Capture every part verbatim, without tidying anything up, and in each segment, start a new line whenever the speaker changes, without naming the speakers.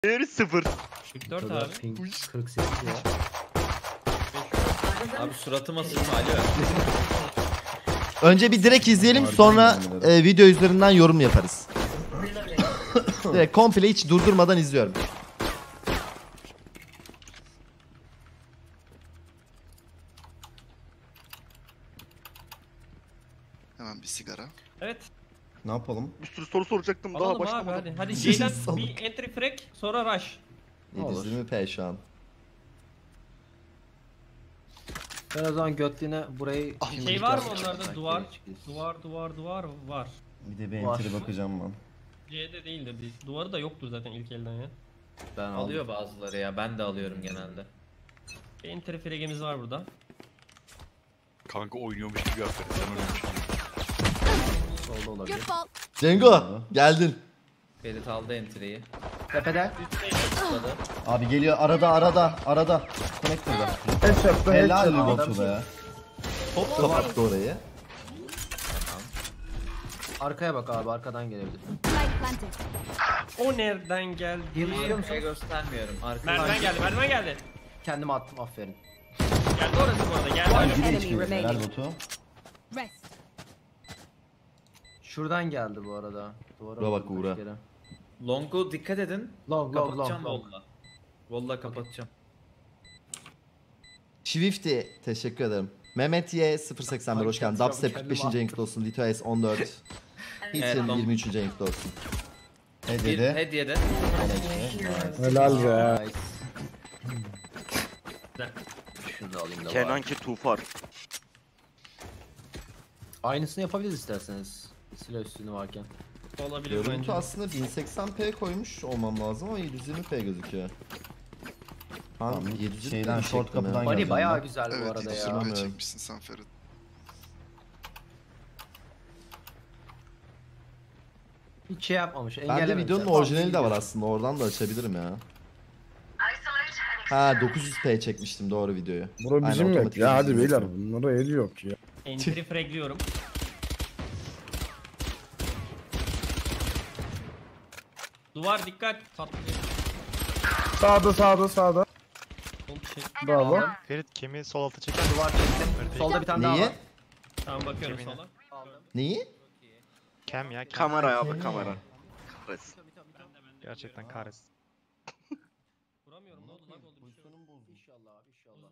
Değeri sıfır.
kırk dört abi.
Ping kırk sekiz ya.
Abi suratıma sıkma alo.
Önce bir direkt izleyelim, sonra e, video üzerinden yorum yaparız. Direkt komple hiç durdurmadan izliyorum.
Hemen bir sigara.
Evet.
Ne yapalım?
Bir sürü soru soracaktım daha
Alalım abi
başlamadım.
hadi. Hadi C'den
Salak.
bir entry frag sonra rush.
yedi yüz yirmi p şu an.
Ben o zaman götlüğüne burayı...
Ah,
şimdi
Şey var mı
çıkartacağım.
onlarda? Duvar, duvar, duvar, duvar var.
Bir de bir
Var.
entry bakacağım ben.
C'de değildir. değil. Duvarı da yoktur zaten ilk elden ya.
Ben aldım.
Alıyor bazıları ya, ben de alıyorum genelde.
Bir entry frag'imiz var burada.
Kanka oynuyormuş gibi aferin. Sen oynuyormuş gibi.
Solda olabilir.
Cengo geldin.
Ferit aldı entry'yi.
Tepede.
Tutladı.
Abi geliyor arada arada arada. Connector'da.
Headshot'ta
Helal
headshot.
Batu be. Hop kapattı orayı.
Arkaya bak abi, arkadan gelebilir.
O nereden geldi?
Biliyor musun?
Şey göstermiyorum. Arka
Merdiven geldi, merdiven geldi.
Kendime attım, aferin.
Geldi orası bu arada, geldi.
Ay
orası.
bir de hiç geliyor. Helal Batu.
Şuradan geldi bu arada. Duvara
Bura bak,
vurdum
Uğur'a.
kaç kere.
Long'u dikkat edin.
Long long long
Kapatacağım
long.
Wall'la. Wall'la kapatacağım.
Swifty teşekkür ederim. Mehmet Y sıfır seksen bir hoş geldin.
Kendime
Dubstep kırk beşinci renkli olsun. Lito S on dört.
Evet,
Hitsin
tamam.
yirmi üçüncü renkli olsun.
Bir
Hediye
hediye
Helal be.
Nice. Şunu da alayım da
Kenan
var.
ki Tufar.
Aynısını yapabiliriz isterseniz. Silah üstünü varken.
Olabilir
Görüntü
bence.
aslında bin seksen p koymuş olmam lazım ama yedi yüz yirmi p gözüküyor. Tamam, yedi yüz yirmi
şeyden, short kapıdan
Bani
geldim
bayağı
ben.
güzel bu
Evet,
arada
hiç
ya.
Bilmiyorum.
çekmişsin sen Ferit.
Hiç şey yapmamış.
Bende
Engellememiş.
videonun
Tamam,
orijinali de var
gidiyor.
aslında, oradan da açabilirim ya. Ha dokuz yüz p çekmiştim doğru videoyu.
Bura
Aynen,
bizim yok
otomatik
ya, hadi
bizim
beyler
yok.
bunlara el yok ya.
Entry frag'liyorum. Duvar dikkat. Patlayacak.
Sağda sağda sağda.
Sol şey.
Bravo.
Ferit kemiği sol alta çeker.
Duvar çektim. Solda bir tane daha
Neyi?
var.
Tamam bakıyorum
Kemiğine.
sola.
Neyi?
Kem ya kem.
Kamera abi kamera. Kahretsin.
Gerçekten kahretsin.
Vuramıyorum, ne oldu lan, oldu bir şey oldu.
İnşallah abi, inşallah.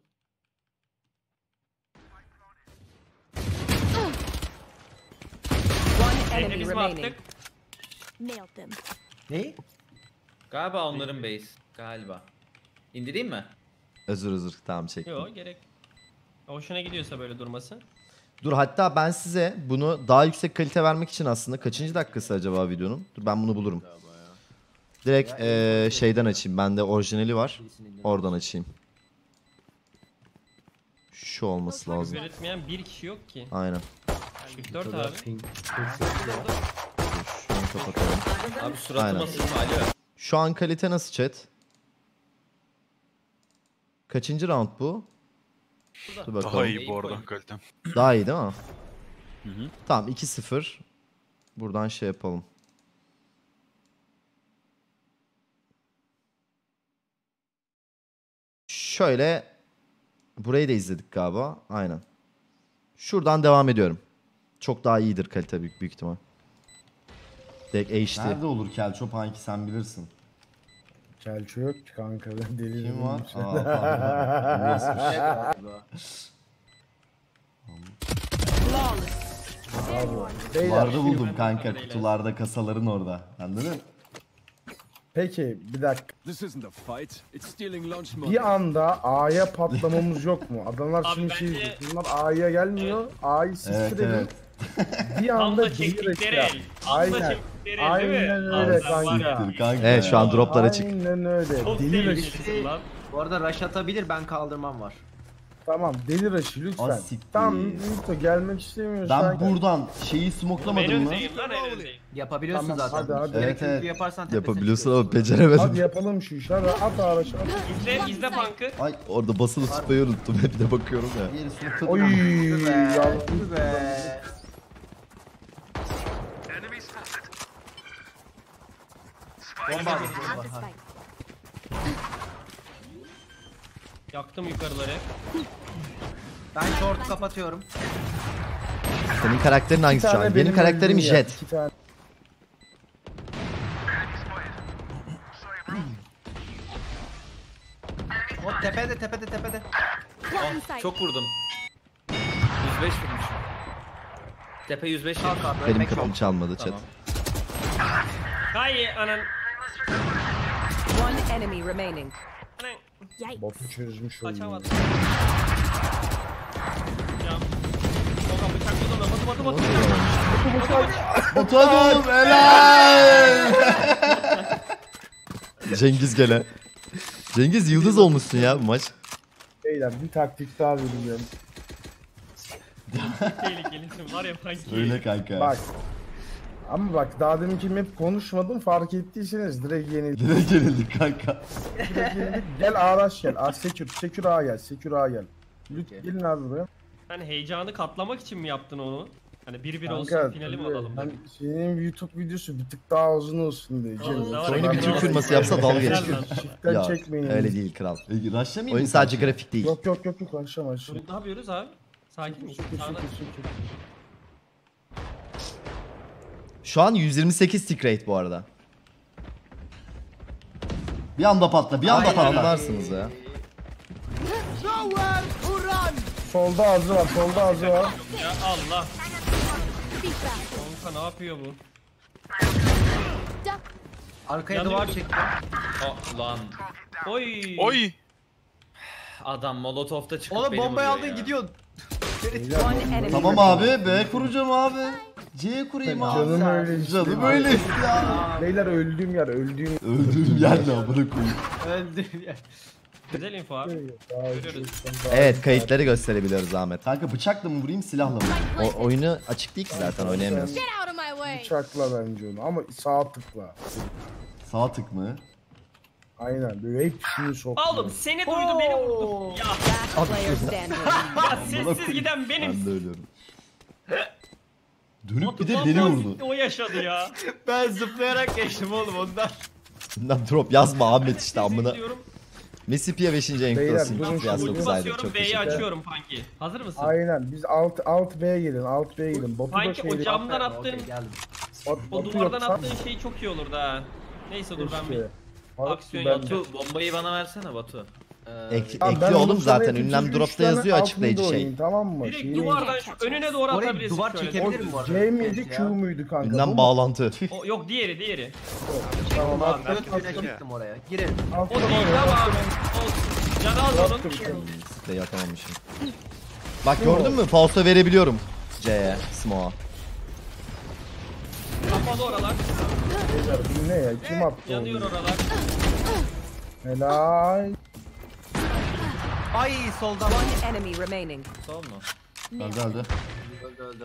Zehri biz mi attık?
Nailed them.
Neyi?
Galiba onların base. Galiba. İndireyim mi?
Özür özür tamam çektim.
Yok gerek. Hoşuna gidiyorsa böyle durması.
Dur hatta ben size bunu daha yüksek kalite vermek için aslında kaçıncı dakikası acaba videonun? Dur ben bunu bulurum. Direkt eee, şeyden açayım. Bende orijinali var. Oradan açayım. Şu olması lazım.
Üretmeyen bir kişi yok ki.
Aynen.
kırk dört
Şurada
abi.
ping kırk sekiz ya.
Şunu kapatalım.
Abi suratıma
Aynen.
sıkma alo.
Şu an kalite nasıl chat? Kaçıncı round bu? Dur bakalım.
Daha iyi bu arada kalitem.
Daha iyi değil mi?
Hı hı.
Tamam iki sıfır. Buradan şey yapalım. Şöyle burayı da izledik galiba. Aynen. Şuradan devam ediyorum. Çok daha iyidir kalite büyük büyük ihtimal. Direkt H D.
Nerede olur Kelço Panki sen bilirsin.
Kelço yok ki kanka, ben deli.
Kim var?
değilim.
Aa pardon. Biliyorsun.
Beyler
Kutularda buldum kanka, kutularda, kasaların orada. Anladın mı?
peki bir dakika.
This isn't a fight. It's stealing launch
Bir anda A'ya patlamamız yok mu? Adamlar
Abi
şimdi şey
bence-
bunlar A'ya gelmiyor. A'yı siz
Evet
sürelim.
evet.
Bir
Tam
anda
da çektikleri
ya.
el. Tam da
Aynen.
çektikleri el değil
Aynen
mi?
öyle
Allah var ya.
kanka.
Kanka
Evet şu an
ya.
droplar açık.
Aynen öyle.
Çok
Deli
tehlikelisin
raşı.
lan.
Bu arada rush atabilir, ben kaldırmam var.
Tamam deli raşı lütfen.
Az siktir.
Tamam Nito gelmek istemiyorsan.
Ben buradan şeyi
En
smoklamadım mı?
öndeyim lan en öndeyim.
Yapabiliyorsun
Tamam,
zaten.
hadi, hadi.
Evet,
Evet, evet.
yaparsan tepesine
Yapabiliyorsun ama
çıkıyorsun.
Hadi
beceremedim.
yapalım şu işi. Hadi at araç at.
İzle, izle punk'ı.
Ay
Orada basılı tutmayı unuttum. Hep de bakıyorum ya.
yeri smokladım.
Oy
Yürü be,
ya.
yürü be. Bomba aldım,
Have
bomba.
the
Ha.
spike.
Yaktım yukarıları.
Ben short kapatıyorum.
Senin karakterin hangisi şu an? Benim karakterim
öldüğüm yer.
Jet.
İki tane.
O tepede tepede tepede.
Blocking sight.
Çok vurdum. yüz beş vurmuşum. Tepe yüz beş
Kalk abi.
Benim
ölmek
kapım
yok.
çalmadı chat.
Tamam.
Hay anan.
One enemy remaining.
Anan.
Yikes.
Botu çözmüş oyunu.
Kaçamadım. Ya. Okan bıçakladı onu. Batı batı batı.
Batu hadi oğlum helal. Cengiz gele. Cengiz yıldız olmuşsun ya bu maç.
Beyler bir taktik daha vereceğim.
Tehlikelisin var ya sanki.
Öyle kanka.
Bak. Ama bak daha deminki hep konuşmadım, fark ettiyseniz direkt yenildik.
Direkt yenildik kanka.
Direkt yenildik. Gel Araş gel. Aa Sekür. Sekür Ağa gel. Sekür Ağa gel. Lütfen gelin abi buraya.
Sen heyecanı katlamak için mi yaptın onu? Hani bir bir
Kanka,
olsun finali mi
tabii,
alalım?
hani senin YouTube videosu bir tık daha uzun olsun diye.
Oğlum,
Cem.
ne var
Sonra
ya?
Oyunu bir Türk firması yapsa dalga
Güzel
geçiyor.
lan.
Çiftten
Ya
çekmeyin.
öyle değil kral.
E, Rush'la mıydı?
Oyun sadece grafik değil.
Yok yok yok yok aşağı aşağı.
Ne yapıyoruz abi? Sakin miyiz?
Şükür
Sağda.
şükür şükür.
Şu an yüz yirmi sekiz tick rate bu arada.
Bir anda patla, bir anda patla.
Anlarsınız ya.
Solda ağzı var, solda ağzı var.
Ya Allah. Kanka ne yapıyor bu?
Arkaya
Yanıyor.
duvar çektim.
Oh, lan.
Oy.
Oy.
Adam Molotov'ta çıkıp
Oğlum
beni
bombayı
vuruyor
aldın
ya.
gidiyorsun.
One enemy
Tamam
remaining.
abi, B kuracağım abi. C kurayım abi.
Canım öyle işte.
Canım öyle işte ya.
Beyler öldüğüm yer, öldüğüm
Öldüğüm yer ne amına koyayım.
Öldüm ya.
Güzel info abi.
Daha
Görüyoruz.
Evet kayıtları gösterebiliyoruz Ahmet.
Kanka bıçakla mı vurayım, silahla mı?
O oyunu açık değil ki zaten oynayamıyorsun.
Get out of my way.
Bıçakla bence onu ama sağ tıkla.
Sağ tık mı?
Aynen böyle hepsini soktu.
Oğlum seni duydu beni vurdu. Ya,
Last player standing.
ya sessiz giden benim.
Ben de ölüyorum. Dönüp bir de
Lan
beni
lan
vurdu.
O yaşadı ya.
Ben zıplayarak geçtim oğlum ondan.
Bundan drop yazma Ahmet işte amına.
Diyorum.
Messi Pia beşinci
Beyler,
enklasın.
durun
Yaz
şimdi.
dokuz
Ulti
aydır
basıyorum
çok
B'yi
teşekkür ederim.
açıyorum Funky. Hazır mısın?
Aynen biz alt alt B'ye gelin, alt B'ye gelin. Botu da
Funky o
şeyde.
camdan
Okey,
attığın,
geldim.
Bot,
o
botu
duvardan
yapsam
attığın şey çok iyi olurdu ha. Neyse dur ben bir
keşke. Bak,
aksiyon
ben-
yapacağım.
Batu bombayı bana versene Batu.
Ek,
Tamam, ben
ekli oğlum
bunu sana
zaten
yapayım,
ünlem
siz
dropta
üç tane
yazıyor açıklayıcı
altında
şey.
oynayın, tamam mı?
Direkt
Şeyi-
duvardan şu önüne doğru
Oraya
atabilirsin
duvar
şöyle.
çekebilirim bu arada.
C miydi,
Evet
Q
ya.
muydu kanka? Bu
Ünlem
mu?
bağlantı.
O, yok diğeri diğeri.
Tamam
Abi
attım,
götümüne
attım.
gittim oraya. Girelim.
O
Attım
değil
oraya,
ama
attım.
abi. Olsun. Canı az onun.
Attım.
Siteyi atamamışım. Bak gördün mü? Fausto verebiliyorum. C'ye, Smoke'a.
Kapalı oralar.
Beyler, bu ne ya? Kim attı onu?
Yanıyor oralar.
Helal.
Ay solda.
One enemy remaining.
Sol mu?
Öldü öldü.
Öldü öldü.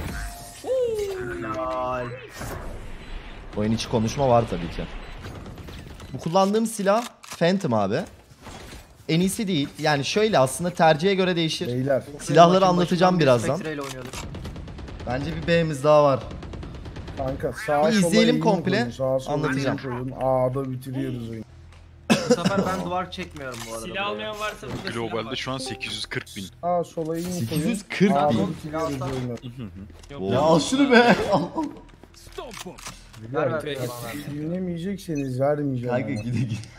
Helal.
Oyun içi konuşma var tabii ki. Bu kullandığım silah Phantom abi. En iyisi değil. Yani şöyle aslında tercihe göre değişir.
Beyler.
Silahları
Maçın
anlatacağım
başından
birazdan.
Spectre ile oynuyorduk.
Bence bir B'miz daha var.
Kanka sağa
Bir
sola
izleyelim
eğim
komple,
koyun, sağa sola
anlatacağım.
eğim koyun. A'da bitiriyoruz oyunu.
Bu sefer ben duvar çekmiyorum bu arada.
Silah
buraya.
almayan varsa burada silah
Globalde
var.
şu an sekiz yüz kırk bin.
Sağa sola eğim koyun.
sekiz yüz kırk
A'da
bin.
bitiriyoruz oyunu.
Yok.
Ya al şunu be. Al, al.
Stomp 'em.
Ver ver.
Peki.
bana ver.
Dinlemeyecekseniz vermeyeceğim.
Kanka
ama.
gide gide.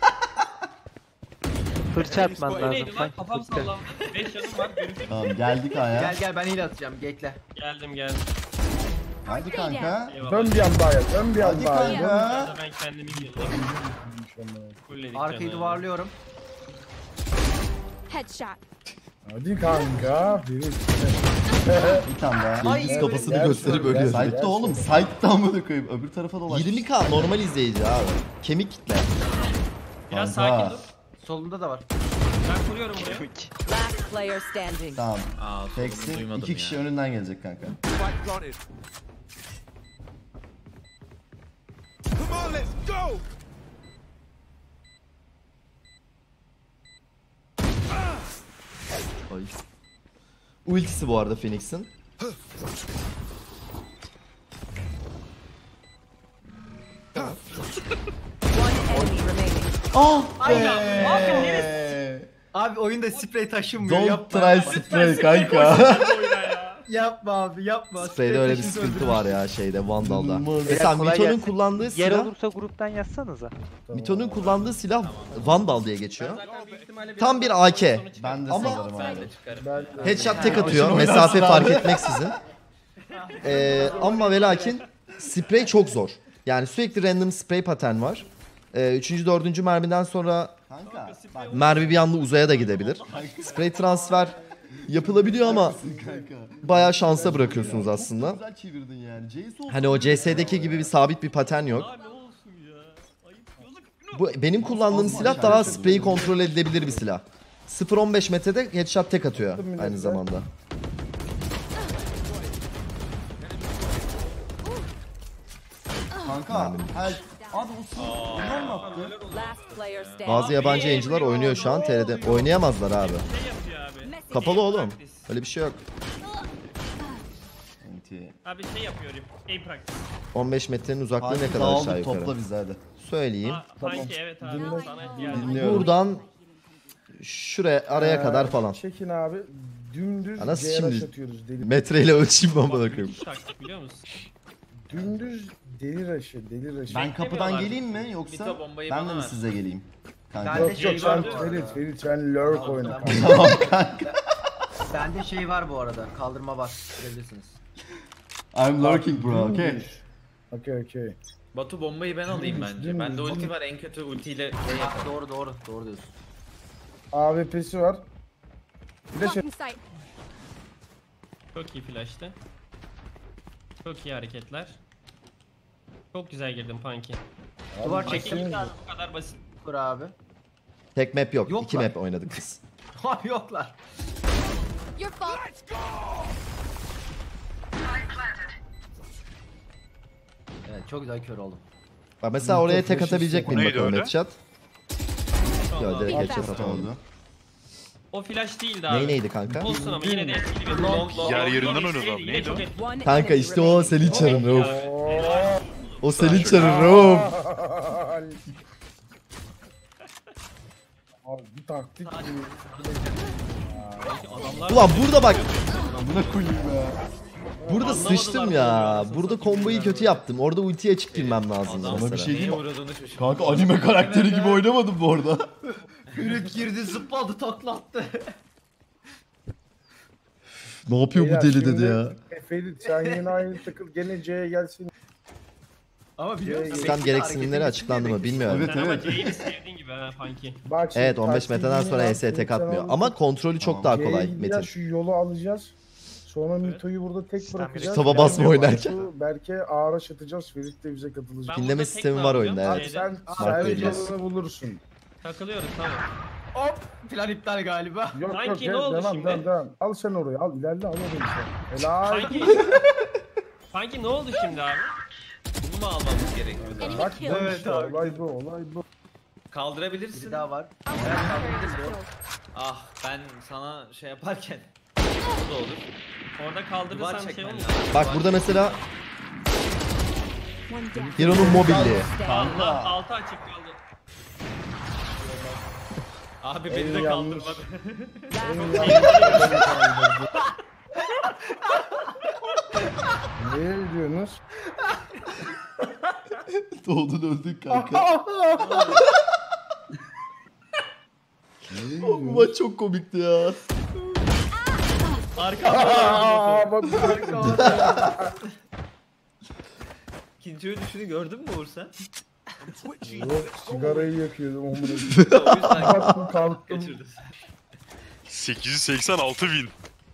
Fırça atman
O
lazım.
neydi lan? Kafam sallandı. beş yanım var. Görüşürüz.
Tamam geldik A'ya.
Gel gel ben hile atacağım. Gekle.
Geldim geldim.
Hadi kanka.
Eyvallah.
Dön bir anda A'ya, dön bir
Hadi
anda A'ya.
kanka.
Ben kendimi yıldım. Fulledik
Arkayı
canım.
duvarlıyorum.
Headshot.
Hadi kanka. Biri.
Bir tane daha.
Cengiz kafasını
gel
gösterip
şöyle,
ölüyor.
gel.
Site'de oğlum. Site'de amına koyayım. Öbür tarafa dolaş.
yirmi K normal izleyici abi. Kemik kitle.
Biraz
Kanka.
sakin dur.
Solunda da var.
Ben kuruyorum buraya.
Last player standing.
Tamam.
Aa solumu
Teksin
duymadım
iki kişi
ya.
önünden gelecek kanka.
Spike planted. Come on, let's go.
Ay. Ultisi bu arada Phoenix'in.
One enemy remaining.
Ah
Aynen. Abi neresi?
Abi oyunda sprey taşınmıyor.
Don't
Yapma.
try spray kanka.
Yapma abi yapma.
Spray'de öyle bir
taşınsa
sıkıntı
öldürür.
var ya şeyde Vandal'da.
İnanılmaz.
Mesela
kolay
Mito'nun
gelsin.
kullandığı
Yer
silah
olursa gruptan yazsanıza.
Mito'nun kullandığı silah Vandal diye geçiyor.
Zaten büyük ihtimalle bir
Tam bir
adam
A K.
sonra çıkar.
Ben de
Ama-
sanırım abi.
Ben de çıkarım.
Ben
Headshot tek
Ha,
atıyor.
boşuna
Mesafe
oynarsın
fark
abi.
etmeksizin. Ee, ama ve lakin sprey çok zor. Yani sürekli random spray pattern var. Ee, üçüncü, dördüncü mermiden sonra
Kanka bak.
mermi bir anda uzaya da gidebilir. Spray transfer yapılabiliyor ama
Kanka.
bayağı şansa bırakıyorsunuz aslında.
Güzel çevirdin yani. C S olsun.
Hani o C S'deki gibi bir sabit bir patern yok.
Abi ne olsun ya. Ayıp yazık.
Bu benim kullandığım silah daha spreyi kontrol edilebilir bir silah. sıfır on beş metrede headshot tek atıyor aynı zamanda.
Kanka. Help. Abi o su. Ne yaptı?
Last player standing.
Bazı yabancı yayıncılar oynuyor şu an T R'de. Oynayamazlar abi.
Şey yapıyor abi.
Kapalı oğlum. Öyle bir şey yok.
Enti.
Abi şey yapıyor. Aim practice.
on beş metrenin uzaklığı ne
Hadi
kadar aşağı
dağıldık
yukarı.
topla bizi hadi.
Söyleyeyim.
Aa, Sanki evet abi.
Dinle.
Sana ihtiyacım.
Dinliyorum. Buradan şuraya araya
Ee,
kadar falan.
Çekin abi. Dümdüz
Ha, nasıl
C R
şimdi?
H atıyoruz deli.
Metreyle ölçeyim ben bana koyayım.
Müthiş taktik biliyor musun?
Dümdüz deli raşı, deli raşı.
Ben kapıdan geleyim mi yoksa
Mito bombayı
ben de
bana
mi
ver.
size geleyim? Kanka.
Yok yok sen
Şey var.
Ferit, Ferit sen lurk oyna.
Tamam kanka.
Bende şey var bu arada. Kaldırma var. Görebilirsiniz.
I'm lurking bro, okay.
Okey okey.
Batu bombayı ben alayım
Dümdüz,
bence. Bende
dümdüz.
ulti var, en kötü ultiyle şey
Ha,
yaparım.
doğru doğru. Doğru diyorsun.
A W P'si var. Bir de şey
Blocking sight.
Çok iyi flash'tı. Çok iyi hareketler. Çok güzel girdin Punky.
Duvar
Abi,
çektim.
senin-
Bu kadar basit.
Dur abi.
Tek map yok.
Yok
İki
lan.
map oynadık biz.
Abi yoklar.
Your fault.
Evet çok güzel kör oldum.
Bak mesela oraya tek atabilecek miyim
Neydi
bakalım
öyle?
headshot?
Allah
Ya direkt
Allah.
headshot atamadım.
Oldu.
O flash değildi abi.
Ney neydi kanka?
Olsun ama yine de etkili bir long long.
Yer
long-
yerinden
long-
oynadı abi,
yine
neydi
çok
o?
etkili.
One
Kanka
enemy
işte o
remaining.
senin çarın of.
Oo.
O senin çarın of.
Abi bir taktik.
Adamlar
Ulan burada bak.
Buna koyayım ya.
Burada
Anlamadılar
sıçtım
bunu
ya.
ya.
Burada komboyu kötü yaptım. Orada ultiye açık girmem lazım
Sana bir
mesela.
şey
Neye
diyeyim mi?
uğradığını şaşırdım.
Kanka anime karakteri gibi oynamadım bu arada.
Ürüt girdi zıpladı takla attı.
Ne yapıyor bu
Beyler,
deli dedi
şimdi-
ya.
Ferit sen yine aynı takıl gene C'ye gelsin.
Ama biliyor musun?
Sistem gereksinimleri açıklandı mı bilmiyorum.
Evet
Sen ama
evet.
C'yi sevdiğin gibi ha Punky.
Bak şimdi
Evet on beş
taktiği
metreden sonra
yine
H S tek
sen
atmıyor.
aldın.
Ama kontrolü çok
Tamam.
daha
C'ye
kolay
gideceğiz,
Metin.
şu yolu alacağız. Sonra Mito'yu burada tek bırakacağız.
Tava basma
Belki
oynarken.
Batu, Belki ağraç atacağız. Ferit de bize katılacak.
Ben
Pinleme
burada
sistemi
tek
var
ne
oyunda,
yapacağım?
evet.
Sen
C'de
sen
vereceğiz.
yolunu bulursun.
Takılıyoruz tamam.
Hop. Plan iptal galiba.
Yok
Sanki
yok
ne
gel,
oldu
devam
şimdi?
devam devam. Al sen orayı al ilerle al orayı sen. Helal.
Punky. Punky ne oldu şimdi abi?
Bunu mu almamız gerekiyordu?
Enemy
Bak
kill.
bu
Evet
işte
abi.
olay bu olay bu.
Kaldırabilirsin.
Bir daha var.
Our turret is killed.
Ah ben sana şey yaparken. Bu da olur.
Orada
Duvar
kaldırırsan şey
çekmen
olmuyor.
lazım.
Bak
Duvar
burada mesela
One down.
Hero'nun mobilliği.
Standing.
Allah altı açık kaldı. Abi beni de
Ey
kaldırmadı.
Nereye gidiyorsunuz?
Doğdun öldük kanka. Bu maç çok komikti ya.
Arkamda.
Aa, bak
İkinci ölüşünü gördün mü Uğur sen?
yok sigarayı yakıyordum onu.
O yüzden
Kalktım kalktım.
kaçırdın.
sekiz yüz seksen altı bin.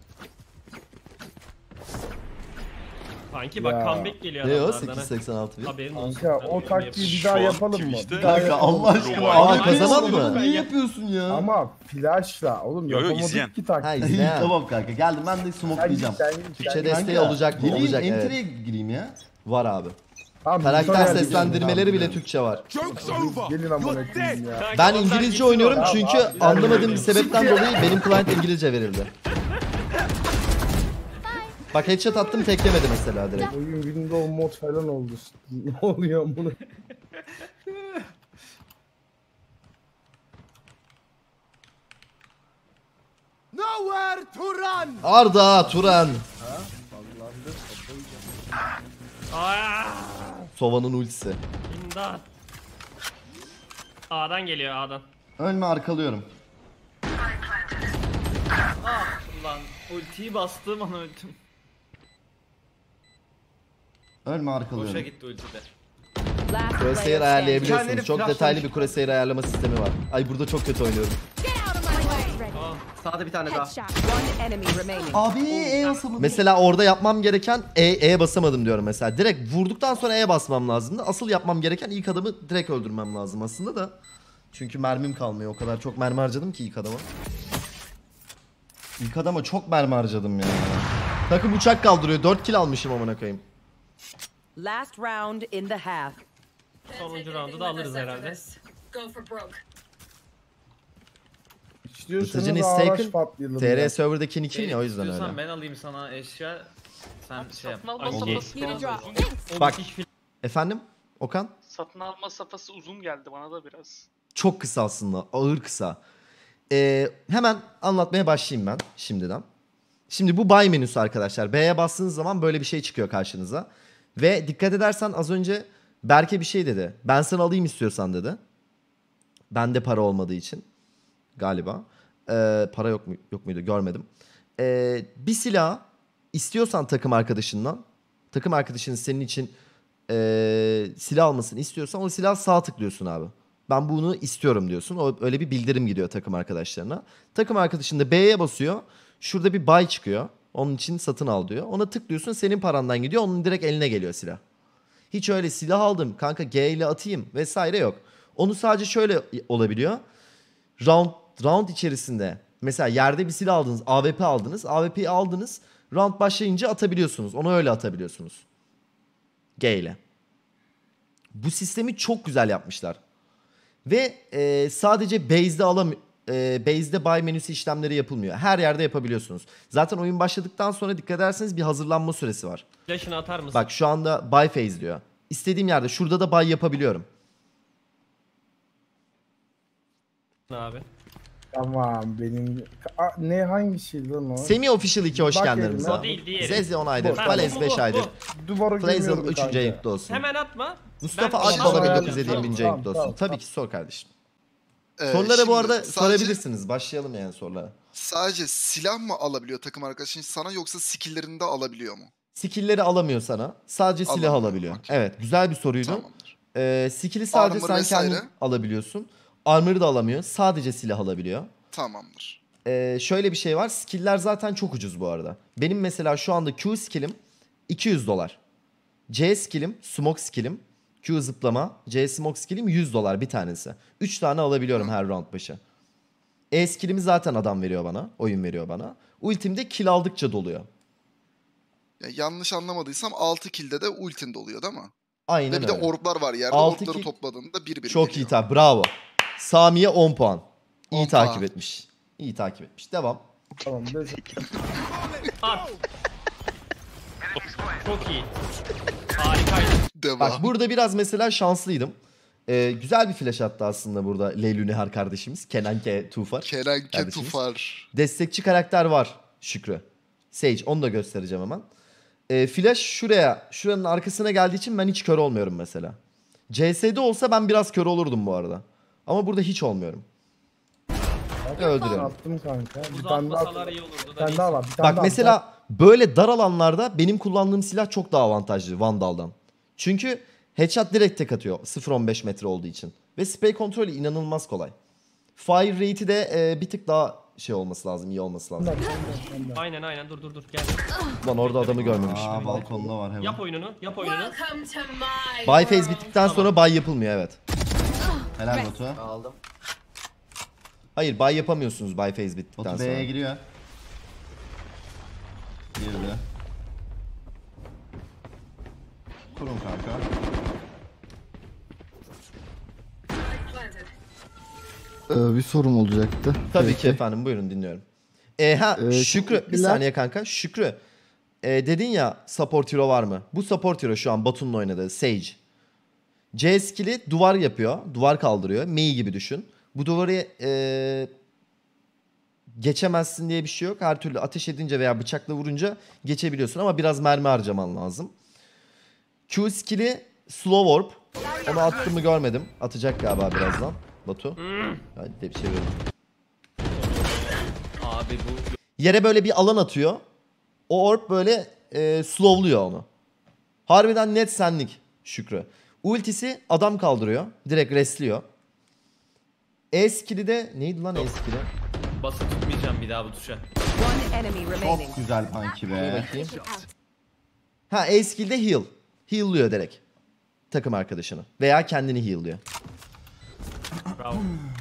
Sanki bak
Ya.
comeback geliyor
Ne o
adamlardan.
sekiz
ha.
yüz seksen altı bin?
Haberin olsun.
Kanka o taktiği bir
Şu
daha
an
yapalım mı?
Twitch'te-
Bir daha
Kanka
yapalım.
Allah aşkına
Global.
abi
Kazanan
kazanan
mı?
Niye yapıyorsun ya?
Ama flashla oğlum
Yo, yo,
yapamadık
izleyen.
ki
Ha
taktiği.
izleyen.
Tamam kanka geldim ben de
Sen git,
smokelayacağım.
sen git,
Türkçe
sen
de-
git.
Desteği olacak mı?
Geleyim
Olacak, evet.
entry'e gireyim ya.
Var abi.
Tamam,
Karakter
Mito geldi.
seslendirmeleri bile
Tamam.
Türkçe var.
Joke's over.
Gelin amına
You're
koyayım
dead.
ya.
Kanka
Ben
onlar
İngilizce
gitsin
oynuyorum
oraya.
çünkü
abi,
anlamadığım bir sebepten dolayı benim client İngilizce verildi. Bak headshot attım teklemedi mesela direkt.
Oyun Windows mod falan oldu. Ne oluyor bunu?
Turan!
Arda Turan.
Aaaa!
Sova'nın ultisi.
İmdat. A'dan geliyor A'dan.
Ölme, arkalıyorum.
Ah lan ultiyi bastığım an öldüm.
Ölme,
Boşa
arkalıyorum.
gitti ultide.
Last
Crosshair
player standing.
ayarlayabiliyorsunuz.
Kendini
Çok
flashlamış.
detaylı bir crosshair ayarlama sistemi var. Ay burada çok kötü oynuyorum.
Get out of my way.
Sağda bir tane daha.
Headshot.
One enemy remaining.
Abi E basamadım.
Mesela orada yapmam gereken E, E basamadım diyorum mesela. Direkt vurduktan sonra E basmam lazımdı. Asıl yapmam gereken ilk adamı direkt öldürmem lazım aslında da. Çünkü mermim kalmıyor. O kadar çok mermi harcadım ki ilk adama.
İlk adama çok mermi harcadım ya.
Takım uçak kaldırıyor. dört kill almışım amına koyayım.
Last round in the half.
Sonuncu roundu da alırız herhalde.
İstiyorsanız
Satıcın is
araç
taken.
patlayalım
T R
ya.
serverdaki nick'in ya o yüzden
İstiyorsan
öyle.
ben alayım sana eşya. Sen şey yap.
Satın alma
Ay,
safhası
Need a
biraz
drop.
uzun.
Thanks.
O
Bak.
bitiş fil-
Efendim? Okan?
Satın alma safhası uzun geldi bana da biraz.
Çok kısa aslında. Ağır kısa. Ee, hemen anlatmaya başlayayım ben şimdiden. Şimdi bu buy menüsü arkadaşlar. B'ye bastığınız zaman böyle bir şey çıkıyor karşınıza. Ve dikkat edersen az önce Berke bir şey dedi. Ben sana alayım istiyorsan dedi. Bende para olmadığı için. Galiba. Ee, para yok mu yok muydu görmedim. Ee, bir silah istiyorsan takım arkadaşından. Takım arkadaşının senin için ee, silah almasını istiyorsan o silah sağ tıklıyorsun abi. Ben bunu istiyorum diyorsun. O öyle bir bildirim gidiyor takım arkadaşlarına. Takım arkadaşın da B'ye basıyor. Şurada bir buy çıkıyor. Onun için satın al diyor. Ona tıklıyorsun, senin parandan gidiyor. Onun direkt eline geliyor silah. Hiç öyle silah aldım kanka G ile atayım vesaire yok. Onu sadece şöyle olabiliyor. Round round içerisinde mesela yerde bir silah aldınız, A W P aldınız. A W P'yi aldınız. Round başlayınca atabiliyorsunuz. Onu öyle atabiliyorsunuz. G ile. Bu sistemi çok güzel yapmışlar. Ve e, sadece base'de alam e, base'de buy menüsü işlemleri yapılmıyor. Her yerde yapabiliyorsunuz. Zaten oyun başladıktan sonra dikkat ederseniz bir hazırlanma süresi var.
Flash'ını atar mısın?
Bak şu anda buy phase diyor. İstediğim yerde şurada da buy yapabiliyorum.
abi.
Tamam benim... A, ne hangisiydi lan o?
Semi Official iki hoş
Bak
geldiniz
elime.
O
abi.
değil diğeri.
Zezze on aydır.
Bu.
Valens
Bu,
beş
bu,
aydır.
bu.
Duvarı
Flazel
görmüyorum
üçüncü
kanka.
ayıklı olsun.
Hemen atma.
Mustafa
Ben-
Akbala
Tamam,
bin dokuz yüz yedi
tamam,
bininci
tamam,
ayıklı olsun.
tamam,
Tabii
tamam.
ki sor kardeşim.
Ee,
Sorulara
şimdi
bu arada
sadece-
sorabilirsiniz. Başlayalım yani sorulara.
Sadece silah mı alabiliyor takım arkadaşın sana yoksa skill'lerini de alabiliyor mu?
Skill'leri alamıyor sana. Sadece silah
Alamıyor,
alabiliyor.
okey.
Evet, güzel bir soruydu.
Tamamdır.
Ee, skill'i sadece
Armor
sen
vesaire.
kendin alabiliyorsun. Armor'ı da alamıyor. Sadece silah alabiliyor.
Tamamdır.
Ee, şöyle bir şey var. Skill'ler zaten çok ucuz bu arada. Benim mesela şu anda Q skill'im iki yüz dolar. C skill'im, smoke skill'im, Q zıplama, C smoke skill'im yüz dolar bir tanesi. üç tane alabiliyorum her round başı. E skill'imi zaten adam veriyor bana. Oyun veriyor bana. Ultim'de kill aldıkça doluyor.
Ya yanlış anlamadıysam altı kill'de de ultin doluyor değil mi?
Aynen
Ve bir de
öyle.
orblar var yerde.
Altı
Orbları
kill-
topladığında bir bir
Çok
geliyor.
iyi takip. Bravo. Samiye on puan. İyi
on
takip
puan.
etmiş. İyi takip etmiş. Devam.
Tamam. beş-
At. Çok iyi. Harikaydı.
Devam.
Bak burada biraz mesela şanslıydım. Ee, güzel bir flash attı aslında burada Leylü Nihar kardeşimiz. Kenanke Tufar.
Kerenke
kardeşimiz.
Tufar.
Destekçi karakter var Şükrü. Sage onu da göstereceğim hemen. Ee, flash şuraya, şuranın arkasına geldiği için ben hiç kör olmuyorum mesela. C S'de olsa ben biraz kör olurdum bu arada. Ama burada hiç olmuyorum. Öldürüyorum.
Attım kanka. Bir
Buzu
tane daha,
atmasalar iyi olurdu
bir
da
tane
neyse.
daha var. Bir tane
Bak
daha,
mesela böyle dar alanlarda benim kullandığım silah çok daha avantajlı Vandal'dan. Çünkü headshot direkt tek atıyor sıfır on beş metre olduğu için. Ve spray kontrolü inanılmaz kolay. Fire rate'i de e, bir tık daha şey olması lazım, iyi olması lazım.
bir tane daha, bir tane daha.
Aynen aynen dur dur dur gel.
Lan orada adamı görmemişim.
Aa, balkonda var hemen.
Yap oyununu yap oyununu.
Buy phase bittikten sonra buy yapılmıyor evet.
Helal Batu.
Aldım.
Hayır buy yapamıyorsunuz buy phase bittikten
Batu
sonra.
B'ye giriyor. Girdi. Kurun kanka.
Ee, bir sorum olacaktı.
Tabii ki efendim buyurun dinliyorum. E, ha
Ee,
Şükrü bir
teşekkürler.
saniye kanka Şükrü. E, dedin ya support hero var mı? Bu support hero şu an Batu'nun oynadığı Sage. C skill'i duvar yapıyor. Duvar kaldırıyor. Mei gibi düşün. Bu duvarı e, geçemezsin diye bir şey yok. Her türlü ateş edince veya bıçakla vurunca geçebiliyorsun ama biraz mermi harcaman lazım. Q skill'i slow warp. Onu attı mı görmedim. Atacak galiba birazdan. Batu. Hadi de bir şey verelim.
Abi bu
Yere böyle bir alan atıyor. O orb böyle e, slowluyor onu. Harbiden net senlik Şükrü. Ultisi adam kaldırıyor. Direkt restliyor. E skill'i de neydi lan E skill'i?
bası tutmayacağım bir daha bu tuşa.
One enemy remaining.
Çok güzel kanki
Dur
be.
bakayım. Ha E skill'de heal. Heal'lıyor direkt. Takım arkadaşını. Veya kendini heal'lıyor.
Bravo.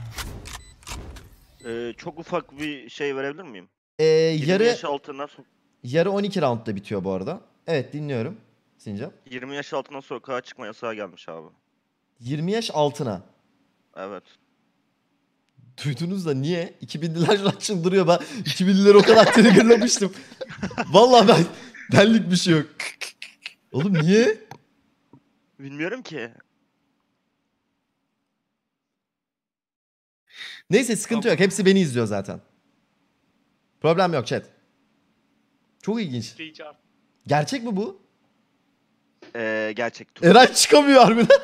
Ee, çok ufak bir şey verebilir miyim?
Ee,
yirmi
yarı
yaş altına so-
yarı on iki roundda bitiyor bu arada. Evet dinliyorum. Sincap.
yirmi yaş altından sokağa çıkma yasağı gelmiş abi.
yirmi yaş altına.
Evet.
Duydunuz da niye? iki binliler şu an çıldırıyor. Ben iki binlileri o kadar triggerlamıştım. Vallahi ben benlik bir şey yok. Oğlum niye?
Bilmiyorum ki.
Neyse sıkıntı yok. Hepsi beni izliyor zaten. Problem yok chat. Çok ilginç. Gerçek mi bu?
Ee, gerçek.
Eren çıkamıyor harbiden.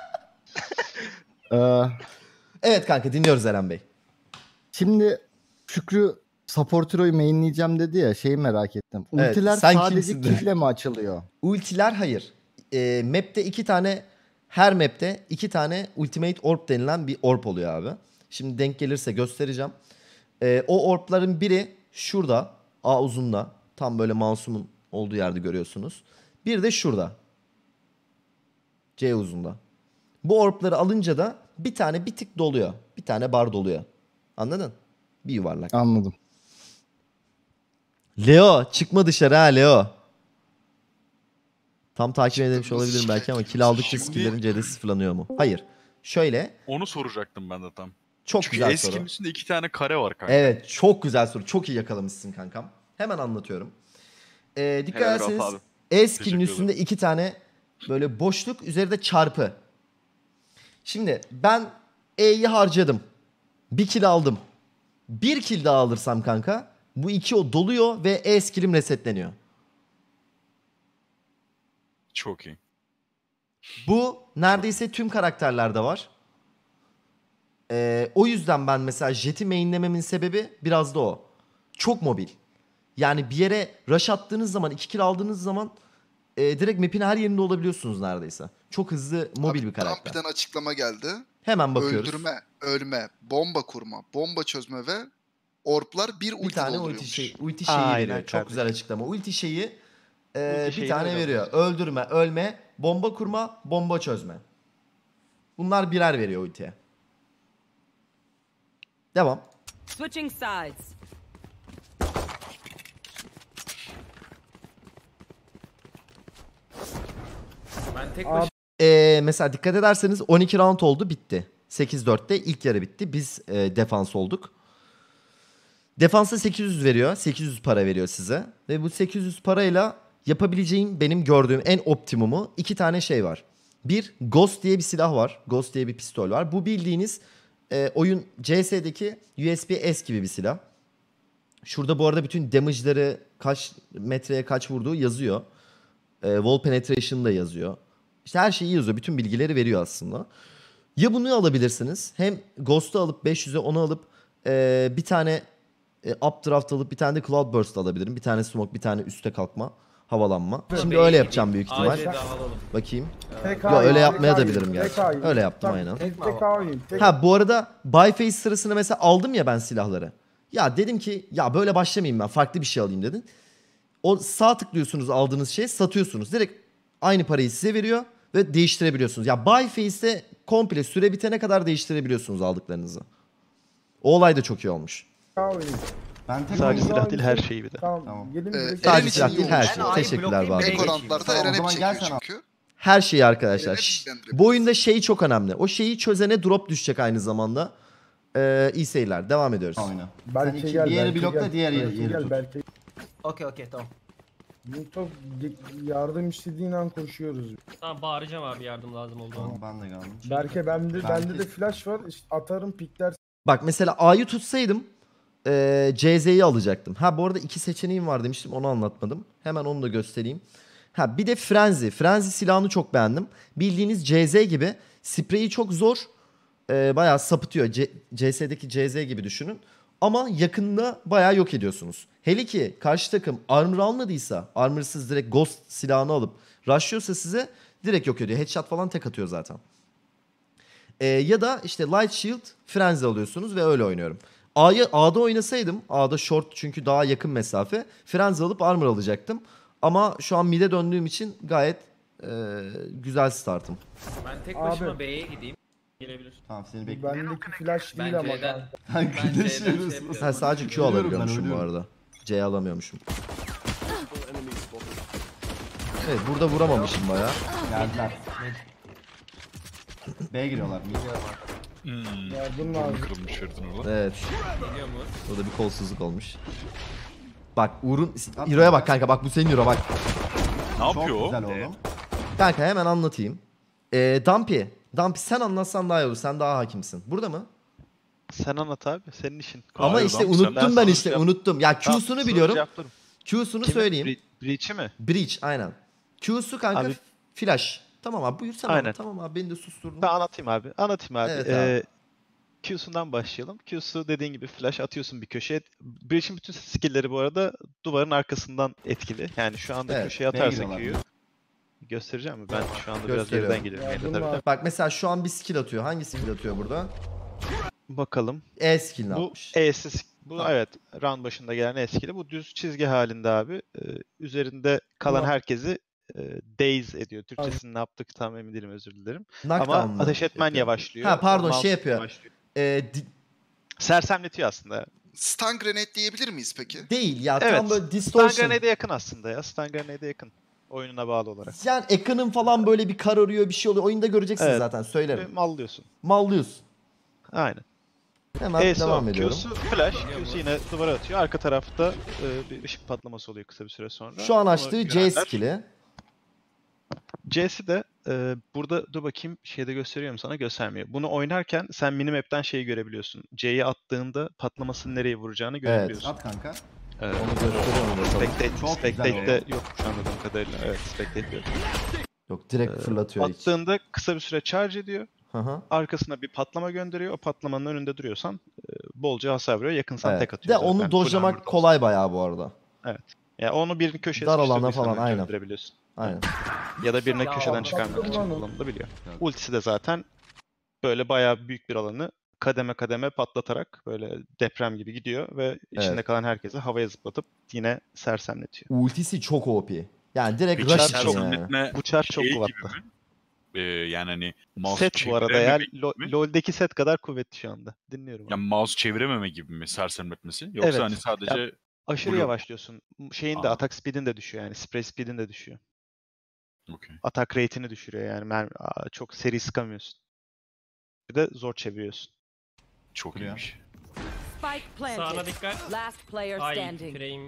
Ee,
Evet kanka dinliyoruz Eren Bey.
şimdi Şükrü Supportero'yu mainleyeceğim dedi ya, şeyi merak ettim.
Evet,
Ultiler
sen
sadece
kimsin de?
kitle mi açılıyor?
Ultiler hayır. Ee, map'te iki tane, her map'te iki tane Ultimate Orb denilen bir orb oluyor abi. Şimdi denk gelirse göstereceğim. Ee, o orbların biri şurada, A uzunda. Tam böyle mouse'umun olduğu yerde görüyorsunuz. Bir de şurada. C uzunda. Bu orbları alınca da bir tane bir tık doluyor. Bir tane bar doluyor. Anladın? Bir yuvarlak.
Anladım.
Leo çıkma dışarı ha Leo. Tam takip edemiş olabilirim belki ama kill aldıkça
Şimdi-
skill'lerin C D sıfırlanıyor mu? Hayır. Şöyle
Onu soracaktım ben de tam.
çok
Çünkü
güzel
eskinin
soru.
üstünde iki tane kare var kanka.
Evet çok güzel soru. Çok iyi yakalamışsın kankam. Hemen anlatıyorum. Ee, dikkat
Helal Rafa
ederseniz
abi.
E skill'in
Teşekkür
üstünde iki tane böyle boşluk üzerinde çarpı. Şimdi ben E'yi harcadım. Bir kill aldım. Bir kill daha alırsam kanka bu iki o doluyor ve E skill'im resetleniyor.
Çok iyi.
Bu neredeyse tüm karakterlerde var. Ee, o yüzden ben mesela Jet'i mainlememin sebebi biraz da o. Çok mobil. Yani bir yere rush attığınız zaman, iki kill aldığınız zaman e, direkt map'in her yerinde olabiliyorsunuz neredeyse. Çok hızlı, mobil
Abi,
bir karakter.
Trump'ten açıklama geldi.
Hemen bakıyoruz.
Öldürme, ölme, bomba kurma, bomba çözme ve orplar bir
Bir
ulti
tane ulti,
dolduruyormuş.
şey, ulti şeyi
Aynen
veriyor. Çok
kardeşim.
güzel açıklama. Ulti şeyi e,
Ulti
bir
şeyini
tane
öyle
veriyor. Öldürme, ölme, bomba kurma, bomba çözme. Bunlar birer veriyor ultiye. Devam.
Switching sides.
Ben tek
Abi-
başıma
Ee, mesela dikkat ederseniz on iki round oldu bitti. sekiz dörtte ilk yarı bitti. Biz e, defans olduk. Defansa sekiz yüz veriyor. sekiz yüz para veriyor size. Ve bu sekiz yüz parayla yapabileceğim benim gördüğüm en optimumu iki tane şey var. Bir Ghost diye bir silah var. Ghost diye bir pistol var. Bu bildiğiniz e, oyun C S'deki U S B S gibi bir silah. Şurada bu arada bütün damage'ları kaç metreye kaç vurduğu yazıyor. E, wall penetration da yazıyor. İşte her şeyi yazıyor. Bütün bilgileri veriyor aslında. Ya bunu alabilirsiniz. Hem Ghost'u alıp beş yüze onu alıp e, bir tane e, updraft alıp bir tane de cloudburst alabilirim. Bir tane smoke, bir tane üste kalkma, havalanma. Şimdi
B'ye
öyle yapacağım büyük
gideyim.
ihtimal.
Acil dağılalım.
Bakayım.
Tek
Yo,
hain,
öyle
tek
yapmaya da
hain,
bilirim
tek
gerçi.
hain.
Öyle yaptım
Tabii,
aynen.
Tek tek hain. Tek
Ha bu arada buy phase sırasında mesela aldım ya ben silahları. Ya dedim ki ya böyle başlamayayım ben, farklı bir şey alayım dedin. O sağ tıklıyorsunuz aldığınız şeyi satıyorsunuz. Direkt aynı parayı size veriyor ve değiştirebiliyorsunuz. Ya buy phase'te komple süre bitene kadar değiştirebiliyorsunuz aldıklarınızı. O olay da çok iyi olmuş.
hain.
Ben tek
Sadece silah değil, her
şeyi bir de.
Tamam.
Tamam.
Gelin
Ee,
direkt-
Sadece
Eren
silah
için
değil
iyi
her
olmuş.
şey.
Ben abi
Teşekkürler
bloklayayım,
Bahadır.
B'ye
Ek
geçeyim.
orantlarda
Tamam, o
Eren hep
zaman
çekiyor
gel sen
çünkü.
Her şeyi arkadaşlar.
Eren'e
Şş,
bilgilendirebiliriz.
Bu oyunda şey çok önemli. O şeyi çözene drop düşecek aynı zamanda. Ee, iyi seyirler. Devam ediyoruz.
Oyna.
Belki
Sen iki-
gel,
bir yeri
belki
blokla,
gel.
diğer yeri-
Belki
yeri
gel,
tut.
Belki
Okey okey tamam.
Muto yardım istediğin an koşuyoruz.
Tamam bağıracağım abi yardım lazım olduğu
Tamam,
zaman.
ben de geldim.
Berke bende
Belki-
bende de flash var. İşte atarım pikler.
Bak mesela A'yı tutsaydım e, C Z'yi alacaktım. Ha bu arada iki seçeneğim var demiştim, onu anlatmadım. Hemen onu da göstereyim. Ha bir de Frenzy. Frenzy silahını çok beğendim. Bildiğiniz C Z gibi. Spreyi çok zor. E, bayağı sapıtıyor. C- CS'deki C Z gibi düşünün. Ama yakında bayağı yok ediyorsunuz. Hele ki karşı takım armor almadıysa, armorsız direkt ghost silahını alıp rushlıyorsa size direkt yok ediyor. Headshot falan tek atıyor zaten. Ee, ya da işte Light Shield, Frenzy alıyorsunuz ve öyle oynuyorum. A'yı A'da oynasaydım, A'da short çünkü daha yakın mesafe, Frenzy alıp armor alacaktım. Ama şu an mid'e döndüğüm için gayet e, güzel startım.
Ben tek
Abi.
başıma B'ye gideyim. Gelebilir.
Tamam seni bekliyorum.
Bendeki flash
Ben
değil ama.
C'den...
Kanka
Ben C'den
yaşıyoruz.
şey yapıyorum.
Ha, sadece Q
Ölüyorum ben,
alabiliyormuşum bu
ölüyorum.
arada. C alamıyormuşum. Evet burada vuramamışım bayağı.
Geldiler. B'ye giriyorlar.
Hmm.
Yardım
Burnu
lazım.
kırılmış Ferit'in orada.
Evet.
Geliyor mu?
Burada bir kolsuzluk olmuş. Bak Uğur'un... Euro'ya bak kanka, bak bu senin Euro bak.
Ne
Çok
yapıyor o?
güzel oğlum.
Kanka hemen anlatayım. Ee, Dumpy. Dumpy sen anlatsan daha iyi olur. Sen daha hakimsin. Burada mı?
Sen anlat abi. Senin işin.
Ama
Hayır
işte
lan, sen-
unuttum ben,
Ben
işte
soracağım.
unuttum. Ya
Tamam,
Q'sunu
soru
biliyorum.
cevaplarım.
Q'sunu
Kimi?
söyleyeyim.
Bre- Breach'i mi?
Breach aynen. Q'su kanka
Abi-
flash. Tamam abi buyur sen
Aynen.
anlat. Tamam abi beni de susturdun.
Ben anlatayım abi. Anlatayım abi.
Evet
Ee, Q'sundan başlayalım. Q'su dediğin gibi flash atıyorsun bir köşeye. Breach'in bütün skill'leri bu arada duvarın arkasından etkili. Yani şu anda
Evet,
köşeye
B'ye
atarsa
giriyorlar.
Q'yu. Göstereceğim mi? Ben şu anda biraz
Gösteriyorum.
geriden geliyorum.
Yardım
yayında tabii de.
lazım.
Bak mesela şu an bir skill atıyor. Hangi skill atıyor burada?
Bakalım.
E skill'ini
Bu
atmış.
E'siz. Bu
Tamam.
evet round başında gelen eskili. Bu düz çizgi halinde abi. Ee, üzerinde kalan
Tamam.
herkesi e, daze ediyor. Türkçesini ne yaptık tam emin değilim, özür dilerim.
Knockdown
Ama
mı?
ateş etmen
Yapıyor.
yavaşlıyor.
Ha, pardon,
Mouse
şey yapıyor.
yavaşlıyor.
Ee, di-
Sersemletiyor aslında.
Stun grenade diyebilir miyiz peki?
değil ya
Evet.
tam böyle
Stun
distortion.
Grenade'e yakın aslında ya. Stun Grenade'e yakın. Oyununa bağlı olarak.
Yani ekranın falan böyle bir kararıyor, bir şey oluyor. Oyunda göreceksiniz
Evet.
zaten,
Ve
söylerim.
mallıyorsun.
Mallıyorsun.
Aynen.
Hemen
E'si
devam
o.
ediyorum.
Q'su flash. Q'su yine duvara atıyor. Arka tarafta e, bir ışık patlaması oluyor kısa bir süre sonra.
Şu an
Bunu
açtığı C
görenler-
skill'i.
C'si de e, burada dur bakayım şeyde gösteriyorum sana, göstermiyor. Bunu oynarken sen minimap'ten şeyi görebiliyorsun. C'yi attığında patlamasının nereye vuracağını görebiliyorsun.
At kanka.
Evet.
Onu gösteriyorum bakalım.
Spectate,
Çok güzel
Spectate'de
oldu.
yokmuş anladığım kadarıyla. Evet, Spectate yok.
Yok direkt
Ee,
fırlatıyor hiç.
Attığında kısa bir süre charge ediyor.
Hı hı.
Arkasına bir patlama gönderiyor. O patlamanın önünde duruyorsan e, bolca hasar veriyor. Yakınsan
Evet.
tek
De
atıyor. zaten.
onu
Full
dojlamak
armor
kolay bayağı bu arada.
Yani onu birinin köşeye
Dar alana
sıkıştırdıysan
falan,
önce
aynen.
öldürebiliyorsun.
Aynen.
Ya da birine
Ya
köşeden
Allah,
çıkarmak için
Allah'ım.
kullanılabiliyor. Ultisi de zaten böyle bayağı büyük bir alanı kademe kademe patlatarak böyle deprem gibi gidiyor ve içinde
Evet.
kalan herkesi havaya zıplatıp yine sersemletiyor.
Ultisi çok O P. Yani direkt
Peki
rush
çar
için
çok
yani.
sersemletme
Bu çar çok
şey gibi
kuvvetli.
mi? Ee, yani hani mouse
Set bu arada ya.
çevirememek
Lo-
mi?
LoL'deki set kadar kuvvetli şu anda. Dinliyorum. abi.
Yani mouse çevirememe gibi mi sersemletmesi? Yoksa
Evet.
hani sadece
Aşırı
blok.
yavaşlıyorsun. Şeyin de
Aa.
atak speed'in de düşüyor yani. Spray speed'in de düşüyor.
Okey.
Atak rate'ini düşürüyor yani. Mermi, aa, çok seri sıkamıyorsun. Bir de zor çeviriyorsun.
Çok
Buraya.
iyiymiş.
Spike
Sağına
planted.
dikkat.
Last player
Ay
standing.
frame.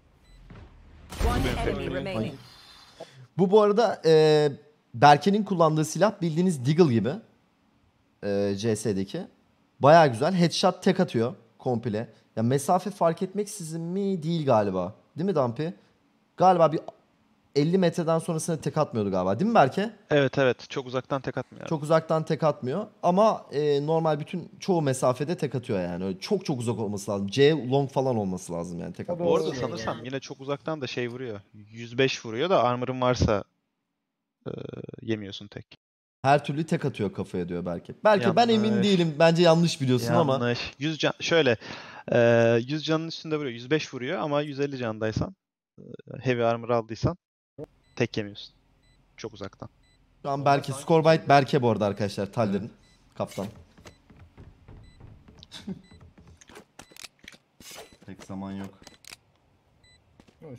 One enemy
Ay.
remaining.
Bu bu arada e, Berke'nin kullandığı silah bildiğiniz Deagle gibi. E, C S'deki. Baya güzel. Headshot tek atıyor komple. Ya mesafe fark etmeksizin mi değil galiba. Değil mi Dumpy? Galiba bir elli metreden sonrasına tek atmıyordu galiba. Değil mi Berke?
Evet evet. Çok uzaktan tek atmıyor.
Çok uzaktan tek atmıyor. Ama e, normal bütün çoğu mesafede tek atıyor yani. Öyle çok çok uzak olması lazım. C long falan olması lazım yani tek
Tabii
atması.
Bu arada
Doğru.
sanırsam yine çok uzaktan da şey vuruyor. yüz beş vuruyor da armor'ın varsa e, yemiyorsun tek.
Her türlü tek atıyor kafaya diyor Berke. Berke ben emin
Yanlış.
değilim. Bence yanlış biliyorsun ama.
Yanlış. yüz can şöyle e, yüz canın üstünde vuruyor. yüz beş vuruyor ama yüz elli candaysan e, heavy armor aldıysan tek yemiyorsun. Çok uzaktan.
Şu an Berke. Scorebite Berke bu arada arkadaşlar. Taller'in kaptan.
Pek zaman yok.
Hoş.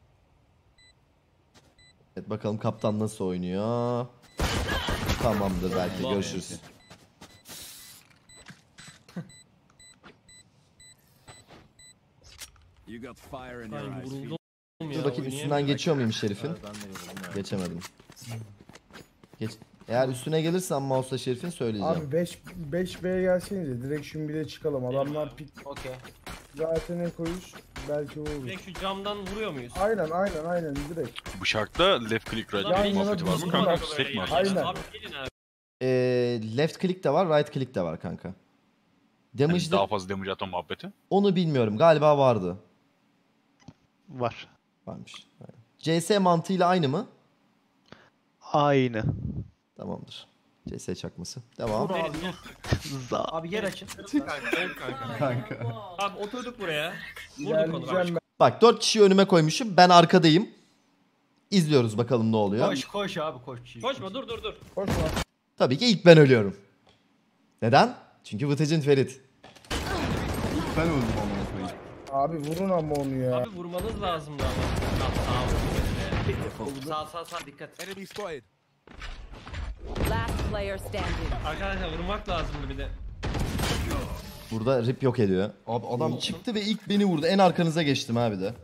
Evet bakalım kaptan nasıl oynuyor. Tamamdır Berke.
Allah
Görüşürüz.
You got fire in your
Ay
eyes.
vuruldum
Dur
ya.
bakayım üstünden geçiyor muyum Şerif'in?
Ben de yoruldum ya.
Geçemedim. Geç. Eğer üstüne gelirsen mouse'la Şerif'in söyleyeceğim.
Abi beş beş B'ye gelsenize direkt şimdi bir de çıkalım. Adamlar pik
Okey.
Zaten en koyuş belki vurur.
Direkt şu camdan vuruyor muyuz?
Aynen aynen aynen direkt.
Bıçakta left click right
Yan
click
yana
muhabbeti var mı
düzgün
kanka?
bak.
Tek mi?
Aynen.
Abi gelin abi.
Ee, left click de var, right click de var kanka.
Yani
Damage'de
daha fazla damage atan muhabbeti.
onu bilmiyorum. Galiba vardı.
Var.
Varmış. Aynen. C S mantığıyla aynı mı?
Aynı.
Tamamdır. C S çakması. Devam.
Vur abi vur.
Za.
Abi yer açın.
Kanka.
Kanka.
Abi oturduk buraya. Vurduk onu.
İlerleyeceğim ben.
Bak dört kişiyi önüme koymuşum. Ben arkadayım. İzliyoruz bakalım ne oluyor.
Koş koş abi koş.
Koşma dur dur dur.
Koşma.
Tabii ki ilk ben ölüyorum. Neden? Çünkü Vıtıcın Ferit.
Ben öldüm amına koyayım.
Abi vurun ama onu ya.
Abi vurmanız lazımdı ama. Sağ ol. Sağ sağ sağ dikkat.
Enemy spotted.
Last player standing.
Arkadaşlar vurmak lazımdı bir de.
Burada rip yok ediyor. Abi adam çıktı ve ilk beni vurdu. En arkanıza geçtim abi de.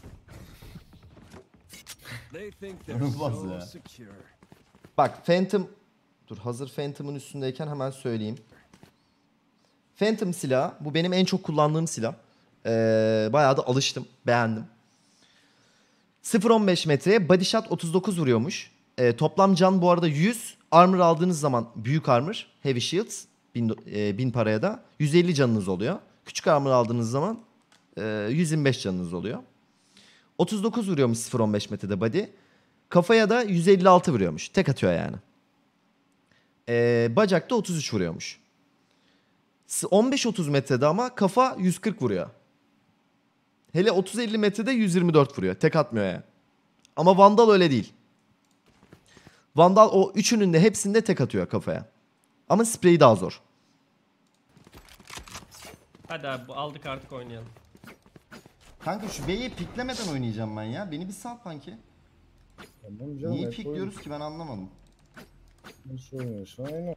They think they're
İnanılmaz
so
ya.
secure.
Bak Phantom... Dur hazır Phantom'ın üstündeyken hemen söyleyeyim. Phantom silahı. Bu benim en çok kullandığım silah. Ee, bayağı da alıştım. Beğendim. sıfır on beş metreye body shot otuz dokuz vuruyormuş. Ee, toplam can bu arada yüz. Armor aldığınız zaman büyük armor. Heavy shields. bin, e, bin paraya da. yüz elli canınız oluyor. Küçük armor aldığınız zaman e, yüz yirmi beş canınız oluyor. otuz dokuz vuruyormuş sıfır on beş metrede body. Kafaya da yüz elli altı vuruyormuş. Tek atıyor yani. Ee, bacakta otuz üç vuruyormuş. on beş otuz metrede ama kafa yüz kırk vuruyor. Hele otuz elli metrede yüz yirmi dört vuruyor. Tek atmıyor yani. Ama Vandal öyle değil. Vandal o üçünün de hepsinde tek atıyor kafaya. Ama spreyi daha zor.
Hadi abi aldık artık oynayalım.
Kanka şu B'yi piklemeden oynayacağım ben ya. Beni bir sal kanki.
Tamam canım,
Niye
hep
pikliyoruz ki ben anlamadım.
Nasıl oynuyorsun? Aynen.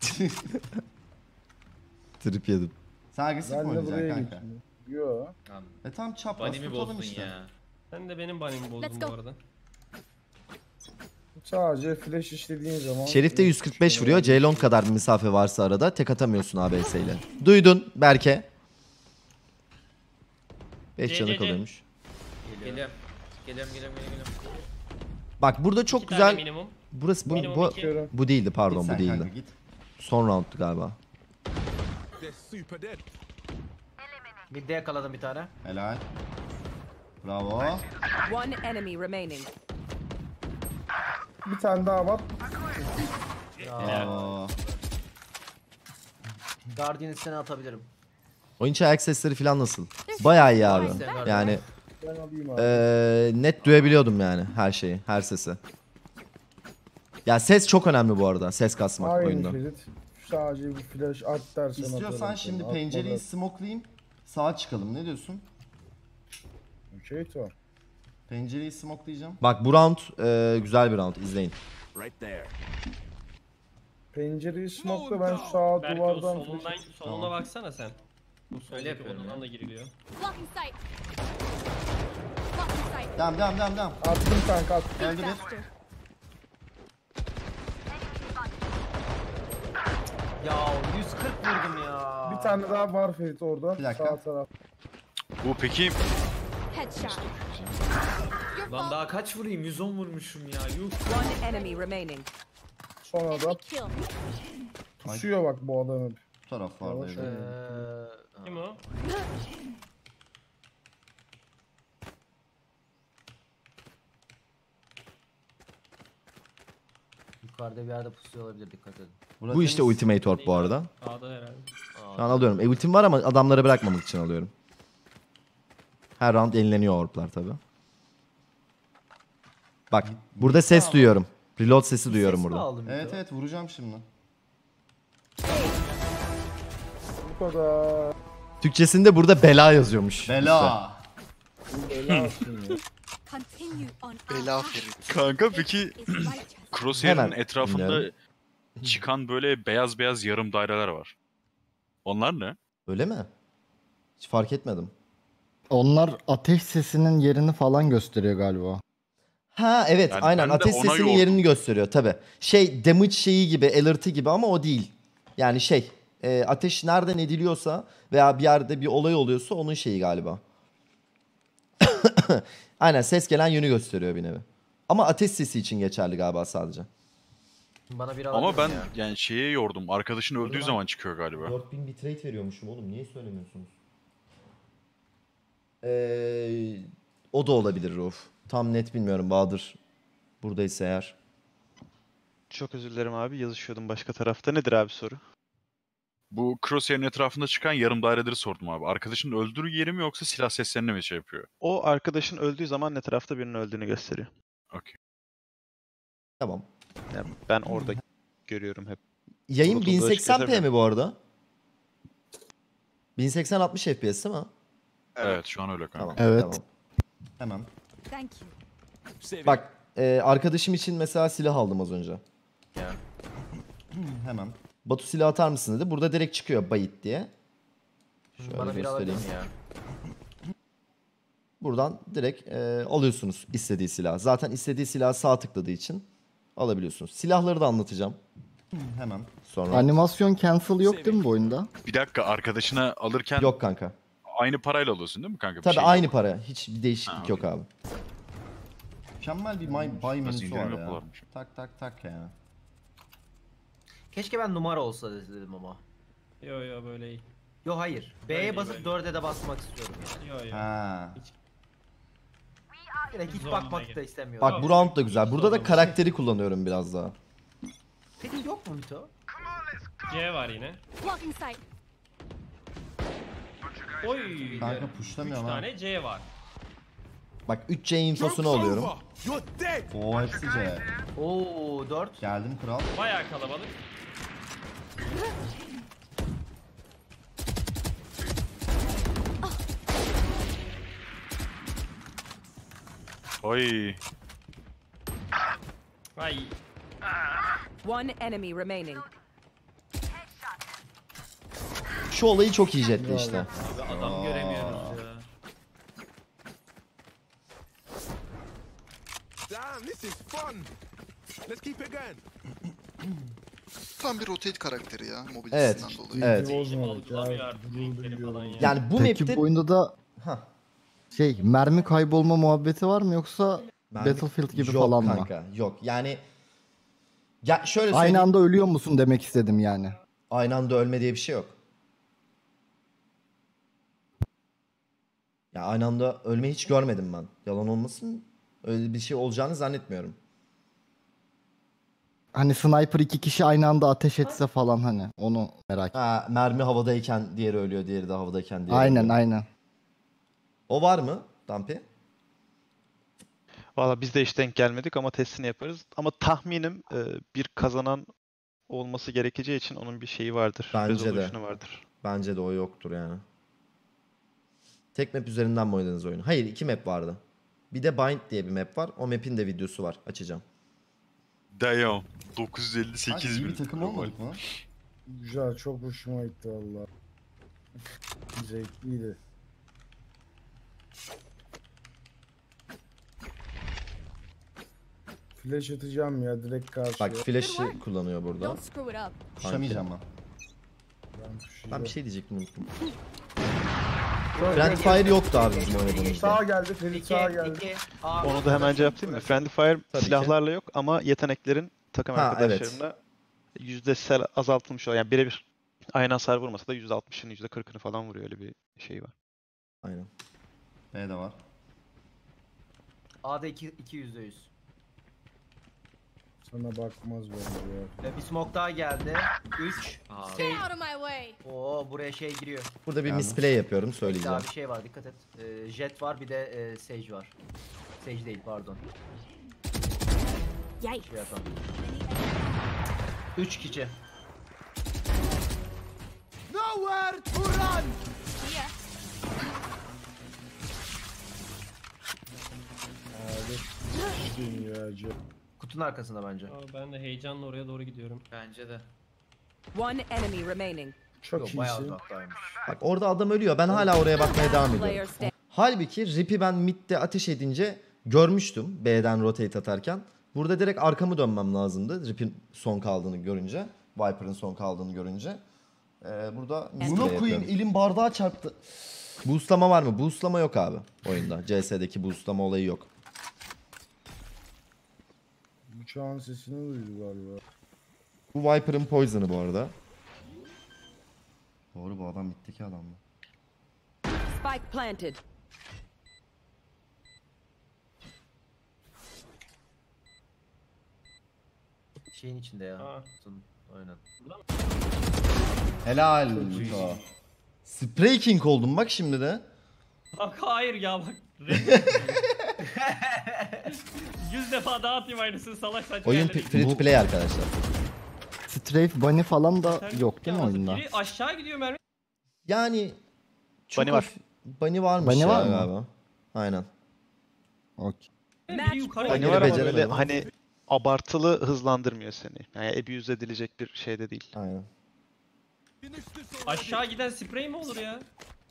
Trip yedim.
Sen agresif mi
Ben de
oynayacaksın
buraya
kanka?
gittim. Yo.
E tamam çapraz
Bunny'mi
tutalım
bozdun
işte.
ya.
Sen de benim banimi bozdun
Let's
bu
go.
arada.
Sadece flash işlediğin zaman.
Şerif de yüz kırk beş vuruyor. Ceylon kadar bir mesafe varsa arada tek atamıyorsun A B S ile. Duydun Berke. beş
C,
canı
C, C.
kalıyormuş.
Geliyorum. Geliyorum geliyorum geliyorum.
Bak burada çok
İki tane
güzel.
minimum.
Burası bu,
Minimum
bu,
iki.
bu değildi
Git
pardon
sen
bu
kanka
değildi.
git.
Son roundtu galiba.
They're super dead.
Midde yakaladım bir tane.
Helal. Bravo.
One enemy remaining.
Bir tane daha var.
Bravo.
Guardian üstüne atabilirim.
Oyun içi ayak sesleri falan nasıl? Bayağı iyi abi. Yani
Ben alayım abi.
eee, net duyabiliyordum yani her şeyi, her sesi. Ya ses çok önemli bu arada. Ses kasmak
Aynı
oyunda.
Ferit. Sadece bir flash at dersen
İstiyorsan
atarım
şimdi
sana.
pencereyi
Atmadan.
smokelayayım. Sağa çıkalım. Ne diyorsun?
Okey tamam.
Pencereyi smokelayacağım.
Bak bu round eee, güzel bir round. İzleyin.
Right there.
Pencereyi smoke'la ben sağa
Berke o
duvardan
solundan,
flash.
soluna
Tamam.
baksana sen. Bu soldaki
yapıyorum
odadan
ya.
da giriliyor.
Blocking sight. Blocking sight.
Devam devam devam devam.
Attım kanka attım.
Öldü bir.
Faster.
Ya yüz kırk vurdum ya.
Bir tane daha var Ferit orada.
Bir dakika.
Sağ taraf.
Bu peki
Headshot. Your
Lan
fault.
daha kaç vurayım? yüz on vurmuşum ya. Yuh.
One enemy remaining.
Sonra da
Enemy kill.
pusuyor bak bu adam hep.
Bu taraflarda.
Yavaş
evet.
Ee,
Kim o?
yukarıda bir yerde pusuyor olabilir, dikkat edin.
Bu işte Ultimate Orb bu arada.
A'da herhalde.
Şu an alıyorum. E, ultim var ama adamları bırakmamak için alıyorum. Her round yenileniyor orblar tabi. Bak burada ses duyuyorum. Reload sesi duyuyorum
Ses mi
burada.
aldın bir
Evet
de?
evet vuracağım şimdi.
Bu kadar.
Türkçesinde burada bela yazıyormuş. üstte.
Bela.
Bu bela olsun ya.
Continue on our
Bela
path.
Ferit.
kanka peki
Is righteous.
Crosshair'ın
Hemen
etrafında
dinliyorum.
çıkan böyle beyaz beyaz yarım daireler var. Onlar ne?
Öyle mi? Hiç fark etmedim.
Onlar ateş sesinin yerini falan gösteriyor galiba.
Ha evet
Yani
aynen
ben de
ateş
ona
sesinin
yordum.
yerini gösteriyor tabi. Şey damage şeyi gibi alert'i gibi ama o değil. Yani şey e, ateş nereden ediliyorsa veya bir yerde bir olay oluyorsa onun şeyi galiba. Aynen, ses gelen yönü gösteriyor bir nevi. Ama ateş sesi için geçerli galiba sadece.
Bana bir
Ama ben
ya.
yani şeye yordum. Arkadaşın öldüğü zaman çıkıyor galiba.
dört bin bitrate veriyormuşum oğlum. Niye söylemiyorsunuz? Ee, o da olabilir Rauf. Tam net bilmiyorum Bahadır. Buradaysa eğer.
Çok özür dilerim abi. Yazışıyordum başka tarafta. Nedir abi soru?
Bu Crosshair'ın etrafında çıkan yarım daireleri sordum abi. Arkadaşın öldüğü yeri mi yoksa silah seslerini mi şey yapıyor?
O arkadaşın öldüğü zaman ne tarafta birinin öldüğünü gösteriyor.
Okey.
Tamam.
Yani ben orada görüyorum hep.
Yayın
Bulut'un
bin
da
seksen p
açıklayabilirim.
mi bu arada? bin seksen altmış F P S değil mi?
Evet, şu an öyle kanka.
Tamam.
Evet.
Tamam.
Hemen.
Thank you.
Bak e, arkadaşım için mesela silah aldım az önce.
Hemen.
Batu silah atar mısın dedi. Burada direkt çıkıyor bayit diye. Şöyle
Bana bir alabilir
göstereyim.
miyim ya?
Buradan direkt e, alıyorsunuz istediği silah. Zaten istediği silahı sağ tıkladığı için alabiliyorsunuz. Silahları da anlatacağım.
Hemen.
Sonra.
Animasyon cancel yok değil mi bu oyunda?
Bir dakika, arkadaşına alırken
Yok kanka.
aynı parayla alıyorsun değil mi kanka? Bir
Tabii
şey
aynı
yok.
para. Hiç bir değişiklik
Ha,
yok abi.
Mükemmel bir buy, buy menüsü
indirim
var ya.
yapıyorlarmış?
Tak tak tak ya.
Keşke ben numara olsa dedim ama.
Yo yo böyle iyi.
Yo hayır.
Böyle
B'ye
iyi,
basıp
böyle.
dörde de basmak istiyorum yani.
Yo yo.
Ha.
Direkt hiç
Zorlama
bakmak
gel.
da istemiyorum.
Bak bu round da güzel. Burada da karakteri kullanıyorum biraz daha.
Senin yok mu Mito?
C var yine.
Blocking sight.
Oy.
Kanka
üç
pushlamıyor lan.
tane C var.
Bak üç C infosunu alıyorum.
You're dead.
Oo hepsi C.
Oo dört.
Geldim kral.
Bayağı kalabalık.
Oy.
Ay.
One enemy remaining.
Şu olayı çok iyi jetti işte.
Abi adam göremiyoruz ya.
Damn, this is fun. Let's keep it going.
Tam bir rotate karakteri ya
Evet.
mobilitesinden dolayı.
Evet.
Bozmadık ya.
Algılamıyor artık linkleri falan ya.
Yani bu
Peki
map'te
bu oyunda da
Hah.
şey mermi kaybolma muhabbeti var mı yoksa
Ben-
Battlefield gibi
yok
falan mı?
kanka, yok. Yani ya şöyle söyleyeyim.
Aynı anda ölüyor musun demek istedim yani.
Aynı anda ölme diye bir şey yok. Ya aynı anda ölmeyi hiç görmedim ben. Yalan olmasın. Öyle bir şey olacağını zannetmiyorum.
Hani sniper iki kişi aynı anda ateş etse falan hani onu merak ettim.
Ha, mermi havadayken diğeri ölüyor, diğeri de havadayken diğeri
Aynen
ölüyor.
aynen.
O var mı Dampi?
Valla biz de hiç denk gelmedik ama testini yaparız. Ama tahminim e, bir kazanan olması gerekeceği için onun bir şeyi vardır.
Bence de.
Resolution'u vardır.
Bence de o yoktur yani. Tek map üzerinden mi oynadınız oyunu? Hayır, iki map vardı. Bir de Bind diye bir map var. O map'in de videosu var. Açacağım.
Damn. dokuz yüz elli
Kanka
sekiz
iyi
bin.
bir takım olmadık mı?
Güzel, çok hoşuma gitti valla. Zevkliydi. Flash atacağım ya direkt karşıya.
Bak flash'ı kullanıyor burada.
Don't screw it up.
Pushlamayacağım ben.
Ben pushlayacağım.
Ben bir şey diyecektim, unuttum.
Çok
Friendly
iyi.
Fire yoktu abi bizim oynadığımızda.
Sağa geldi, Ferit
İki,
sağa geldi.
iki. A.
Onu da hemen cevaplayayım mı? Friendly Fire
Tabii ki.
silahlarla yok ama yeteneklerin takım
Ha,
arkadaşlarına yüzdesel azaltılmış olan yani birebir aynı hasar vurmasa da yüzde altmışını yüzde kırkını falan vuruyor, öyle bir şey var.
Aynen.
B de var.
A'da iki, iki yüzde yüz.
Sana bakmaz bence ya.
Ee, bir smoke daha geldi. üç.
Get out of my way.
Oo buraya şey giriyor.
Burada bir
Yani.
misplay yapıyorum,
Bir daha
söyleyeceğim.
bir şey var, dikkat et. Ee, Jet var, bir de e, Sage var. Sage değil, pardon.
Yikes.
Şey yapan. üç kişi.
Nowhere to run.
Yeah.
Abi. Dünyacı.
Kutunun arkasında bence.
Abi ben de heyecanla oraya doğru gidiyorum.
Bence de.
One enemy remaining.
Çok
Yok, bayağı
iyisin.
uzaktaymış.
Bak orada adam ölüyor. Ben hala oraya bakmaya devam
Player
ediyorum.
stand.
Halbuki Rip'i ben mid'de ateş edince görmüştüm B'den rotate atarken. Burada direkt arkamı dönmem lazımdı Rip'in son kaldığını görünce. Viper'ın son kaldığını görünce. Ee, burada
Buna
Buna koyayım
koyayım,
elim bardağa çarptı. Boostlama var mı? Boostlama yok abi oyunda. C S'deki boostlama olayı yok.
Bıçağın sesini duydu galiba.
Bu Viper'ın poison'ı bu arada.
Doğru, bu adam mitteki adam mı?
Spike planted.
Şeyin içinde ya. Kutunun, aynen.
Helal Luto.
Spray King oldum bak şimdi de.
Bak hayır ya bak. Yüz defa daha atayım aynısını salak saçma
Oyun
yerlere
free to play arkadaşlar.
Strafe bunny falan da
Sen
yok değil mi
yalnız
oyunda?
Biri aşağı gidiyor mermi.
Yani çok
Bunny var.
hafif- Bunny varmış
Bunny
ya
var mı?
galiba. Aynen.
Okey.
Biri yukarı
Bunny
Hani
gidiyor.
var ama böyle
beceremedim.
hani abartılı hızlandırmıyor seni. Yani abuse edilecek bir şey de değil.
Aynen.
Aşağı giden sprey mi olur ya?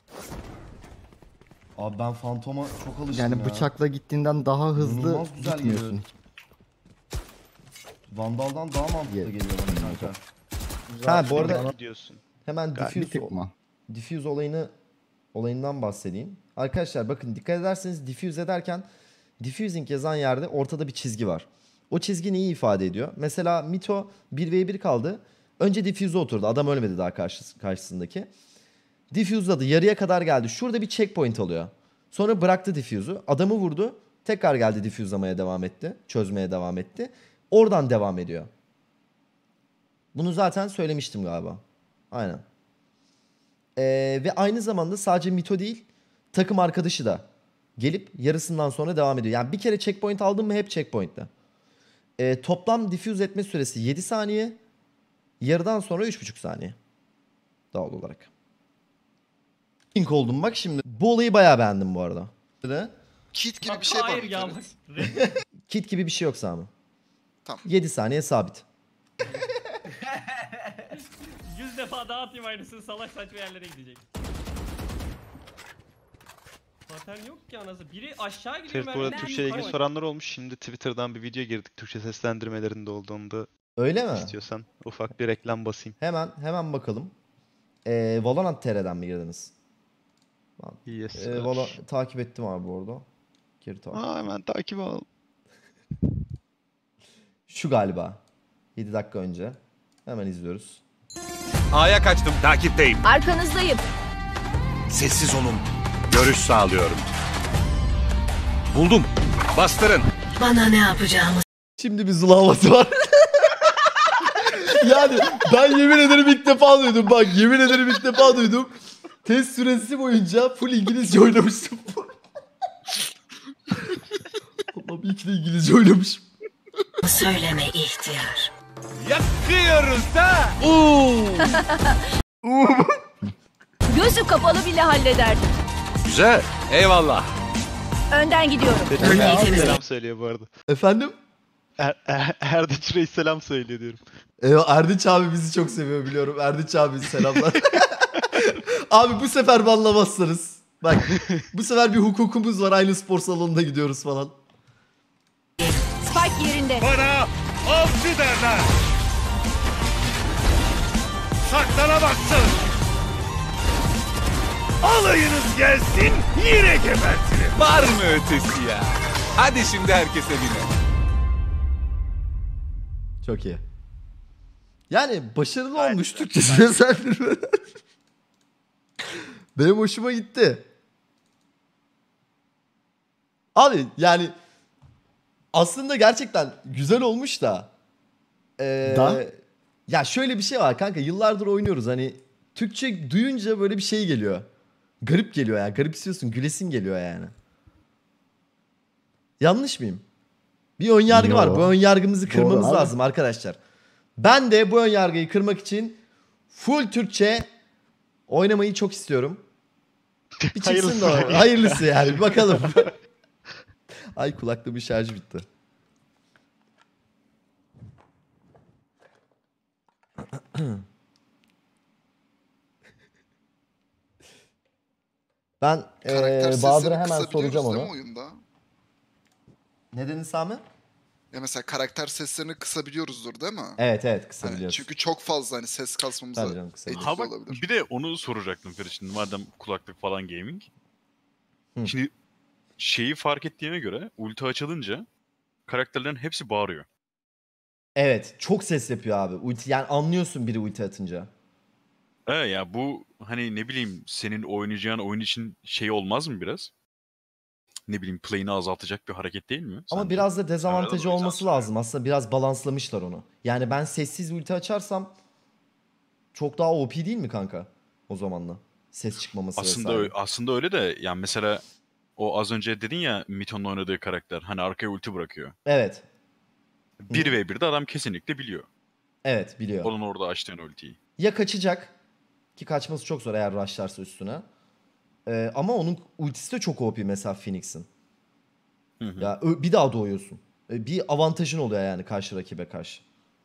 Abi ben Phantom'a çok alıştım
Yani
ya.
bıçakla gittiğinden daha hızlı
İnanılmaz güzel
gitmiyorsun.
geliyor. Vandal'dan daha mantıklı
Ye-
geliyor bana kanka.
Ha bu arada
Gidiyorsun.
hemen
Gayet
Bir
diffuse,
tık mı?
diffuse olayını olayından bahsedeyim. Arkadaşlar bakın dikkat ederseniz diffuse ederken diffusing yazan yerde ortada bir çizgi var. O çizgi neyi ifade ediyor? Mesela Mito bir ve bir kaldı. Önce diffuse'a oturdu. Adam ölmedi daha karşı, karşısındaki. Diffuse'ladı. Yarıya kadar geldi. Şurada bir checkpoint alıyor. Sonra bıraktı diffuse'u. Adamı vurdu. Tekrar geldi diffuse'lamaya devam etti. Çözmeye devam etti. Oradan devam ediyor. Bunu zaten söylemiştim galiba. Aynen. Ee, ve aynı zamanda sadece Mito değil, takım arkadaşı da gelip yarısından sonra devam ediyor. Yani bir kere checkpoint aldın mı hep checkpoint'te. Ee, toplam diffuse etme süresi yedi saniye. Yarıdan sonra üç buçuk saniye. Doğal olarak. Link oldum bak şimdi. Bu olayı bayağı beğendim bu arada. Bir
Kit gibi
Bak
bir şey var.
hayır
bir
ya
kere.
bak.
Kit gibi bir şey yok Sami.
Tamam.
yedi saniye sabit.
Yüz defa daha atayım aynısını salak saçma yerlere gidecek. Pattern yok ki anası. Biri aşağı gidiyor
Ferit bu arada
mermi.
Türkçe'ye
yukarı
ilgili
bak.
soranlar olmuş. Şimdi Twitter'dan bir video girdik. Türkçe seslendirmelerinde olduğunda
Öyle mi?
istiyorsan ufak bir reklam basayım.
Hemen hemen bakalım. Ee, Valorant T R'den mi girdiniz?
Yes.
Ee,
sir.
valla takip ettim abi orada. Geri takip.
Aa, hemen takip al.
Şu galiba. yedi dakika önce. Hemen izliyoruz.
A'ya kaçtım. Takipteyim.
Arkanızdayım.
Sessiz olun. Görüş sağlıyorum. Buldum. Bastırın.
Bana ne yapacağımı
Şimdi bir Zula havası var. Yani ben yemin ederim ilk defa duydum. Bak yemin ederim ilk defa duydum. Test süresi boyunca full İngilizce oynamıştım. Allah'ım iyi ki de İngilizce oynamışım.
söyleme ihtiyar.
Yakıyoruz da.
Gözü kapalı bile hallederdim.
Güzel. Eyvallah.
Önden gidiyorum.
Reis selam söylüyor bu arada.
Efendim?
Er, er, Erdinç Reis selam söylüyor diyorum.
Ee, Erdinç abi bizi çok seviyor biliyorum. Erdinç abi selamlar. Abi bu sefer banlamazsınız. Bak bu sefer bir hukukumuz var. Aynı spor salonuna gidiyoruz falan.
Spike yerinde.
Bana avcı derler. Saklanamazsın. Alayınız gelsin yine gebertirim. Var mı ötesi ya? Hadi şimdi herkese bine.
Çok iyi. Yani başarılı
Gayet
olmuş
güzel.
Türkçe seslendirme. Benim hoşuma gitti. Abi yani aslında gerçekten güzel olmuş da. Ee,
Da?
Ya şöyle bir şey var kanka, yıllardır oynuyoruz hani Türkçe duyunca böyle bir şey geliyor. Garip geliyor yani, garipsiyorsun, gülesin geliyor yani. Yanlış mıyım? Bir ön yargı
Yo.
var. Bu ön yargımızı kırmamız
Doğru abi.
lazım arkadaşlar. Ben de bu ön yargıyı kırmak için full Türkçe oynamayı çok istiyorum. Bir çıksın
Hayırlısı.
da o. Hayırlısı yani, bir bakalım. Ay kulaklığımın şarjı bitti. Ben
Karakter
ee,
seslerini
Bahadır'a hemen
kısabiliyoruz
soracağım
değil
onu.
mi oyunda?
Ne dedin Sami?
Ya mesela karakter seslerini kısabiliyoruzdur değil mi?
Evet evet
Hani
kısabiliyoruz.
çünkü çok fazla hani ses
Tabii
kasmamıza
canım, kısabiliyoruz.
etkisi
Ha bak
olabilir.
bir de onu soracaktım Ferit şimdi madem kulaklık falan gaming.
Hı.
Şimdi şeyi fark ettiğime göre ulti açılınca karakterlerin hepsi bağırıyor.
Evet çok ses yapıyor abi. Ulti, yani anlıyorsun biri ulti atınca.
Evet ya bu hani ne bileyim senin oynayacağın oyun için şey olmaz mı biraz? Ne bileyim play'ini azaltacak bir hareket değil mi?
Ama
sence?
biraz da
Sen neden
dezavantajı
o yüzden
olması lazım. Aslında biraz balanslamışlar onu. Yani ben sessiz ulti açarsam çok daha O P değil mi kanka? O zamanla. Ses çıkmaması
Aslında
vesaire.
ö- aslında öyle de yani mesela o az önce dedin ya Mito'nun oynadığı karakter hani arkaya ulti bırakıyor.
Evet.
bir ve birde adam kesinlikle biliyor.
Evet biliyor.
Onun orada açtığın ultiyi.
Ya kaçacak ki kaçması çok zor eğer rushlarsa üstüne. Ee, ama onun ultisi de çok O P mesela Phoenix'in.
Hı hı.
Ya ö- bir daha doğuyorsun. Ee, Bir avantajın oluyor yani karşı rakibe karşı.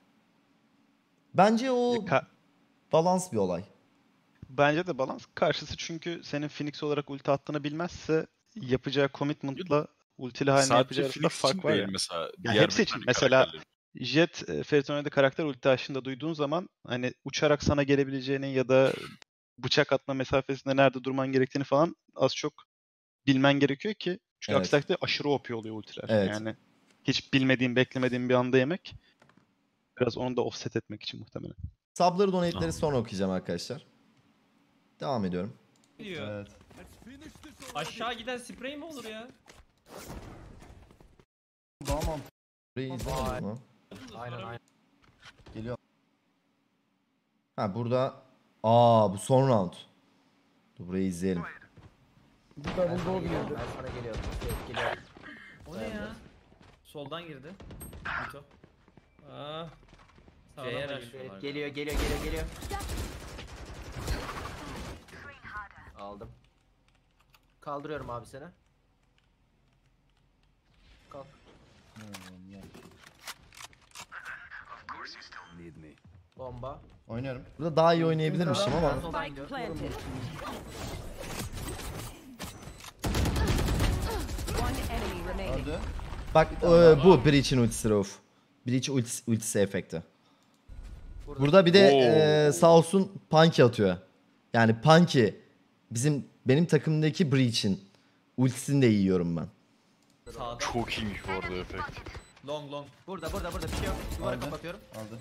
Bence o
Ka-
balans bir olay.
Bence de balans. Karşısı çünkü senin Phoenix olarak ulti attığını bilmezse yapacağı commitment'la ultili haline
Sadece
yapacağı arasında
Phoenix için
fark var
değil
ya.
mesela.
Ya
Diğer
hepsi
bütün
için.
hani
Mesela
karakterlerin.
Jet, e, Ferit'in oynadığı karakter ulti açtığında duyduğun zaman hani uçarak sana gelebileceğini ya da bıçak atma mesafesinde nerede durman gerektiğini falan az çok bilmen gerekiyor ki. Çünkü aksi
Evet.
takdirde aşırı O P oluyor ultiler.
Evet.
Yani hiç bilmediğin, beklemediğin bir anda yemek biraz onu da offset etmek için muhtemelen.
Subları donate'leri sonra okuyacağım arkadaşlar. Devam ediyorum.
Gidiyor.
Evet.
Aşağı giden sprey mi olur ya?
Daha mantıklı.
Burayı izlemedik mi?
Aynen aynen.
Geliyor.
Ha burada... Aa bu son round. Dur burayı izleyelim.
Bir double door girdi.
Ben sana geliyorum. Geliyorum.
O ne ya? Soldan girdi. Mito. Aa. Sağdan
C'ye
da
rush.
geliyorlar.
Geliyor geliyor geliyor geliyor. Aldım. Kaldırıyorum abi seni. Kalk. Bomba.
Oynuyorum.
Burada daha iyi oynayabilirmişim ama.
Spike planted. One enemy remaining.
Öldü.
Bak e, bu Breach'in ultisi Rauf. Breach ultisi, ultisi efekti. Burada bir de e, sağ olsun Punky atıyor. Yani Punky bizim benim takımdaki Breach'in ultisini de yiyorum ben.
Sağda.
Çok iyiymiş bu arada efekt.
Long long.
Burada burada burada bir şey yok. Duvarı
Aldı.
kapatıyorum.
Aldı.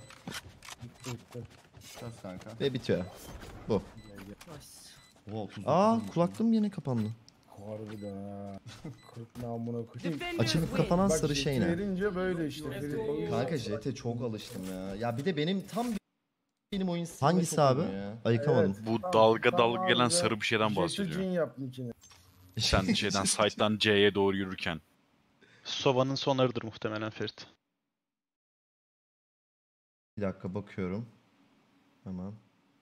Çöz kanka.
Ve bitiyor. Bu.
Nice.
Oo, otuz
Aa
dokuz
kulaklığım yine kapandı.
Harbiden ha. Kırk namına koyayım.
Açılıp kapanan
Bak
sarı
jeti
şey ne?
verince böyle işte. Ferit o yüzden-
Kanka Jet'e çok alıştım ya. Ya bir de benim tam benim oyun stilime Hangisi çok abi? uygun ya. Ayıkamadım.
Bu
Tamam,
dalga
tamam
dalga
abi
gelen
ya.
sarı bir şeyden
Jeti
bahsediyor.
cin yaptın içine.
Sen şeyden site'dan C'ye doğru yürürken.
Sova'nın sonarıdır muhtemelen Ferit.
Bir dakika bakıyorum. Hemen.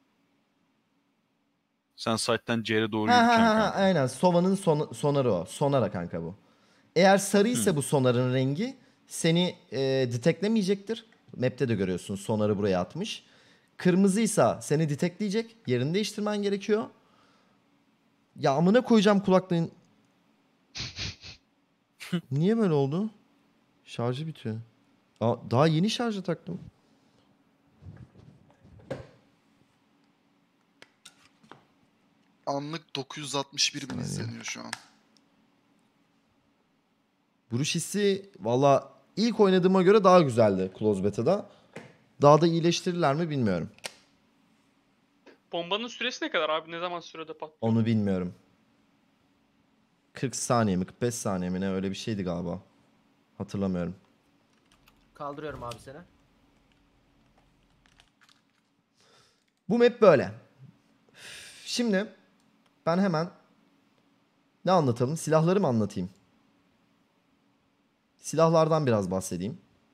Sen site'den C'ye doğru
Ha ha
yürürken
ha ha,
kanka.
aynen. Sova'nın son, sonarı o. Sonara kanka bu. Eğer sarıysa bu sonarın rengi seni e, deteklemeyecektir. Map'te de görüyorsun sonarı buraya atmış. Kırmızıysa seni detekleyecek. Yerini değiştirmen gerekiyor. Ya amına koyacağım kulaklığın. Niye böyle oldu? Şarjı bitiyor. Aa, daha yeni şarjı taktım.
Anlık dokuz yüz altmış bir bin izleniyor şu an.
Vuruş hissi valla ilk oynadığıma göre daha güzeldi Close Beta'da. Daha da iyileştirirler mi bilmiyorum.
Bombanın süresi ne kadar abi? Ne zaman sürede pat?
Onu bilmiyorum. kırk saniye mi kırk beş saniye mi ne öyle bir şeydi galiba. Hatırlamıyorum.
Kaldırıyorum abi seni.
Bu map böyle. Şimdi ben hemen ne anlatalım? Silahları mı anlatayım? Silahlardan biraz bahsedeyim.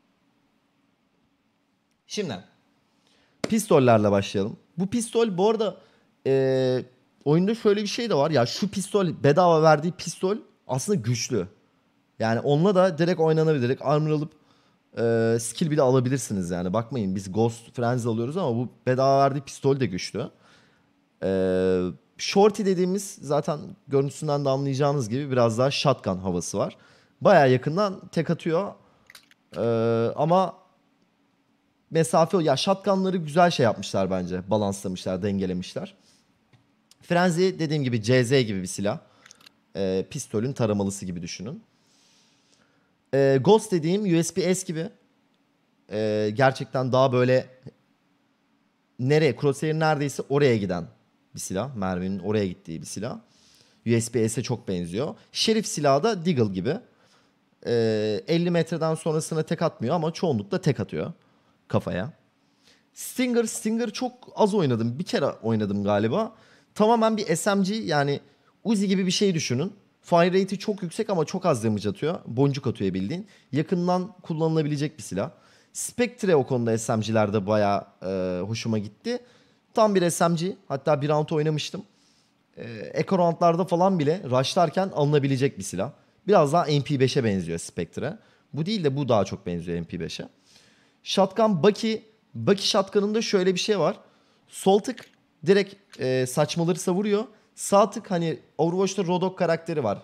Şimdi pistollerle başlayalım. Bu pistol bu arada e, oyunda şöyle bir şey de var. Ya şu pistol bedava verdiği pistol aslında güçlü. Yani onunla da direkt oynanabilir. Direkt armor alıp e, skill bile alabilirsiniz yani. Bakmayın biz Ghost Frenzy alıyoruz ama bu bedava verdiği pistol de güçlü. E, Shorty dediğimiz zaten görüntüsünden de anlayacağınız gibi biraz daha shotgun havası var. Baya yakından tek atıyor. Ee, ama mesafe ya shotgunları güzel şey yapmışlar bence. Balanslamışlar, dengelemişler. Frenzy dediğim gibi C Z gibi bir silah. Ee, pistolün taramalısı gibi düşünün. Ee, Ghost dediğim U S B S gibi. Ee, gerçekten daha böyle nereye? Crosshair neredeyse oraya giden bir silah. Merminin oraya gittiği bir silah. U S B S'e çok benziyor. Şerif silahı da Deagle gibi. Ee, elli metreden sonrasına tek atmıyor ama çoğunlukla tek atıyor kafaya. Stinger, Stinger çok az oynadım. Bir kere oynadım galiba. Tamamen bir S M G, yani Uzi gibi bir şey düşünün. Fire rate'i çok yüksek ama çok az damage atıyor. Boncuk atıyor bildiğin. Yakından kullanılabilecek bir silah. Spectre o konuda S M G'lerde bayağı e, hoşuma gitti. Tam bir S M G. Hatta bir round oynamıştım. E, Eco roundlarda falan bile rushlarken alınabilecek bir silah. Biraz daha M P beşe benziyor Spectre. Bu değil de bu daha çok benziyor M P beşe. Shotgun Bucky. Bucky shotgun'ında şöyle bir şey var. Sol tık direkt e, saçmaları savuruyor. Sağ tık, hani Overwatch'ta Rodok karakteri var.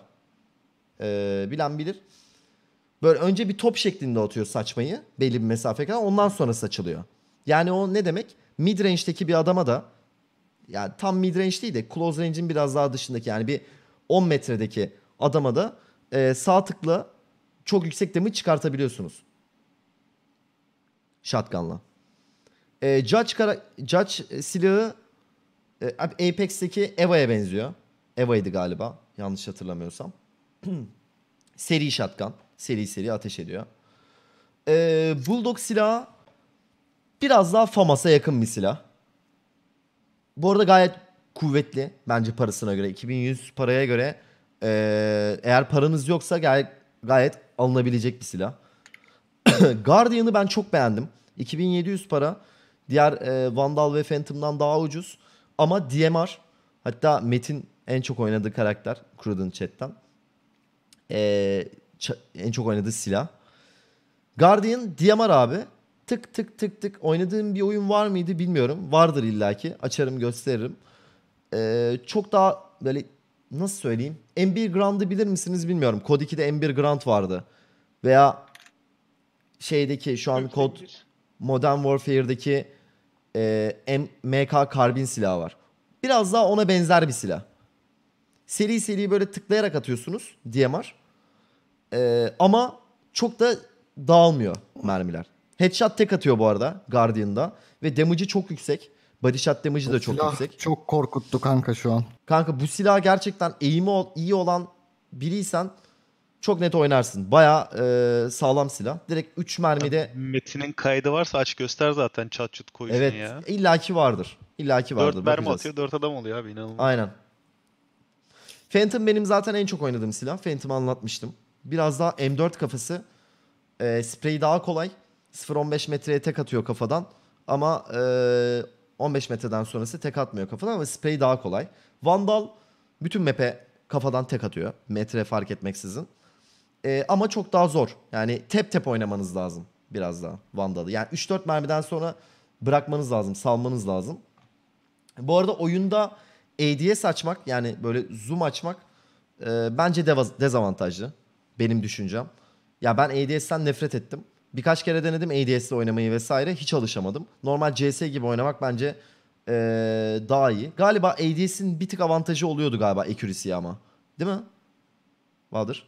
E, bilen bilir. Böyle önce bir top şeklinde atıyor saçmayı belli bir mesafe kadar, ondan sonra saçılıyor. Yani o ne demek? Mid range'deki bir adama da, yani tam mid range değil de close range'in biraz daha dışındaki, yani bir on metredeki adama da e, sağ tıkla çok yüksek damage çıkartabiliyorsunuz. Shotgun'la. E, Judge, kara, Judge silahı e, Apex'teki Eva'ya benziyor. Eva'ydı galiba, yanlış hatırlamıyorsam. Seri shotgun. Seri seri ateş ediyor. Ee, Bulldog silahı biraz daha FAMAS'a yakın bir silah. Bu arada gayet kuvvetli bence parasına göre. iki bin yüz paraya göre ee, eğer paranız yoksa gayet, gayet alınabilecek bir silah. Guardian'ı ben çok beğendim. iki bin yedi yüz para. Diğer ee, Vandal ve Phantom'dan daha ucuz. Ama D M R, hatta Metin en çok oynadığı karakter. Cruden chat'ten. Eee... En çok oynadığı silah. Guardian D M R abi. Tık tık tık tık. Oynadığım bir oyun var mıydı bilmiyorum. Vardır illaki. Açarım gösteririm. Ee, çok daha böyle, nasıl söyleyeyim? M bir Grand'ı bilir misiniz bilmiyorum. Code iki'de M bir Grand vardı. Veya şeydeki şu an Code Modern Warfare'deki e, M K Karbin silahı var. Biraz daha ona benzer bir silah. Seri seri böyle tıklayarak atıyorsunuz D M R. Ee, ama çok da dağılmıyor mermiler. Headshot tek atıyor bu arada Guardian'da. Ve damage'i çok yüksek. Body shot damage'i de çok
silah
yüksek.
Çok korkuttu kanka şu an.
Kanka bu silah gerçekten eğimi iyi olan biriysen çok net oynarsın. Baya e, sağlam silah. Direkt üç mermide...
Metin'in kaydı varsa aç göster zaten, çat çut koysun
evet,
ya.
Evet illaki vardır. İllaki vardır.
dört mermi atıyor, dört adam oluyor abi, inanılmaz.
Aynen. Phantom benim zaten en çok oynadığım silah. Phantom'ı anlatmıştım. Biraz daha M dört kafası. E, sprey daha kolay. sıfır on beş metreye tek atıyor kafadan. Ama e, on beş metreden sonrası tek atmıyor kafadan, ama sprey daha kolay. Vandal bütün map'e kafadan tek atıyor. Metre fark etmeksizin. E, ama çok daha zor. Yani tep tep oynamanız lazım biraz daha Vandal'ı. Yani üç dört mermiden sonra bırakmanız lazım. Salmanız lazım. Bu arada oyunda A D S açmak, yani böyle zoom açmak e, bence deva- dezavantajlı. Benim düşüncem. Ya ben A D S'ten nefret ettim. Birkaç kere denedim A D S'le oynamayı vesaire. Hiç alışamadım. Normal C S gibi oynamak bence ee, daha iyi. Galiba A D S'in bir tık avantajı oluyordu galiba accuracy'ye ama. Değil mi? Bahadır.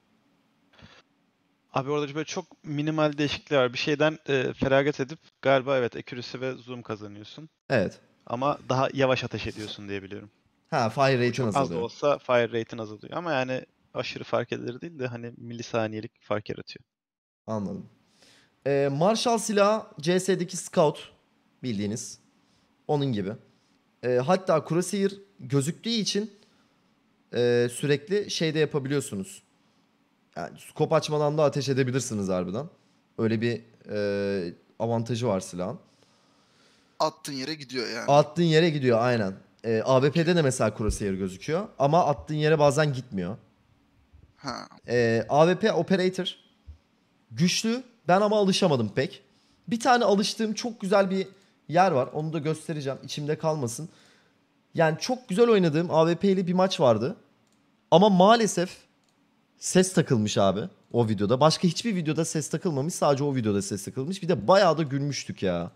Abi orada böyle çok minimal değişiklikler var. Bir şeyden e, feragat edip galiba evet accuracy ve zoom kazanıyorsun.
Evet.
Ama daha yavaş ateş ediyorsun diye biliyorum.
Ha, fire rate'in
çok
azalıyor.
Az da olsa fire rate'in azalıyor. Ama yani aşırı fark edilir değil de hani milisaniyelik fark yaratıyor.
Anladım. Ee, Marshall silahı C S'deki Scout bildiğiniz. Onun gibi. Ee, hatta Crosshair gözüktüğü için e, sürekli şey de yapabiliyorsunuz. Yani scope açmadan da ateş edebilirsiniz harbiden. Öyle bir e, avantajı var silahın.
Attığın yere gidiyor yani.
Attığın yere gidiyor aynen. E, A W P'de de mesela Crosshair gözüküyor. Ama attığın yere bazen gitmiyor.
Ha.
E, A W P Operator güçlü. Ben ama alışamadım pek. Bir tane alıştığım çok güzel bir yer var. Onu da göstereceğim. İçimde kalmasın. Yani çok güzel oynadığım A W P'li bir maç vardı. Ama maalesef ses takılmış abi. o videoda. Başka hiçbir videoda ses takılmamış. Sadece o videoda ses takılmış. Bir de bayağı da gülmüştük ya.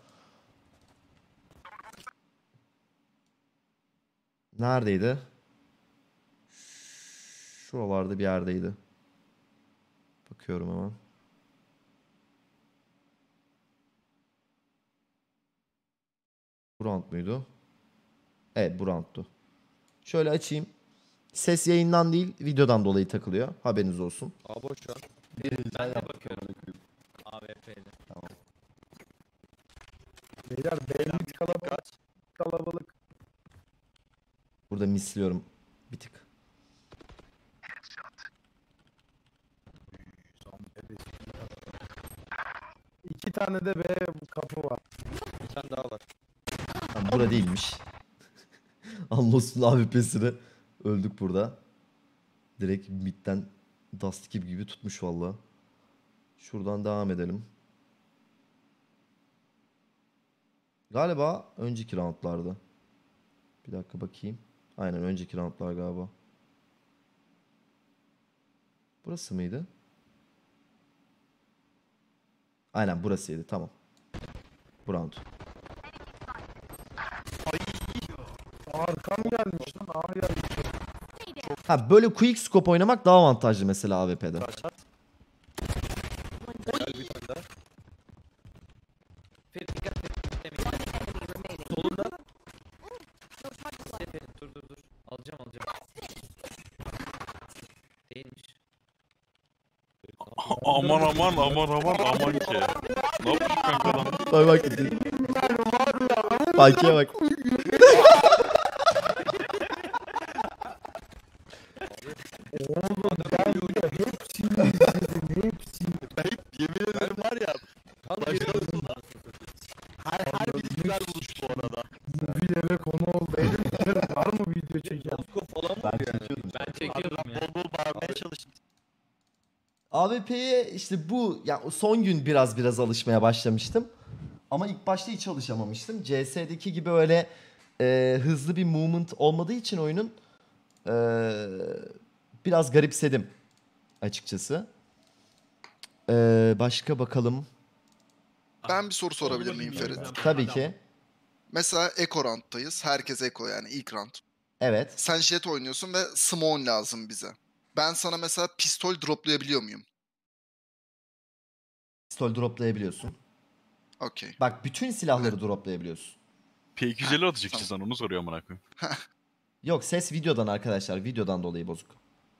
Neredeydi? Şuralarda bir yerdeydi. Bakıyorum hemen. Bu round muydu? Evet, bu round'tu. Şöyle açayım. Ses yayından değil, videodan dolayı takılıyor. Haberiniz olsun.
Aa boş şu an. Ben de bakıyorum. A W P'yle.
Tamam.
Beyler beynimiz kalabalık. Kalabalık.
Burada misliyorum bir tık.
İki tane de B kapı var.
Bir tane daha var.
Tamam, bura değilmiş. Anlos'un A W P'sini öldük burada. Direkt midden dust gibi gibi tutmuş valla. Şuradan devam edelim. Galiba önceki roundlarda. Bir dakika bakayım. Aynen önceki roundlar galiba. Burası mıydı? Aynen burasıydı, tamam. Bu round.
Arkam gelmiş lan. A gelmiş.
Ha, böyle quick scope oynamak daha avantajlı mesela A W P'de.
Solunda. Seferin dur dur dur. Alacağım alacağım. Değilmiş.
Aman aman aman aman aman ki. Ne yapmış kanka lan?
Bak bak. Bakiye bak.
Oğlum ben de hepsini izledim. Hepsini.
Hep yemin ederim var ya. Her her bir güzel buluştu bu arada.
Mobilere konu oldu. Elimde var mı video çeken?
Falan mı?
Ben çekiyordum.
Ben çekiyordum ya.
Bol bol bağırmaya çalıştım.
A W P'ye işte bu ya son gün biraz biraz alışmaya başlamıştım. Ama ilk başta hiç alışamamıştım. C S'deki gibi öyle e, hızlı bir movement olmadığı için oyunun e, biraz garipsedim açıkçası. E, başka bakalım.
Ben bir soru sorabilir miyim Ferit?
Tabii ki.
Mesela Eco round'tayız. Herkes Eco yani ilk round.
Evet.
Sen jet oynuyorsun ve Smone lazım bize. Ben sana mesela pistol droplayabiliyor muyum?
Pistol droplayabiliyorsun.
Okey.
Bak bütün silahları droplayabiliyorsun.
P iki yüz elli atacak işte sana onu soruyor amına koyayım.
Yok, ses videodan arkadaşlar. Videodan dolayı bozuk.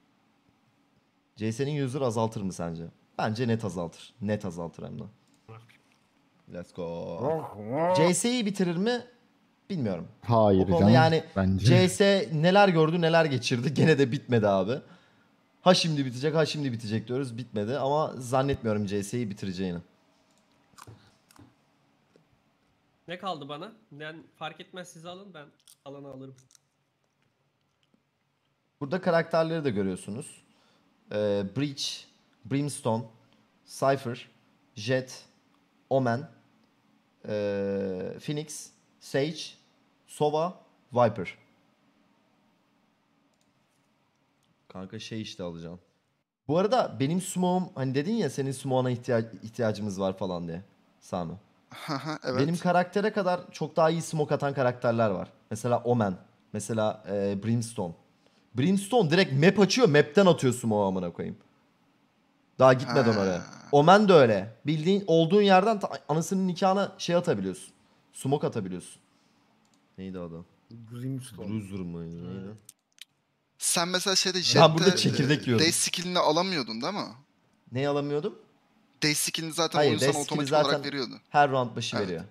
C S'nin user azaltır mı sence? Bence net azaltır. Net azaltır hem de. Let's go. C S'yi bitirir mi? Bilmiyorum.
Hayır
O konuda
canım,
yani
bence.
C S neler gördü neler geçirdi. Gene de bitmedi abi. Ha şimdi bitecek ha şimdi bitecek diyoruz. Bitmedi ama zannetmiyorum C S'yi bitireceğini.
Ne kaldı bana? Ben fark etmez, siz alın, ben alanı alırım.
Burada karakterleri de görüyorsunuz. Ee, Breach, Brimstone, Cypher, Jet, Omen, ee, Phoenix, Sage, Sova, Viper. Kanka şey işte alacağım. Bu arada benim smoke'um, hani dedin ya senin smoke'una ihtiyac ihtiyacımız var falan diye Sami.
Evet.
Benim karaktere kadar çok daha iyi smoke atan karakterler var. Mesela Omen, mesela e, Brimstone. Brimstone direkt map açıyor, map'ten atıyor smoke'u amına koyayım. Daha gitmeden
Ha.
oraya. Omen de öyle. Bildiğin olduğun yerden ta- anasının nikahına şey atabiliyorsun. Smoke atabiliyorsun. Neydi adı?
Brimstone.
Bruiser mıydı? Neydi?
Sen mesela şeyde
Ben burada
jette
çekirdek yiyordum.
Day skill'ini alamıyordun değil mi?
Neyi alamıyordum?
Day skill'ini zaten
Hayır,
oyun
Day
sana
skill'i
otomatik
zaten
olarak veriyordu.
her round başı
Evet.
veriyor.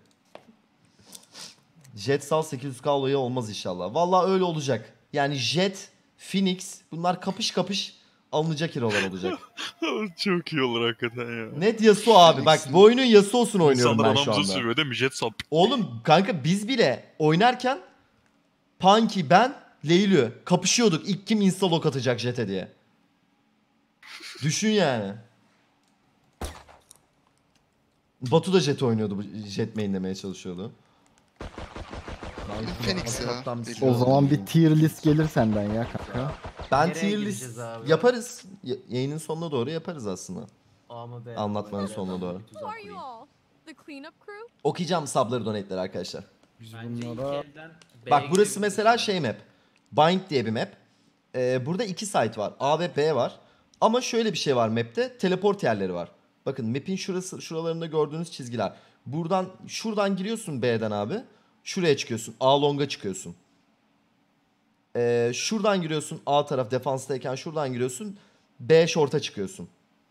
Jet sal sekiz yüz K olayı olmaz inşallah. Vallahi öyle olacak. Yani Jet, Phoenix bunlar kapış kapış alınacak hero'lar olacak.
Çok iyi olur hakikaten ya.
Net Yasuo abi. Bak bu oyunun Yasuo'sunu oynuyorum
İnsanlar
ben şu
anamıza
anda.
sövüyor değil mi? Jet sap.
Oğlum kanka biz bile oynarken Punky, ben, Leylu kapışıyorduk. İlk kim insta lock atacak Jet'e diye. Düşün yani. Batu da Jet oynuyordu. Bu Jet mainlemeye çalışıyordu.
Phoenix ya.
Atlattan bir
Belli
sürü
O
oldu.
zaman bir tier list gelir senden ya kanka.
Ben
Nereye
tier
gireceğiz
list
abi?
yaparız. Y- yayının sonuna doğru yaparız aslında.
A mı B mi?
Anlatmanın
Böyle
sonuna
ben
doğru.
bir tuzak
Who are you
kurayım.
all? The cleanup crew?
Okuyacağım sabları donate'leri arkadaşlar.
Biz
Bence ilk
bunlara
elden B'ye
Bak burası
gidebiliriz
mesela
ya.
şey map. Bind diye bir map. Ee, burada iki site var. A ve B var. Ama şöyle bir şey var map'te. Teleport yerleri var. Bakın map'in şurası, şuralarında gördüğünüz çizgiler. Buradan şuradan giriyorsun B'den abi. Şuraya çıkıyorsun. A long'a çıkıyorsun. Ee, şuradan giriyorsun A taraf defanstayken şuradan giriyorsun. B short'a çıkıyorsun.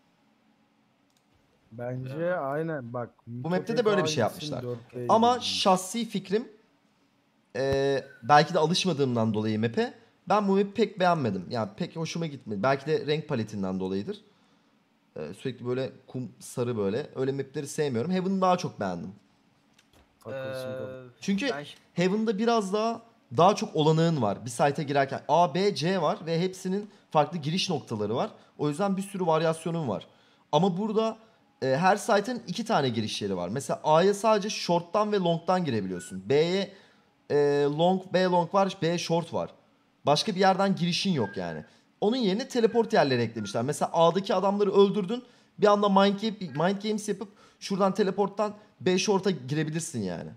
bence aynen bak.
Bu map'te de böyle bir şey yapmışlar. Ama şahsi fikrim eee, belki de alışmadığımdan dolayı map'e ben bu map'i pek beğenmedim. Yani pek hoşuma gitmedi. Belki de renk paletinden dolayıdır. Eee, sürekli böyle kum sarı böyle. Öyle map'leri sevmiyorum. Heaven'ı daha çok beğendim.
Haklısın
Ee,
tabii.
Çünkü
ben ş-
Heaven'da biraz daha daha çok olanağın var. Bir site'e girerken A, B, C var ve hepsinin farklı giriş noktaları var. O yüzden bir sürü varyasyonun var. Ama burada e, her site'in iki tane giriş yeri var. Mesela A'ya sadece short'tan ve long'dan girebiliyorsun. B'ye e, long, B long var, B short var. Başka bir yerden girişin yok yani. Onun yerine teleport yerleri eklemişler. Mesela A'daki adamları öldürdün. Bir anda mind, game, mind games yapıp şuradan teleporttan B short'a girebilirsin yani.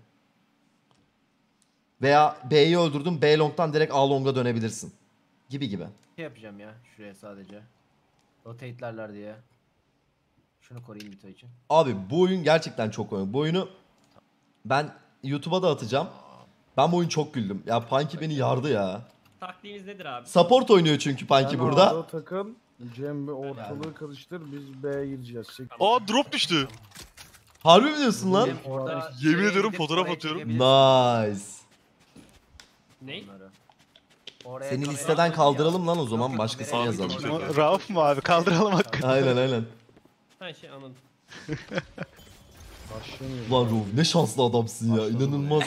Veya B'yi öldürdün, B long'dan direkt A long'a dönebilirsin. Gibi gibi.
şey yapacağım ya şuraya sadece. Rotate'lerler diye. Şunu koruyayım Vito için.
Abi bu oyun gerçekten çok oyun. Bu oyunu ben YouTube'a da atacağım. Ben bu oyun çok güldüm. Ya Punky beni yardı ya.
Taktiğimiz nedir abi?
Support oynuyor çünkü Punky
Sen
burada.
A'da takıl. Cem bir ortalığı karıştır. Biz B'ye gireceğiz. Sek-
Aa drop düştü.
Harbi mi diyorsun lan?
Orada
Yemin
şuraya
ediyorum
gidip
fotoğraf
oraya
atıyorum.
çekebilirsin
Nice.
Ne?
bunları. Oraya
Seni
kamera-
listeden kaldıralım lan o zaman.
Yok, yok,
Başkasını
kameraya
yazalım.
çekelim.
Ama Rauf mu abi? Kaldıralım hakikaten.
Aynen aynen.
Ha şey anladım.
Başlamıyor.
Ulan Ruh ne şanslı adamsın ya. İnanılmaz.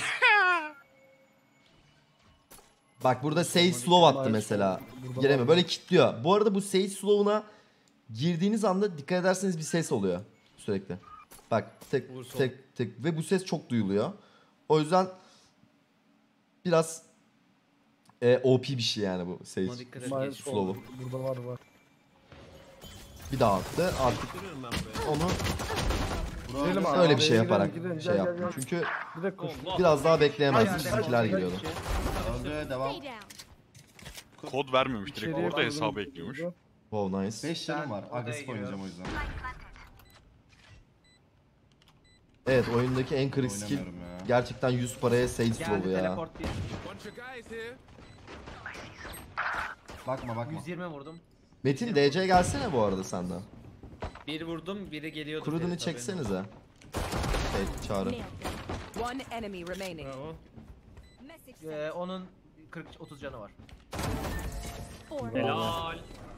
Bak burada Sage Slow attı mesela. Giremiyor. Böyle kilitliyor. Bu arada bu Sage Slow'una girdiğiniz anda dikkat ederseniz bir ses oluyor. Sürekli. Bak tek
Vursun.
tek tek ve bu ses çok duyuluyor. O yüzden biraz e, O P bir şey yani bu Sage
Buna dikkat et.
Miles
Slow'u.
oldu. Burada var var.
Bir daha attı. Artık
Görüyorum ben buraya.
onu
Gidelim abi,
öyle bir şey
gidelim,
yaparak
gidelim.
şey
Gel, gel,
yaptım.
gel.
Çünkü
Bir de koş.
Allah.
biraz daha bekleyemezdim.
Aynen.
Bizimkiler geliyordu.
Öldü devam.
Stay down.
Kod vermemiş direkt
İçeriye
orada
koydum.
hesabı ekliyormuş.
Wow nice.
beş canım var.
odaya
Agresif
giriyorum.
oynayacağım o yüzden.
Evet oyundaki en kritik skill
Oynamıyorum ya.
gerçekten yüz paraya Sage Slow'u
Geldi
ya.
teleport bir.
Bakma bakma.
yüz yirmi vurdum.
Metin D C gelsene bu arada senden.
Bir vurdum, biri geliyordu.
Kurudunu
Ferit abi.
çeksenize. Şey çağrı.
Nailed it. One enemy remaining.
Bravo.
Message
Ee, onun kırk otuz canı var.
four.
Helal.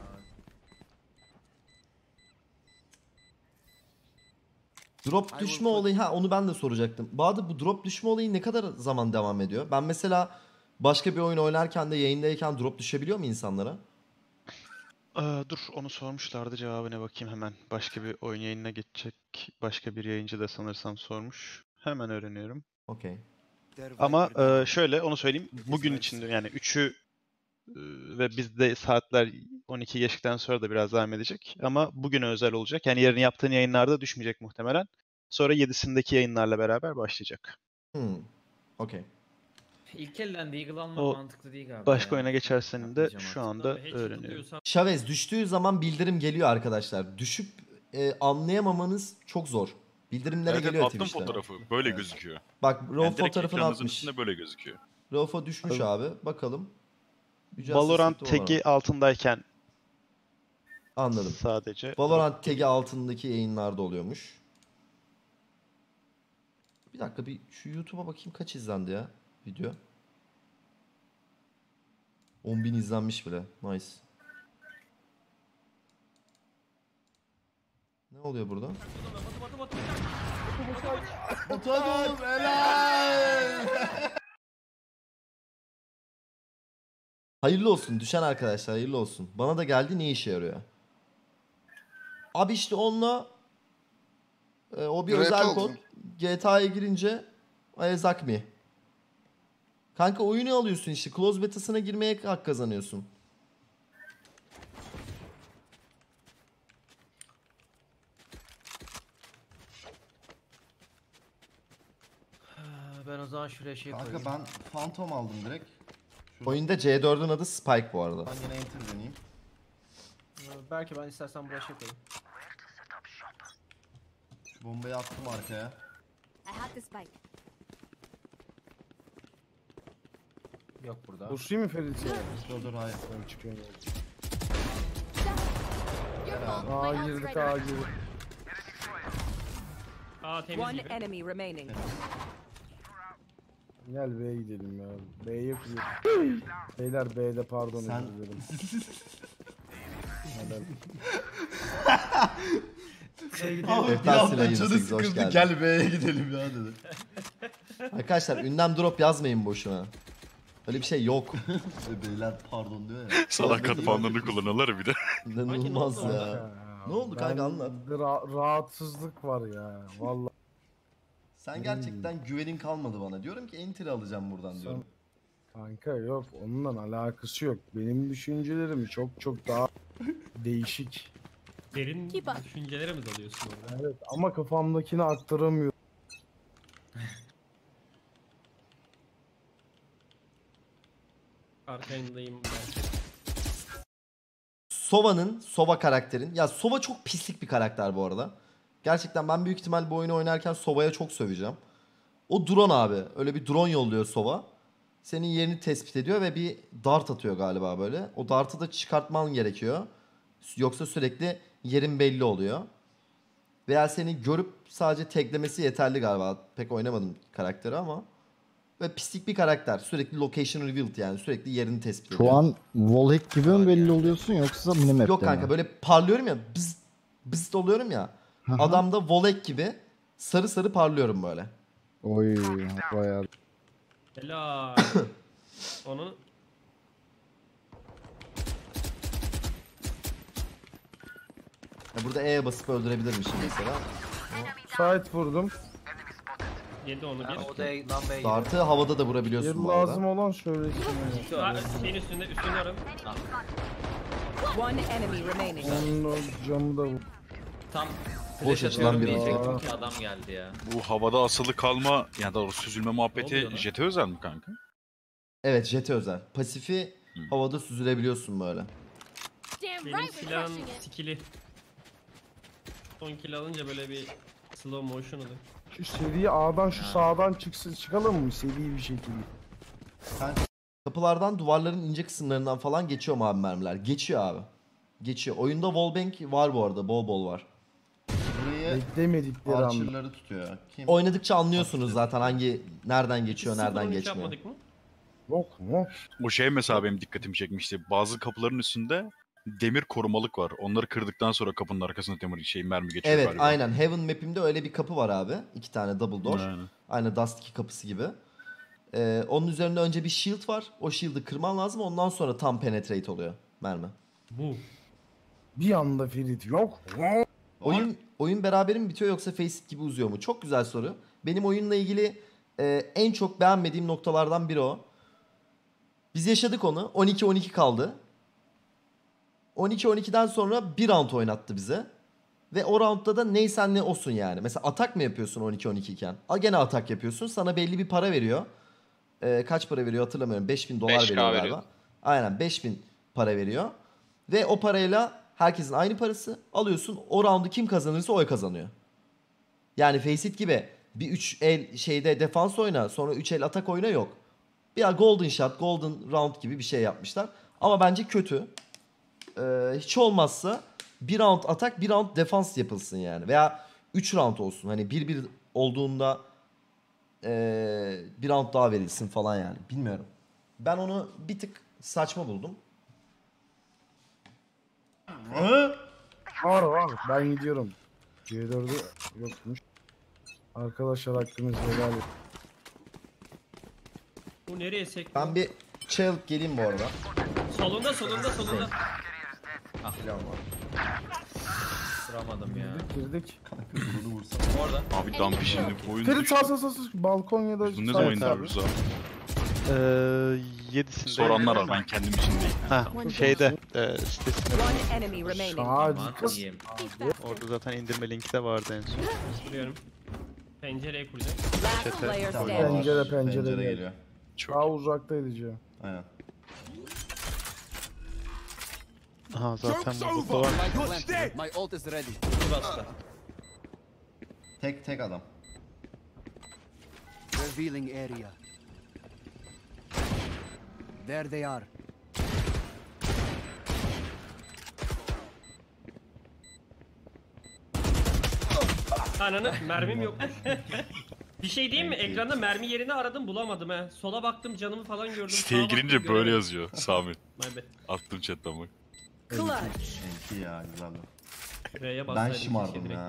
Drop düşme olayı ha onu ben de soracaktım. Bahadır bu drop düşme olayı ne kadar zaman devam ediyor? Ben mesela başka bir oyun oynarken de yayındayken drop düşebiliyor mu insanlara?
Ee, dur onu sormuşlardı, cevabına bakayım hemen. Başka bir oyun yayınına geçecek başka bir yayıncı da sanırsam sormuş. Hemen öğreniyorum.
Okey.
Ama e, şöyle onu söyleyeyim. Bugün için yani üçü e, ve bizde saatler on iki geçtikten sonra da biraz devam edecek. Ama bugüne özel olacak. Yani yarın yaptığın yayınlarda düşmeyecek muhtemelen. Sonra yedisindeki yayınlarla beraber başlayacak.
Hmm. Okey.
İlk elden Deagle almak
O
mantıklı değil galiba.
başka
ya.
oyuna geçersen de
Yapmayacağım
şu
artık.
anda
Tabii, hiç
öğreniyorum.
tutuyorsan-
Chavez düştüğü zaman bildirim geliyor arkadaşlar. Düşüp e, anlayamamanız çok zor. Bildirimlere
Evet, evet,
geliyor
attım
Twitch'te.
fotoğrafı. Böyle gözüküyor.
Bak
Yani
Raw
direkt
fotoğrafını
ekranınızın
atmış.
üstünde böyle gözüküyor.
Raw düşmüş
Tabii.
abi. Bakalım. Yücel
Valorant
Seslik'te olan.
tagi altındayken
Anladım.
sadece.
Valorant tagi altındaki yayınlarda oluyormuş. Bir dakika bir şu YouTube'a bakayım kaç izlendi ya video. on bin izlenmiş bile. Nice. Ne oluyor burada?
Oturdum helal.
Hayırlı olsun düşen arkadaşlar hayırlı olsun. Bana da geldi ne işe yarıyor? Abi işte onunla e, o bir
Rap
özel
oldu.
kod G T A'ya girince Ayazak mi? Kanka oyunu alıyorsun işte. Close beta'sına girmeye hak kazanıyorsun.
Ben o zaman şuraya şey
Kanka
koyayım.
ben Phantom aldım direkt. Şurada.
Oyunda C dördün adı Spike bu arada.
Ben yine enter deneyeyim.
Ee, Belki ben istersen buraya şey koyayım.
Şu bombayı attım arkaya.
I have the spike.
Yok burada.
Buslayım mı Ferit'e?
Dur dur hayır.
Ben çıkıyorum.
Helal.
Aa girdik aa girdik.
Aa temiz
One
gibi.
enemy remaining.
Gel B'ye gidelim ya. B'ye gidelim. Beyler B'de pardon
Sen-
özür dilerim. Neden?
Abi bir
Eftan
anda
Silah
canı
yirmi sekiz, hoş
sıkıldı.
geldin.
Gel B'ye gidelim ya dedi.
Arkadaşlar ünlem drop yazmayın boşuna. Öyle bir şey yok.
Beyler pardon diyor ya.
Sadakat puanlarını kullanırlar bir de.
İnanılmaz ya. Ne oldu kanka,
Ben-
anlat.
Ra- rahatsızlık var ya. Vallahi.
Sen gerçekten güvenin kalmadı bana. Diyorum ki enter alacağım buradan diyorum.
Kanka yok onunla alakası yok. Benim düşüncelerim çok çok daha değişik.
Derin düşüncelere mi dalıyorsun orada?
Evet ama kafamdakini aktaramıyorum.
Arkayındayım.
Sova'nın, Sova karakterin. Ya Sova çok pislik bir karakter bu arada. Gerçekten ben büyük ihtimal bu oyunu oynarken Sova'ya çok söveceğim. O drone abi. Öyle bir drone yolluyor Sova. Senin yerini tespit ediyor ve bir dart atıyor galiba böyle. O dartı da çıkartman gerekiyor. Yoksa sürekli yerin belli oluyor. Veya seni görüp sadece teklemesi yeterli galiba. Pek oynamadım karakteri ama. Ve pislik bir karakter. Sürekli location revealed yani. Sürekli yerini tespit ediyor.
Şu an wallhack gibi mi belli oluyorsun yoksa minimap'te
Yok kanka
mi?
böyle parlıyorum ya. Bız, bız oluyorum ya.
Aha.
Adamda volek gibi sarı sarı parlıyorum böyle.
Oy bayağı.
Helal. Onu
Ya burada E'ye basıp öldürebilirmişim mesela.
Sait vurdum.
yedi onu
Ben
bir.
odaya lambaya gidiyorum.
Dartı havada da vurabiliyorsun
Bir
bu arada.
lazım olan söylesin. yani.
Var, şeyin üstünde, üstünde arım.
One enemy remaining.
Onun o camı da vur.
Tam
Boş
flash
açılan
atıyorum
bir
diyecektim
roket.
ki adam geldi ya.
Bu havada asılı kalma ya da süzülme
Ne
muhabbeti
oluyor lan?
jete özel mi kanka?
Evet, jete özel. Pasifi
Hmm.
havada süzülebiliyorsun böyle.
Damn
Benim
right we're
silahın
crushing it.
skill'i. Son kill alınca böyle bir slow motion oluyor.
Şu seri A'dan şu sağdan çıksın çıkalım mı seri bir şekilde?
Kapılardan, duvarların ince kısımlarından falan geçiyor mu abi mermiler? Geçiyor abi. Geçiyor. Oyunda wallbang var bu arada. Bol bol var.
Burayı
Beklemedikleri anda.
Archer'ları tutuyor ya. Kim?
Oynadıkça anlıyorsunuz zaten hangi nereden geçiyor,
Sıfır
nereden
on üç
geçmiyor.
yapmadık mı?
Yok mu?
O şey mesela benim dikkatimi çekmişti. Bazı kapıların üstünde demir korumalık var. Onları kırdıktan sonra kapının arkasına demir şey mermi geçiyor
Evet,
galiba.
aynen. Heaven map'imde öyle bir kapı var abi. İki tane double door.
Aynen.
Aynı Dust iki kapısı gibi. Ee, onun üzerinde önce bir shield var. O shield'ı kırman lazım. Ondan sonra tam penetrate oluyor mermi.
Bu.
Bir anda Ferit yok mu?
Oyun oyun beraber mi bitiyor yoksa Faceit gibi uzuyor mu? Çok güzel soru. Benim oyunla ilgili e, en çok beğenmediğim noktalardan biri o. Biz yaşadık onu. on iki on iki kaldı. on iki on ikiden sonra bir round oynattı bize. Ve o roundda da neysen ne olsun yani. Mesela atak mı yapıyorsun on iki on iki iken? A gene atak yapıyorsun. Sana belli bir para veriyor. Ee, kaç para veriyor hatırlamıyorum. beş bin dolar
beş K
veriyor galiba.
veriyor.
Aynen beş bin para veriyor. Ve o parayla herkesin aynı parası alıyorsun. O roundu kim kazanırsa o kazanıyor. Yani Faceit gibi bir üç el şeyde defans oyna, sonra üç el atak oyna yok. Bir golden shot, golden round gibi bir şey yapmışlar. Ama bence kötü. Ee, hiç olmazsa bir round atak, bir round defans yapılsın yani. Veya üç round olsun. Hani bir bir olduğunda ee, bir round daha verilsin falan yani. Bilmiyorum. Ben onu bir tık saçma buldum.
Var var ben gidiyorum. C dördü yokmuş. Arkadaşlar hakkınızı helal edin.
Bu nereye sekti?
Ben bir çay alıp geleyim bu arada.
Solunda, solunda, solunda.
Ah Sıramadım ya.
Girdik.
Bunu vursam.
Orada.
Abi Dumpy şimdi bu oyun
Ferit sağ sağ sağ sağ. Balkon ya da
Biz bunu ne
sağ-
zaman
sağ-
indiriyoruz abi?
Ee, yedisinde.
Soranlar var, ben kendim için değil.
Ha, şeyde e, sitesinde.
One enemy remaining.
Hadi.
Orada zaten indirme linki de vardı en son.
Kuruyorum. Pencereye kuracağım.
Last
Çete.
player
Tamam.
standing.
Pencere
Pencere
pencere
geliyor.
Daha uzakta edeceğim.
Aynen.
Aha zaten burada var.
My ult is ready.
Bir bastı.
Tek tek adam.
Revealing area. There they are.
Ananı mermim yokmuş. Bir şey diyeyim mi? Ekranda mermi yerini aradım bulamadım he. Sola baktım canımı falan gördüm.
Siteye
sağa baktım,
girince böyle
göremedim.
yazıyor Sami.
My bad.
Attım chatten bak.
Clutch.
Enti ya güzel.
R'ye
Ben
bassaydım
şımardım
keşke direkt
ya.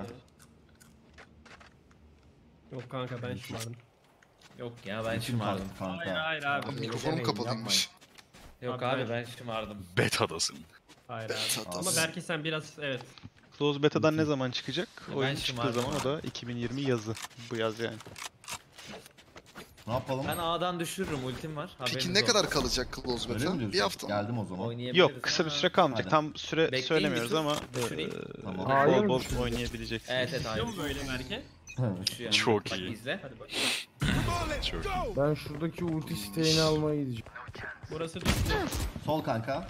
Yok kanka ben şımardım.
Yok ya ben
Bütün
şımardım.
kanka.
Hayır hayır abi.
Mikrofonum kapalıymış.
Yok
Abi
abi
ben-
ben şımardım.
Beta'dasın.
Hayır abi.
Tatlı.
Ama belki sen biraz evet.
Close Beta'dan ne zaman çıkacak?
Ben
Oyun çıktığı
şımardım
zaman o da iki bin yirmi yazı. Bu yaz yani.
Ne yapalım?
Ben A'dan düşürürüm ultim var.
Peki
haberiniz
ne
olsun.
kadar kalacak Close
Öyle mi
Beta?
diyorsun?
Bir hafta mı?
Geldim o zaman.
Oynayabiliriz
Yok kısa bir
ama-
süre kalmayacak.
Aynen.
Tam süre
Bekleyin
söylemiyoruz
bir tur,
ama
düşüreyim.
eee,
Tamam.
bol
Hayır
bol
mı?
oynayabileceksiniz.
Evet evet
Biliyor
hayır.
mu böyle Berke?
Düşüyor.
Çok
Bak
iyi.
izle.
Hadi bak.
Çok iyi.
Ben şuradaki ulti siteğini almaya gideceğim.
Burası düştü.
Sol kanka.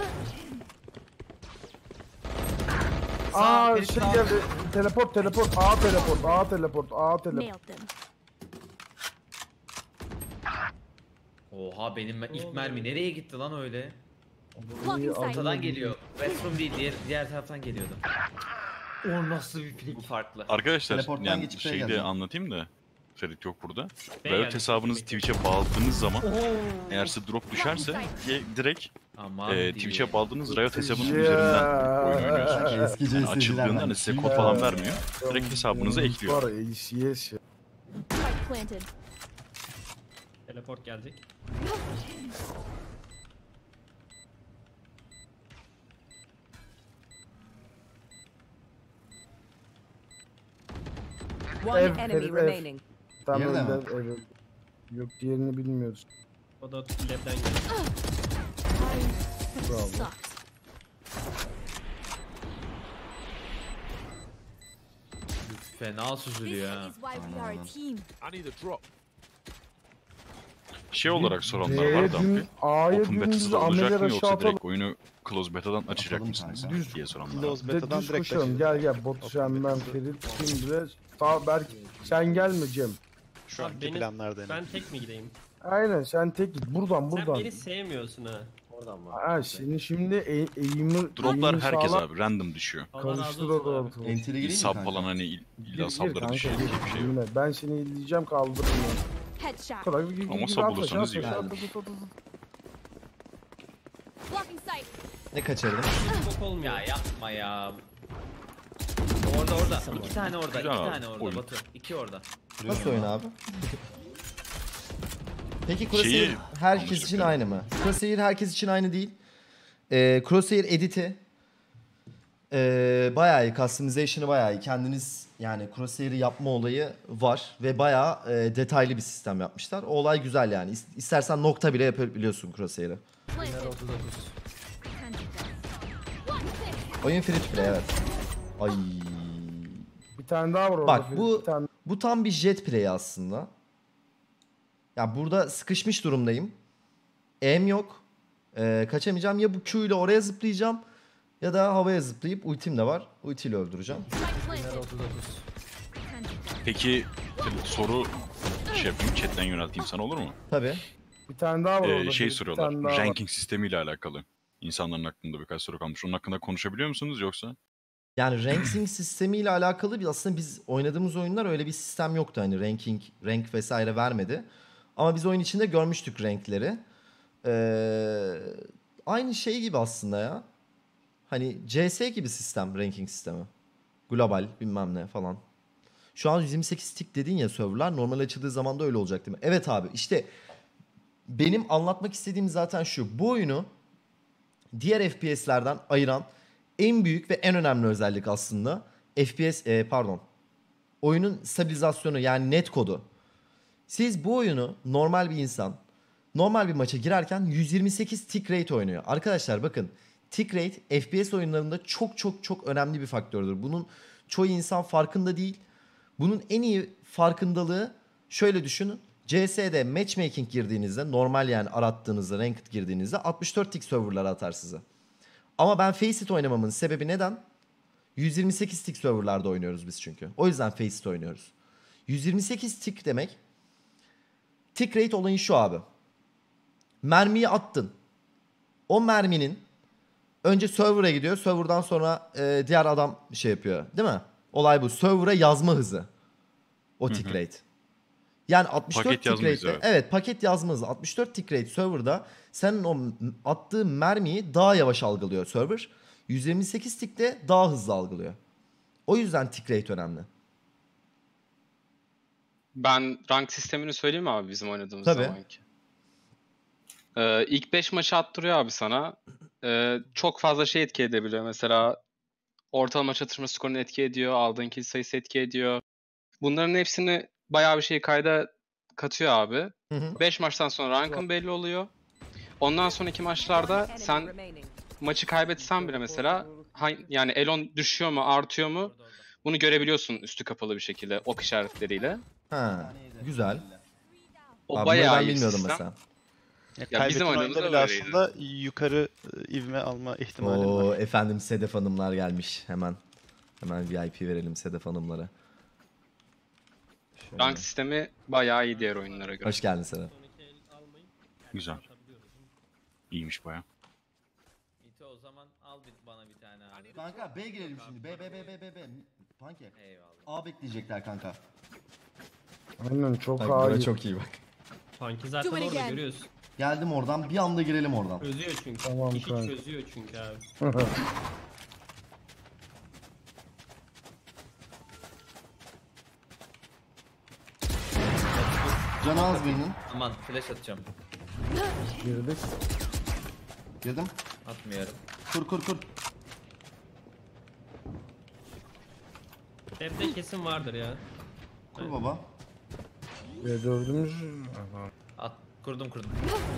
Aa
Ferit
şey
sağ.
geldi. Teleport teleport. A teleport. A teleport. A teleport.
Nailed them.
Oha benim ilk mermi nereye gitti lan öyle?
Blocking sight.
Ortadan geliyor. Restroom değil diğer, diğer taraftan geliyordu. O nasıl bir flick? Bu farklı.
Arkadaşlar
Teleporttan
yani
geçip şeye
şeyi de
geleceğim.
anlatayım da Ferit yok burada.
Ben
Riot
geldim.
hesabınızı Twitch'e bağladığınız zaman eğer size drop düşerse ye- direkt
Aman
e,
diyeyim.
Twitch'e bağladığınız Riot hesabının
Yeah.
üzerinden oyun oynuyorsunuz.
Eski
Yani
C S'cilerden.
açıldığında hani size kod falan vermiyor. Direkt hesabınıza ekliyor.
Var A C S ya.
Spike planted.
Teleport gelecek.
One
Ev,
enemy
herif, ev.
remaining.
Tam
Diğeri de mi?
öyle, evet. Yok diğerini bilmiyoruz.
O da lab'den geldi.
Bravo.
Sucked.
Fena
This
süzülüyor ha.
is why we are a team.
I need a drop.
Şey olarak soranlar
B'ye
var
dün,
Dumpy.
A'ya
Open
dümdüz
Beta'da olacak
Amel'e
mı
aşağı
yoksa
atalım.
direkt oyunu Close Beta'dan açacak
Atalım
mısınız
kanka.
Düz-
diye soranlar var.
Close
De,
Beta'dan
düz
direkt
koşalım.
açacağız.
Gel gel Batu sen ben Ferit şimdi. Sağ Berk sen gelme Cem.
Şu
Abi
anki
benim-
planlarda yani.
Ben tek mi gideyim?
Aynen sen tek git buradan
Sen
buradan.
beni sevmiyorsun ha.
Oradan mı?
Ha senin şimdi e eğimi
Droplar
eğimini
herkes
sağlam-
abi random düşüyor.
Allah razı
Karıştır
olsun
o
abi.
ortalığı.
Entry gireyim mi
Sub
kanka?
falan hani il-
Gir,
illa
gir
subları
kanka,
düşüyor
gir.
diye bir şey yok.
Yine Ben seni izleyeceğim kaldırırım ya.
Headshot.
Kadar gir, gir,
Ama
gir,
sub
at
bulursanız
aşağı,
iyi.
at aşağı,
Geldim.
at, at, at, at.
Blocking sight.
Ne kaçırdım?
Çok olmuyor.
Ya yapma ya. Orada orada. İki tane orada.
Güzel
iki
abi,
tane orada
oyun.
Batu. İki orada.
Nasıl oyun abi? Peki
Şeyi
Crosshair herkes için
konuştuk
aynı mı? Crosshair herkes için aynı değil. Ee, Crosshair editi ee, bayağı iyi. Customization'ı bayağı iyi. Kendiniz yani Crosshair'ı yapma olayı var ve bayağı ee, detaylı bir sistem yapmışlar. O olay güzel yani. İs- İstersen nokta bile yapabiliyorsun Crosshair'ı.
Planted.
Oyun free to play evet. Ay.
Bir tane daha var orada.
Bak
Ferit,
bu
bir tane.
bu tam bir jet play aslında. Ya burada sıkışmış durumdayım. Aim yok. Ee, kaçamayacağım. Ya bu Q ile oraya zıplayacağım ya da havaya zıplayıp ultim de var. Ultiyle öldüreceğim.
Spike planted.
Peki soru şey yapayım chatten yönelteyim sana olur mu?
Tabii.
Bir tane daha var
Ee,
orada.
şey
Ferit, bir
soruyorlar.
tane daha var.
Ranking sistemiyle alakalı. İnsanların aklında birkaç soru kalmış. Onun hakkında konuşabiliyor musunuz yoksa?
Yani ranking sistemiyle alakalı bir aslında biz oynadığımız oyunlar öyle bir sistem yoktu. Hani ranking, rank vesaire vermedi. Ama biz oyun içinde görmüştük renkleri. Ee, aynı şey gibi aslında ya. Hani C S gibi sistem, ranking sistemi. Global bilmem ne falan. Şu an yüz yirmi sekiz tick dedin ya serverlar. Normal açıldığı zaman da öyle olacak değil mi? Evet abi işte benim anlatmak istediğim zaten şu. Bu oyunu diğer F P S'lerden ayıran en büyük ve en önemli özellik aslında F P S e, pardon. Oyunun stabilizasyonu yani net kodu. Siz bu oyunu normal bir insan normal bir maça girerken yüz yirmi sekiz tick rate oynuyor. Arkadaşlar bakın tick rate F P S oyunlarında çok çok çok önemli bir faktördür. Bunun çoğu insan farkında değil. Bunun en iyi farkındalığı şöyle düşünün. C S'de matchmaking girdiğinizde normal yani arattığınızda ranked girdiğinizde altmış dört tick serverlara atar size. Ama ben Faceit oynamamın sebebi neden? yüz yirmi sekiz tick serverlarda oynuyoruz biz çünkü. O yüzden Faceit oynuyoruz. yüz yirmi sekiz tick demek tick rate olayı şu abi. Mermiyi attın. O merminin önce server'a gidiyor. Server'dan sonra e, diğer adam şey yapıyor. Değil mi? Olay bu. Server'a yazma hızı. O tick rate. Yani altmış dört
Paket
tick
yazma hızı,
rate.
evet.
Evet, paket yazma hızı. altmış dört tick rate server'da senin o attığın mermiyi daha yavaş algılıyor server. yüz yirmi sekiz tick'te daha hızlı algılıyor. O yüzden tick rate önemli.
Ben rank sistemini söyleyeyim mi abi bizim oynadığımız
Tabii.
zamanki? Ee, ilk beş maçı attırıyor abi sana. Ee, çok fazla şey etki edebiliyor. Mesela ortalama çatışma skorunu etki ediyor. Aldığın kill sayısı etki ediyor. Bunların hepsini bayağı bir şey kayda katıyor abi. beş maçtan sonra rankın belli oluyor. Ondan sonraki maçlarda sen maçı kaybetsen bile mesela yani elon düşüyor mu artıyor mu bunu görebiliyorsun üstü kapalı bir şekilde ok işaretleriyle.
Ha, güzel.
O
Abi
bayağı
bunu ben
iyi
bilmiyordum
sistem.
mesela.
Ya
Ya bizim
kaybettiğin
oynadığımızda
oyunda bile
öyleydi.
aslında yukarı e, ivme alma ihtimali
Oo,
var.
efendim Sedef Hanımlar gelmiş. Hemen hemen V I P verelim Sedef Hanımlara. Şöyle.
Rank sistemi bayağı iyi diğer oyunlara göre.
Hoş geldin Sedef.
Güzel. İyiymiş baya.
İti o zaman al bir, bana bir tane abi.
Kanka B girelim şimdi. B B B B B B. Panke.
Eyvallah.
A bekleyecekler kanka.
Aynen çok
Bak, buna
iyi.
çok iyi bak.
Funky zaten
Do it
orada
again.
görüyoruz.
Geldim oradan. Bir anda girelim oradan.
Çözüyor çünkü.
Tamam,
İki
kanka.
çözüyor çünkü abi.
Can az birinin.
Aman flash atacağım.
Girdik.
Girdim.
Atmıyorum.
Kur kur kur.
Evde kesin vardır ya.
Kur baba.
B dördümüz.
At. Kurdum kurdum.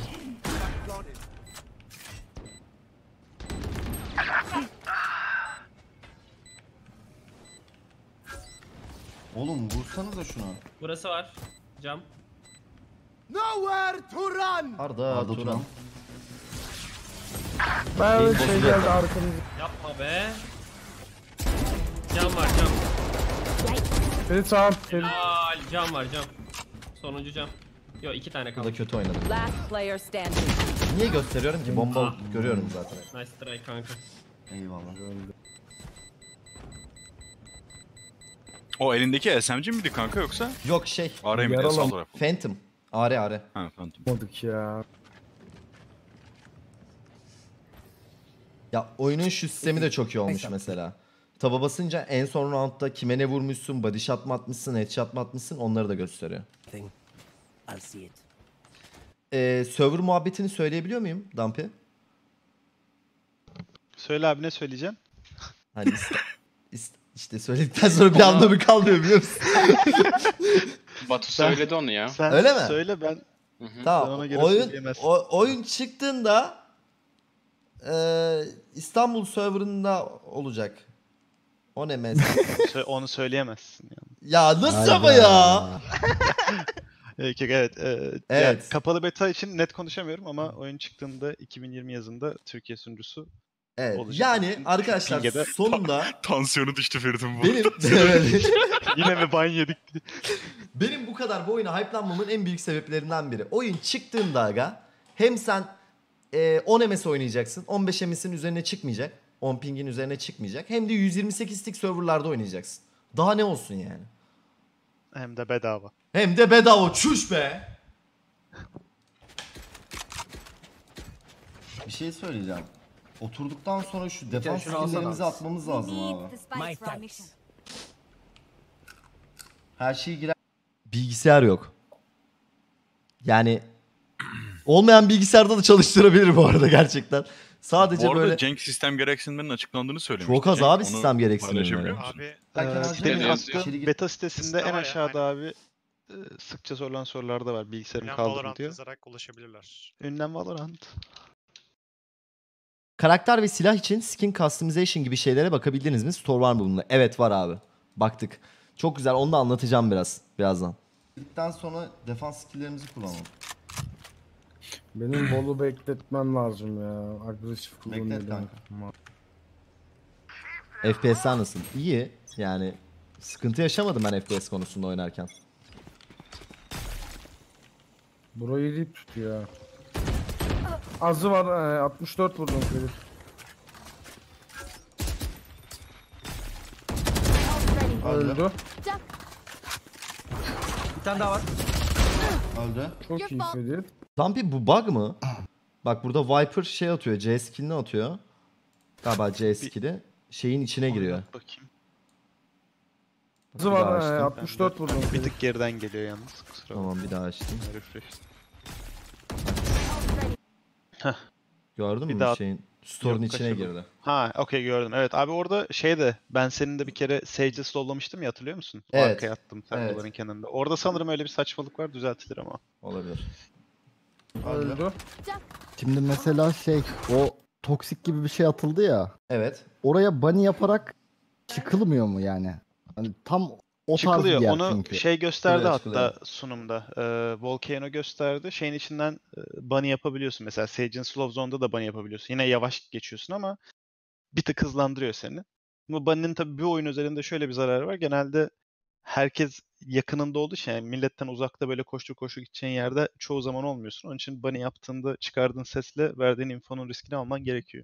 Oğlum vursanıza şunu.
Burası var. Cam.
Arda,
Arda
Turan.
Turan.
Ben
Benim
şey
boss'um
geldi
yok.
arkamızda.
Yapma be. Cam var cam.
Ferit tamam. Ferit.
Helal. Cam var cam. Sonuncu cam. Yo iki tane
Bu da
kaldı.
kötü oynadım.
Last player standing.
Niye gösteriyorum ki? Bomba
Ah.
görüyorum zaten.
Nice try kanka.
Eyvallah.
O elindeki S M G miydi kanka yoksa?
Yok şey.
A R miydi?
Yaralı.
Sağ taraf.
Phantom. Are are.
Ha Phantom.
Yapmadık ya.
Ya oyunun şu sistemi de çok iyi olmuş mesela. Taba basınca en son roundda kime ne vurmuşsun, body shot mı atmışsın, headshot mı atmışsın onları da gösteriyor. Ee, server muhabbetini söyleyebiliyor muyum Dampi?
Söyle abi ne söyleyeceksin?
Hani iste, iste- işte söyledikten sonra bir anlamı kalmıyor biliyor musun?
Batu söyledi onu ya.
Sen
Öyle mi?
söyle ben.
Hı hı.
Sen
Tamam.
ona göre
Oyun,
söyleyemezsin.
o- oyun çıktığında e, İstanbul serverında olacak. O ne mesela?
Sö- onu söyleyemezsin yani.
Ya nasıl ama ya?
Evet, evet. e,
Evet.
Yani kapalı beta için net konuşamıyorum ama oyun çıktığında iki bin yirmi yazında Türkiye sunucusu
Evet.
olacak.
Yani arkadaşlar
Pinge'de-
sonunda
Tansiyonu düştü Ferit'in bu.
benim
Yine mi ban yedik?
benim bu kadar bu oyuna hype'lanmamın en büyük sebeplerinden biri. Oyun çıktığında aga hem sen e, on M S oynayacaksın. on beş M S'in üzerine çıkmayacak. on pingin üzerine çıkmayacak. Hem de yüz yirmi sekiz tick serverlarda oynayacaksın. Daha ne olsun yani?
Hem de bedava.
Hem de bedava çüş be.
Bir şey söyleyeceğim. Oturduktan sonra şu
kere
defans
şunu alsana.
skill'lerimizi atmamız lazım
Need
abi.
the spice for our mission.
Her şeyi girer.
Bilgisayar yok. Yani olmayan bilgisayarda da çalıştırabilir bu arada gerçekten. Sadece
Bu arada
böyle
Cenk sistem gereksinimlerinin açıklandığını söylemişti.
çok az
Cenk,
abi
onu
sistem gereksinimleri.
paylaşabiliyor musun?
Belki
Ee,
harcayalım.
benim
İçeri
attığım
gir.
beta sitesinde en aşağıda abi e, sıkça sorulan sorular da var. Bilgisayarım
Ünlem
kaldırın
Valorant
diyor.
yazarak ulaşabilirler.
Ünlem Valorant.
Karakter ve silah için skin customization gibi şeylere bakabildiniz mi? Store var mı bununla? Evet var abi. Baktık. Çok güzel. Onu da anlatacağım biraz. Birazdan.
Bittikten sonra defans skill'lerimizi kullanalım.
Benim bolu bekletmem lazım ya. Agresif
Beklet
kullanıyorum.
kanka.
F P S'ler nasıl? İyi. Yani sıkıntı yaşamadım ben F P S konusunda oynarken.
Burayı dip tutuyor. ha. Azı var. e, altmış dört vurdum Ferit. Öldü.
Bir tane daha var.
Öldü.
Çok iyi Ferit.
Zampi bu bug mı? Bak burada Viper şey atıyor. C skill'ini atıyor. Galiba C skill'i. Şeyin içine giriyor.
Bakayım.
Azı
Bir daha
var. e,
açtım.
altmış dört vurdum
Bir
Ferit.
tık geriden geliyor yalnız. Kusura bakma.
Tamam bir daha açtım.
Refresh.
Gördün
Bir
mü
daha-
şeyin? Store'un
Yok,
içine
kaçırdım.
girdi.
Ha, okey gördüm. Evet abi orada şey de ben senin de bir kere Sage'e slowlamıştım ya, hatırlıyor musun? O
Evet.
Arkaya attım serverların
Evet.
kenarında. Orada sanırım öyle bir saçmalık var, düzeltilir ama.
Olabilir.
Öldü.
Şimdi mesela şey o toksik gibi bir şey atıldı ya.
Evet.
Oraya bunny yaparak çıkılmıyor mu yani? Hani tam o tarz bir
Çıkılıyor.
yer
Onu
çünkü.
şey gösterdi
Çıkılıyor,
hatta
çıkılıyor.
sunumda. Ee, Volcano gösterdi. Şeyin içinden e, bunny yapabiliyorsun. Mesela Sage'in Slow Zone'da da bunny yapabiliyorsun. Yine yavaş geçiyorsun ama bir tık hızlandırıyor seni. Ama bunny'nin tabii bir oyun özelinde şöyle bir zararı var. Genelde herkes yakınında olduğu için, yani milletten uzakta böyle koştur koştur gideceğin yerde çoğu zaman olmuyorsun. Onun için bunny yaptığında çıkardığın sesle verdiğin infonun riskini alman gerekiyor.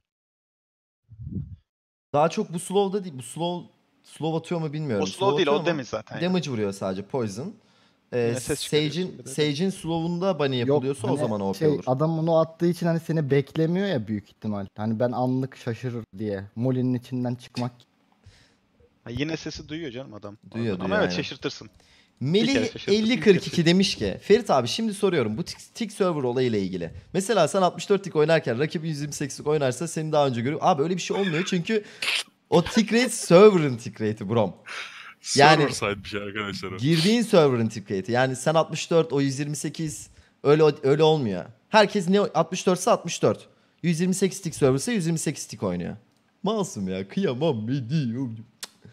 Daha çok bu slow'da değil. Bu slow slow atıyor mu bilmiyorum.
O slow değil,
atıyor
o
ama
damage zaten. yani.
Damage vuruyor sadece Poison. Ee,
Yine ses çıkarıyorsun
Sage'in
bir de.
Sage'in slow'unda bunny
Yok,
yapılıyorsa o
hani
zaman O P
şey,
olur.
adam onu attığı için hani seni beklemiyor ya büyük ihtimal. Hani ben anlık şaşırır diye. Molly'nin içinden çıkmak.
Ha, yine sesi duyuyor canım adam.
Duyuyor,
Ama
duyuyor,
evet
aynen.
şaşırtırsın. Bir kere
Melih
şaşırtırsın,
elli
bir
kırk
kere
iki demiş ki Ferit abi şimdi soruyorum bu tick, tick server olayıyla ilgili. Mesela sen altmış dört tick oynarken rakip yüz yirmi sekizlik oynarsa seni daha önce görüyor. Abi öyle bir şey olmuyor çünkü o tick rate server'ın tick rate'i brom. Yani-
Server side bir şey arkadaşlar o.
Girdiğin server'ın tick rate'i. Yani sen altmış dört o yüz yirmi sekiz öyle öyle olmuyor. Herkes ne altmış dört ise altmış dört. yüz yirmi sekiz tick server ise yüz yirmi sekiz tick oynuyor. Masum ya kıyamam ne diyeyim.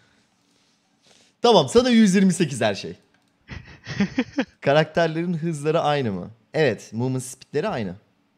Tamam sana yüz yirmi sekiz her şey. Karakterlerin hızları aynı mı? Evet, movement speedleri aynı.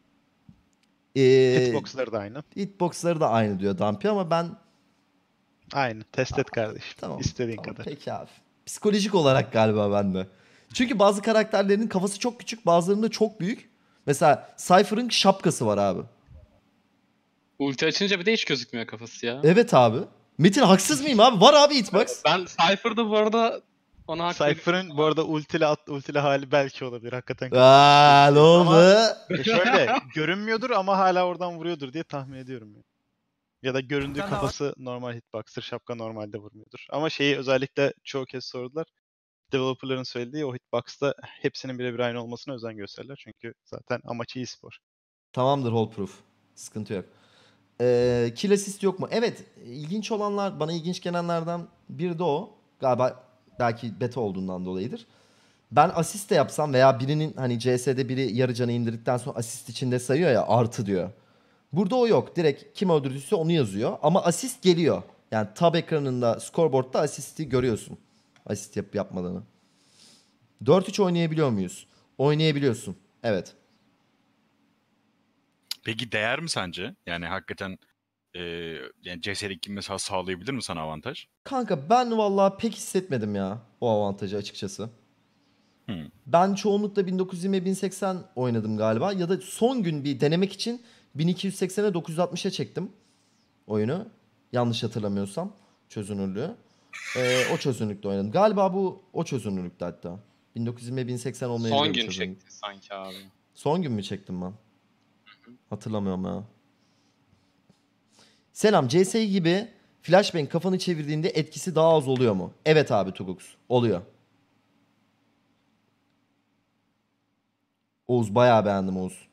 Ee,
Hitbox'ları da aynı.
hitbox'ları da aynı diyor Dumpy ama ben
Aynı. Test et kardeşim.
tamam.
İstediğin
tamam,
kadar.
Peki abi. Psikolojik olarak galiba ben de. Çünkü bazı karakterlerin kafası çok küçük, bazılarının da çok büyük. Mesela Cypher'ın şapkası var abi.
Ulti açınca bir de hiç gözükmüyor kafası ya.
Evet abi. Metin haksız mıyım abi? Var abi hitbox.
Ben Cypher'da bu arada ona hak veriyorum.
Cypher'ın bu arada ultili, at, ultili hali belki olabilir hakikaten.
Aa, ne oldu?
Ama e şöyle görünmüyordur ama hala oradan vuruyordur diye tahmin ediyorum. Yani. Ya da göründüğü
tane daha
kafası normal hitbox'tır. Şapka normalde vurmuyordur. Ama şeyi özellikle çoğu kez sordular. Developerların söylediği o hitbox'ta hepsinin birebir aynı olmasına özen gösterirler. Çünkü zaten amaç e-spor.
Tamamdır hold proof. Sıkıntı yok. Ee, kill assist yok mu? Evet. İlginç olanlar, bana ilginç gelenlerden biri de o. Galiba belki beta olduğundan dolayıdır. Ben asist de yapsam veya birinin hani C S'de biri yarı canı indirdikten sonra asist içinde sayıyor ya artı diyor. Burada o yok. Direkt kim öldürdüyse onu yazıyor. Ama asist geliyor. Yani tab ekranında, scoreboard'da asisti görüyorsun. Asist yapıp yapmadığını. dört üç oynayabiliyor muyuz? Oynayabiliyorsun. Evet.
Peki değer mi sence? Yani hakikaten e, yani C S'deki gibi mesela sağlayabilir mi sana avantaj?
Kanka ben vallahi pek hissetmedim ya o avantajı açıkçası.
Hmm.
Ben çoğunlukla bin dokuz yüz yirmi bin seksen oynadım galiba. Ya da son gün bir denemek için bin iki yüz seksene dokuz yüz altmışa çektim oyunu. Yanlış hatırlamıyorsam çözünürlüğü. Ee, o çözünürlükte oynadım. Galiba bu o çözünürlükte hatta. bin dokuz yüz yirmi bin seksen olmayabilir.
Son
bu
gün
çözünürlük.
çekti sanki abi.
Son gün mü çektim ben? Hatırlamıyorum ya. Selam. C S gibi flashbang kafanı çevirdiğinde etkisi daha az oluyor mu? Evet abi Tugux. Oluyor. Oğuz bayağı beğendim Oğuz.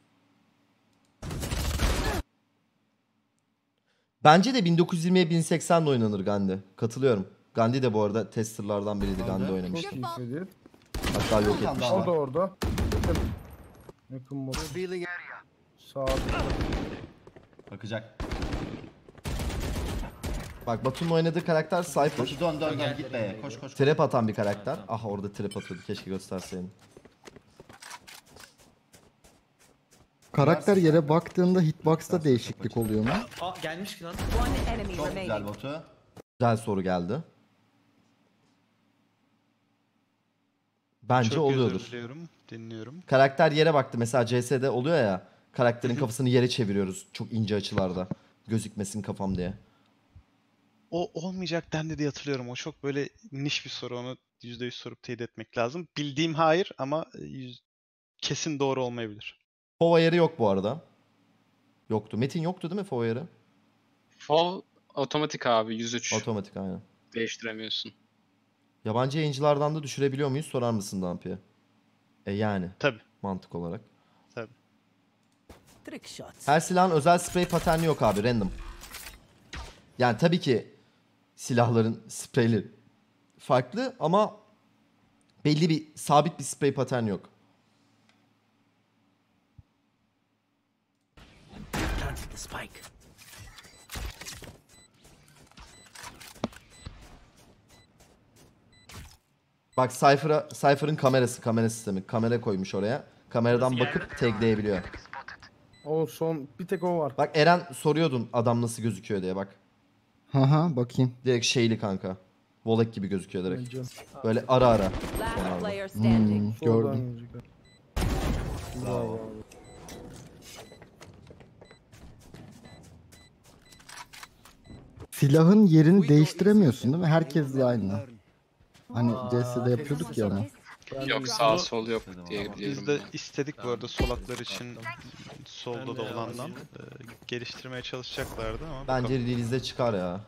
Bence de bin dokuz yüz yirmiye bin seksen oynanır Gandhi. Katılıyorum. Gandhi de bu arada testerlardan biriydi. Gandhi oynamış.
Çok iyi Ferit.
Hatta yok
Bir tane
etmişler.
daha
O da
var.
orada. Yakın. Yakın bot. Sağ.
Bakacak.
Bak Batu'nun oynadığı karakter Cypher.
Batu dön dön dön git B'ye. Koş koş.
Trap atan bir karakter. Ah orada trap atıyordu. Keşke gösterseydim.
Karakter yere baktığında hitbox'ta değişiklik oluyor mu?
Aa gelmiş ki lan.
One enemy
Çok güzel
remaining.
Batu.
Güzel soru geldi. Bence
Çok
oluyordur.
özür diliyorum. Dinliyorum.
Karakter yere baktı. Mesela C S'de oluyor ya. Karakterin kafasını yere çeviriyoruz. Çok ince açılarda. Gözükmesin kafam diye.
O olmayacak dendi diye hatırlıyorum. O çok böyle niş bir soru. Onu yüzde yüz sorup teyit etmek lazım. Bildiğim hayır ama yüz... kesin doğru olmayabilir.
Fova yeri yok bu arada. Yoktu. Metin yoktu değil mi Fova yeri?
Fall otomatik abi yüz üç.
Otomatik aynen.
Değiştiremiyorsun.
Yabancı yayıncılardan da düşürebiliyor muyuz? Sorar mısın Dampi'ye? E yani.
Tabii.
Mantık olarak.
Tabii.
Trick shots.
Her silahın özel sprey paterni yok abi. Random. Yani tabii ki silahların spreyleri farklı ama belli bir sabit bir sprey paterni yok.
Planted the spike.
Bak Cypher'a, Cypher'ın kamerası, kamera sistemi. Kamera koymuş oraya. Kameradan bakıp tagleyebiliyor.
O son bir tek o var.
Bak Eren soruyordun adam nasıl gözüküyor diye bak.
Haha bakayım.
Direkt şeyli kanka. Volek gibi gözüküyor direkt.
Bence.
Böyle ara ara.
Last
kenarda.
player standing.
Hmm, gördüm.
Bravo.
Silahın yerini değiştiremiyorsun değil mi? Herkes de aynı. Hani C S'de yapıyorduk ya onu.
Yok sağ sol yok diye biliyorum.
Biz de
ben.
istedik bu arada solaklar için solda da olandan e, geliştirmeye çalışacaklardı ama
Bence
bakalım.
release'de çıkar ya.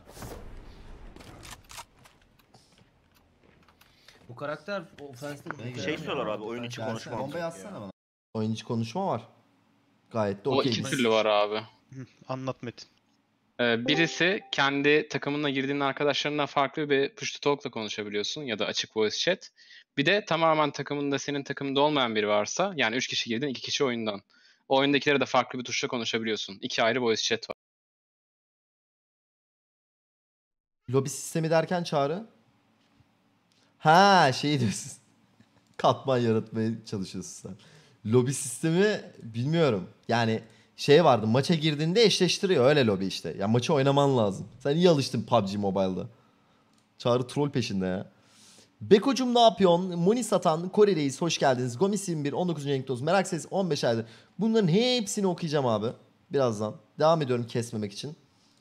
Bu karakter ofensif.
Şey sorular abi oyun içi
Gelsene,
konuşma.
bombayı atsana bana.
Oyun içi konuşma var. Gayet de
O
okey.
iki türlü var abi.
Hı, Anlat Metin.
Ee, birisi kendi takımınla girdiğin arkadaşlarından farklı bir push to talk'la konuşabiliyorsun ya da açık voice chat. Bir de tamamen takımında senin takımında olmayan biri varsa yani üç kişi girdin iki kişi oyundan. O oyundakilere de farklı bir tuşla konuşabiliyorsun. İki ayrı voice chat var.
Lobi sistemi derken Çağrı? Ha şey diyorsun. Katman yaratmaya çalışıyorsun sen. Lobi sistemi bilmiyorum. Yani şey vardı maça girdiğinde eşleştiriyor öyle lobi işte. Ya maçı oynaman lazım. Sen iyi alıştın P U B G Mobile'da. Çağrı troll peşinde ya. Beko'cum ne yapıyorsun? Moni Satan, Kore Reis hoş geldiniz. Gomis yirmi bir, on dokuzuncu renk toz, Merak Ses on beş aydır. Bunların hepsini okuyacağım abi. Birazdan. Devam ediyorum kesmemek için.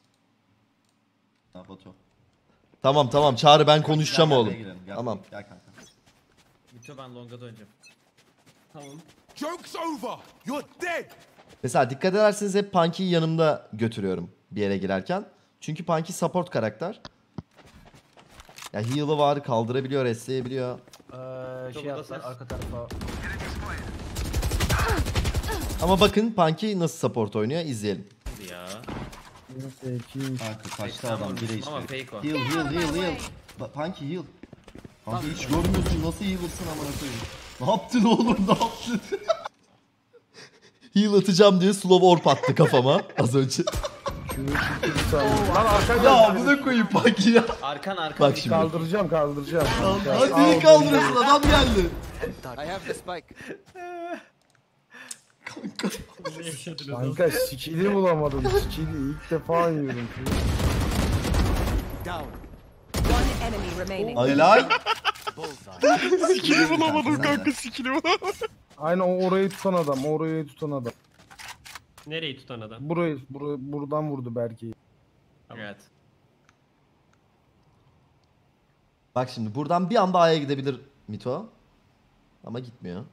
Ha Batu.
Tamam tamam Çağrı ben konuşacağım
Gel, gel,
oğlum.
gel, girelim, gel.
Tamam.
Gel kanka.
Bitiyor ben longa döneceğim. Tamam.
Joke's over. You're dead.
Mesela dikkat ederseniz hep Punky'yi yanımda götürüyorum bir yere girerken. Çünkü Punky support karakter. Ya heal'ı var, kaldırabiliyor, restleyebiliyor.
Ee, şey yaptılar arka tarafa.
Ama bakın Punky nasıl support oynuyor izleyelim.
Hadi ya.
Kanka kaçtı
Tamam,
adam bire
ama
işte.
fake o.
Heal heal heal heal. Ba- Punky heal. Kanka hiç görmüyorsun nasıl heal'ırsın amına koyayım. Ne yaptın oğlum ne yaptın?
Heal atacağım diye slow orb attı kafama az önce.
Lan arka
Ya bunu koyayım Punky ya.
Arkan arkan.
Bak şimdi.
Kaldıracağım kaldıracağım.
Hadi niye kaldırıyorsun adam geldi.
I have the spike.
Kanka skill'i bulamadım. Skill'i ilk defa yiyorum.
One enemy remaining.
Helal.
Sikini bulamadım kanka sikini bulamadım.
Aynen o orayı tutan adam. Orayı tutan adam.
Nereyi tutan adam?
Burayı, burayı buradan vurdu belki.
Evet.
Bak şimdi buradan bir anda A'ya gidebilir Mito. Ama gitmiyor.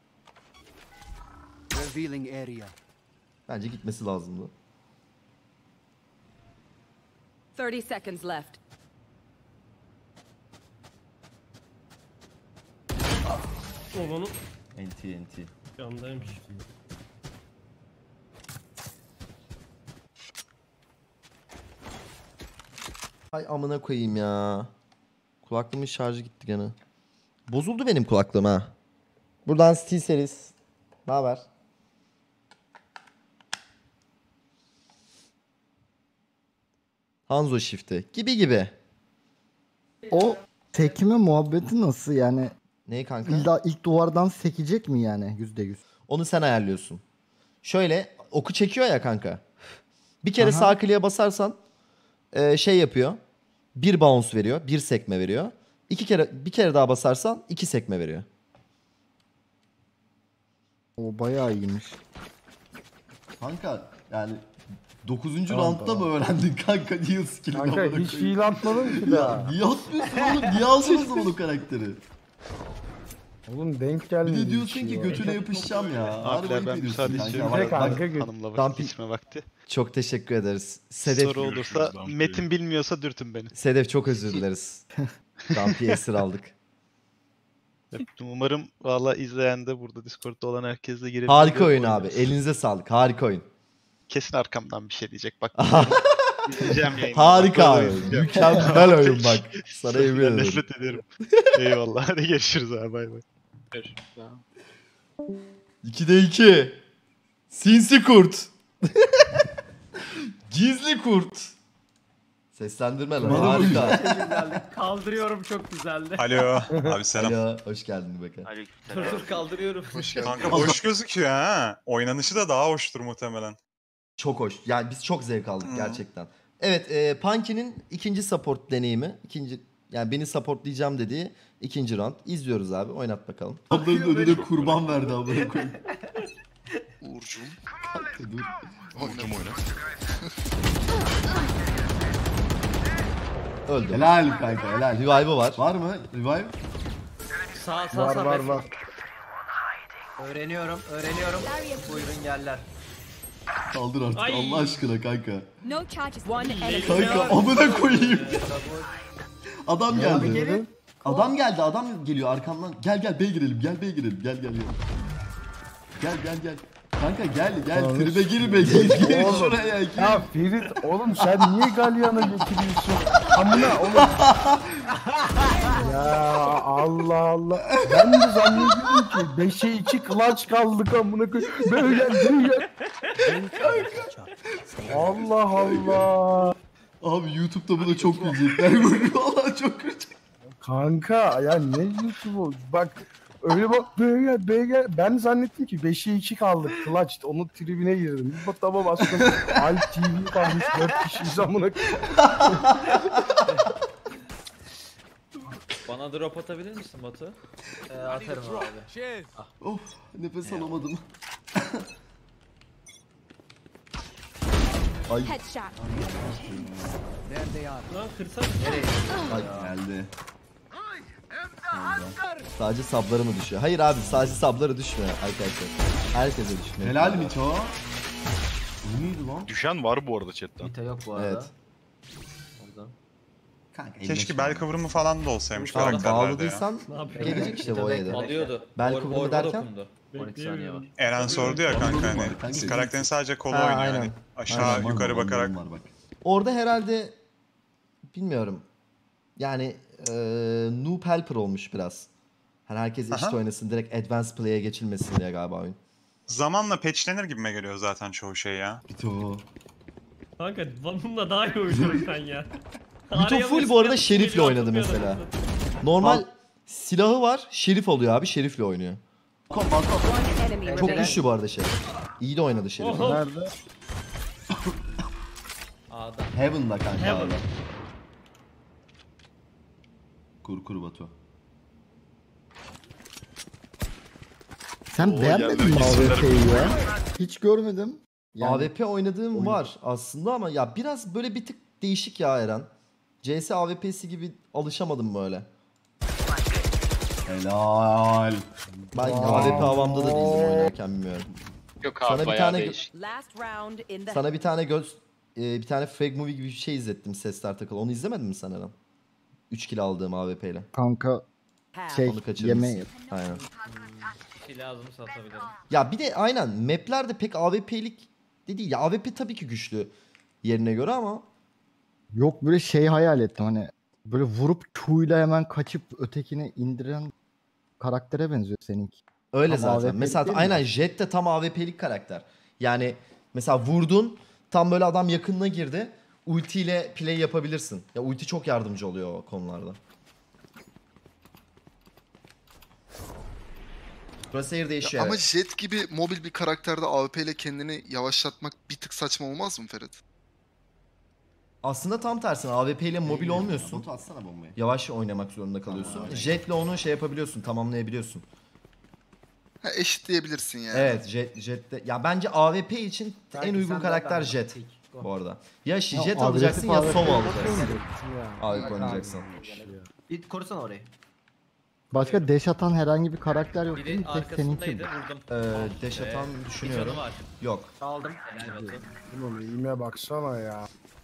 Revealing area.
Bence gitmesi lazımdı.
thirty seconds left.
Oğlunun
N T N T.
yandaymış.
Ay amına koyayım ya. Kulaklığımın şarjı gitti gene. Bozuldu benim kulaklığım ha. Buradan Steel Series. Ne haber? Hanzo Shift'i gibi gibi.
O sekme muhabbeti nasıl yani?
Neyi kanka?
İlla ilk duvardan sekecek mi yani yüzde yüz?
Onu sen ayarlıyorsun. Şöyle oku çekiyor ya kanka. Bir kere
Aha.
sağ kliğe basarsan e, şey yapıyor. Bir bounce veriyor. Bir sekme veriyor. İki kere bir kere daha basarsan iki sekme veriyor.
O bayağı iyiymiş.
Kanka yani dokuzuncu
Tamam,
roundda
tamam.
mı öğrendin kanka Niye skill'ini
Kanka
amına
hiç
koyayım?
fiil atmadın ki daha.
Ya niye atmıyorsun oğlum? Niye almıyorsun onu karakteri?
Oğlum denk
Bir
gelmedi.
de diyorsun
hiç
ki
ya.
götüne yapışacağım ya. Harbi
Abiler
ayıp
ben
ediyorsun
müsaade
kanka.
istiyorum.
Bak-
Kanka,
bak-
gö-
Hanımla
Dampi-
vakit geçirme vakti.
Çok teşekkür ederiz. Sedef,
Soru olursa Metin bilmiyorsa dürtün beni.
Sedef çok özür dileriz. Dampi'ye esir aldık.
Umarım valla izleyen de burada Discord'da olan herkes de girebilir.
Harika oyun abi. Elinize sağlık. Harika oyun.
Kesin arkamdan bir şey diyecek bak. İzleyeceğim yayını.
Harika
Bak,
oyun.
izleyeceğim.
Mükemmel oyun bak. Sana
Ben
yemin ederim.
nefret ederim. Eyvallah. Hadi görüşürüz abi. Bay bay.
Görüşürüz abi.
ikide iki. Sinsi kurt. Gizli kurt. Seslendirmeler
Bana
harika.
güzeldi. Kaldırıyorum çok güzeldi.
Alo. Abi selam.
Alo, hoş geldin Beka.
Dur dur kaldırıyorum.
Kanka hoş gözüküyor ha. Oynanışı da daha hoştur muhtemelen.
Çok hoş. Yani biz çok zevk aldık
Hı.
gerçekten. Evet, e, Punky'nin ikinci support deneyimi, ikinci yani beni supportlayacağım dediği ikinci round izliyoruz abi. Oynat bakalım.
Adamın önüne kurban verdi amına koyayım.
Uğurcuğum.
Kanka dur.
Oynam oyna.
Öldü.
Helal kanka helal.
Revive'ı var.
Var mı? Revive?
Sağ sağ
Var
sağ.
var
Mef-
var.
Öğreniyorum, öğreniyorum. Buyurun geller.
Kaldır artık
Ay.
Allah aşkına kanka.
No charges. One enemy.
Kanka amına koyayım. Adam
Ya,
geldi.
gelin.
Adam geldi adam geliyor arkamdan. Gel gel bey girelim gel bey girelim gel gel gel. Gel gel gel. Kanka gel gel
Abi,
tribe girme gir gir
Oğlum.
şuraya gir.
Ya Ferit oğlum sen niye Galyan'a getiriyorsun? Amına oğlum. Ya Allah Allah. Ben de zannediyorum ki beşe iki clutch kaldık amına koyayım. Böyle böyle. Allah Allah.
Abi YouTube'da bunu çok gülecekler. Valla çok gülecek.
Kanka ya ne YouTube'u? Bak öyle bak böyle böyle ben zannettim ki beşe iki kaldık clutch onun tribüne girdim. Bir batama bastım. Alt T V kalmış dört kişiyiz amına koyayım.
Bana drop atabilir misin Batu?
Ee, atarım abi.
Of nefes alamadım. Ay.
Headshot.
Lan kırsana.
Ay geldi.
Sadece sabları mı düşüyor? Hayır abi sadece sabları düşmüyor arkadaşlar. Herkese düşmüyor.
Helal Mito. Bu neydi lan?
Düşen var bu arada chatten.
Mita yok bu arada.
Evet.
Oradan.
Kanka,
Keşke bel kıvrımı falan da olsaymış
Tamam,
karakterlerde ya.
bağladıysan
Ne yapıyor?
gelecek işte bu
Bekle,
ayda.
bekle.
Alıyordu.
Bel
Or-
kıvrımı
orada
derken?
dokundu.
on iki saniye var.
Eren sordu ya kanka hani
Kanka,
karakterin sadece kolu
Ha,
oynuyor
aynen.
hani aşağı
Aynen,
yukarı
Var,
bakarak.
var, bak.
Orada herhalde bilmiyorum. Yani e, noob helper olmuş biraz. Hani herkes eşit
Aha.
oynasın direkt advanced play'e geçilmesin diye galiba oyun.
Zamanla patchlenir gibime geliyor zaten çoğu şey ya.
Mito.
Kanka bununla daha iyi oynuyorum sen ya.
Mito full bu arada şerifle oynadı mesela. Normal silahı var, şerif oluyor abi, şerifle oynuyor.
One enemy
Çok
remaining.
güçlü bu arada şerif. İyi de oynadı şerif.
Oho.
Nerede?
A'da.
Heaven'da kanka
Heaven.
abi. Kur kur Batu.
Sen
Oo,
beğenmedin
geldi,
mi
isimler.
A W P'yi ya? Hiç görmedim. Yani
A W P oynadığım var aslında ama ya biraz böyle bir tık değişik ya Eren. C S A W P'si gibi alışamadım böyle.
Helal.
Ben A W P havamda da değildim oynarken bilmiyorum.
Yok abi
Sana bir
bayağı
tane
değişik.
Last round in the.
sana bir tane göz e, bir tane frag movie gibi bir şey izlettim Sesler Takılı. Onu izlemedin mi sen Eren? üç kill aldığım A W P ile.
kanka şey
Onu kaçırmışsın.
yemeği.
Aynen.
Bir şey lazımsa atabilirim.
Ya bir de aynen maplerde pek A W P'lik de değil. Ya A W P tabii ki güçlü yerine göre ama
Yok böyle şey hayal ettim hani böyle vurup Q'yla hemen kaçıp ötekini indiren karaktere benziyor seninki.
Öyle
Tam A V
zaten.
P'lik
Mesela
değil mi?
aynen Jet de tam A W P'lik karakter. Yani mesela vurdun tam böyle adam yakınına girdi. Ultiyle play yapabilirsin. Ya ulti çok yardımcı oluyor o konularda. Crosshair değişiyor.
Ama
Evet.
Jet gibi mobil bir karakterde A W P ile kendini yavaşlatmak bir tık saçma olmaz mı Ferit?
Aslında tam tersine A W P ile mobil olmuyorsun.
Botu atsana bombayı.
Yavaş oynamak zorunda kalıyorsun. Jet'le onu şey yapabiliyorsun, tamamlayabiliyorsun.
Ha, eşitleyebilirsin yani.
Evet, Jet Jet'te ya bence A W P için
Belki
en uygun
senden
karakter
daha
Jet
tek. Go.
bu arada. Ya
Ya,
Jet
agresif
alacaksın ya
A W P
Sova
yok
alacaksın.
oynayacaksın ya.
A W P oynayacaksın.
Bir korusana orayı.
Başka deş atan herhangi bir karakter yok değil
Biri
mi? Tek seninki.
arkasındaydı vurdum.
Ee, deş atan
Bir
düşünüyorum.
canı var.
Yok.
Aldım.
Helal Batu.
Oğlum ilme baksana ya.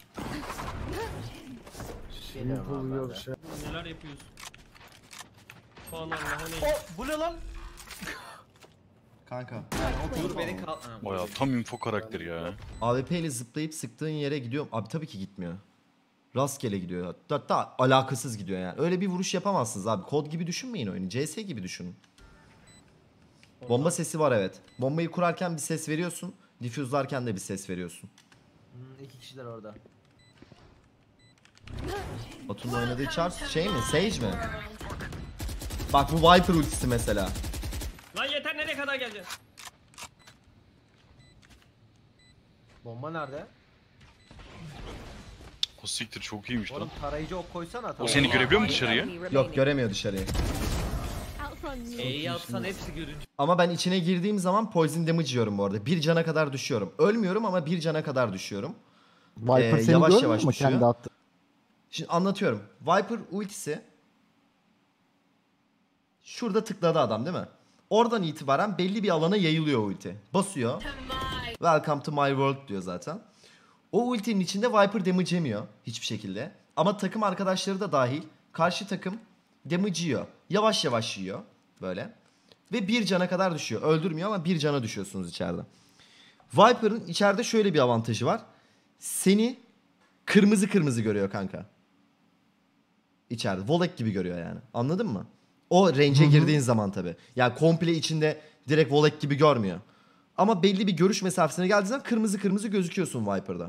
Geliyorum abi
Simple
ben
bir
de.
şey.
Neler yapıyorsun? Aman Allah'a ne?
Oh, bu ne lan?
Kanka.
Dur beni kal... Ha,
Baya tam info karakteri ya.
A W P ile zıplayıp sıktığın yere gidiyor. Abi tabii ki gitmiyor. Rastgele gidiyor. Hatta alakasız gidiyor yani. Öyle bir vuruş yapamazsınız abi. Kod gibi düşünmeyin oyunu. C S gibi düşünün. Bomba sesi var evet. Bombayı kurarken bir ses veriyorsun. Difüzlarken de bir ses veriyorsun.
Hmm, iki kişiler orada.
Batu'nun oynadığı çar şey mi? Sage mi? Bak bu Viper ultisi mesela.
Lan yeter nereye kadar geleceğiz?
Bomba nerede?
O siktir çok iyiymiş lan.
Oğlum tarayıcı ok koysana.
O
tamam.
seni görebiliyor mu dışarıya?
Yok göremiyor dışarıyı.
E'yi atsan hepsi görünce.
Ama ben içine girdiğim zaman poison damage yiyorum bu arada. Bir cana kadar düşüyorum. Ölmüyorum ama bir cana kadar düşüyorum.
Viper
Ee,
seni
yavaş
görmüyor
yavaş
mu
düşüyor.
kendi attı?
Şimdi anlatıyorum. Viper ultisi şurada tıkladı adam değil mi? Oradan itibaren belli bir alana yayılıyor ulti. Basıyor. Welcome to my world diyor zaten. O ultinin içinde Viper damage yemiyor hiçbir şekilde. Ama takım arkadaşları da dahil karşı takım damage yiyor. Yavaş yavaş yiyor böyle. Ve bir cana kadar düşüyor. Öldürmüyor ama bir cana düşüyorsunuz içeride. Viper'ın içeride şöyle bir avantajı var. Seni kırmızı kırmızı görüyor kanka. İçeride. Volek gibi görüyor yani. Anladın mı? O range'e girdiğin zaman tabii. Yani komple içinde direkt Volek gibi görmüyor. Ama belli bir görüş mesafesine geldiği zaman kırmızı kırmızı gözüküyorsun Viper'da.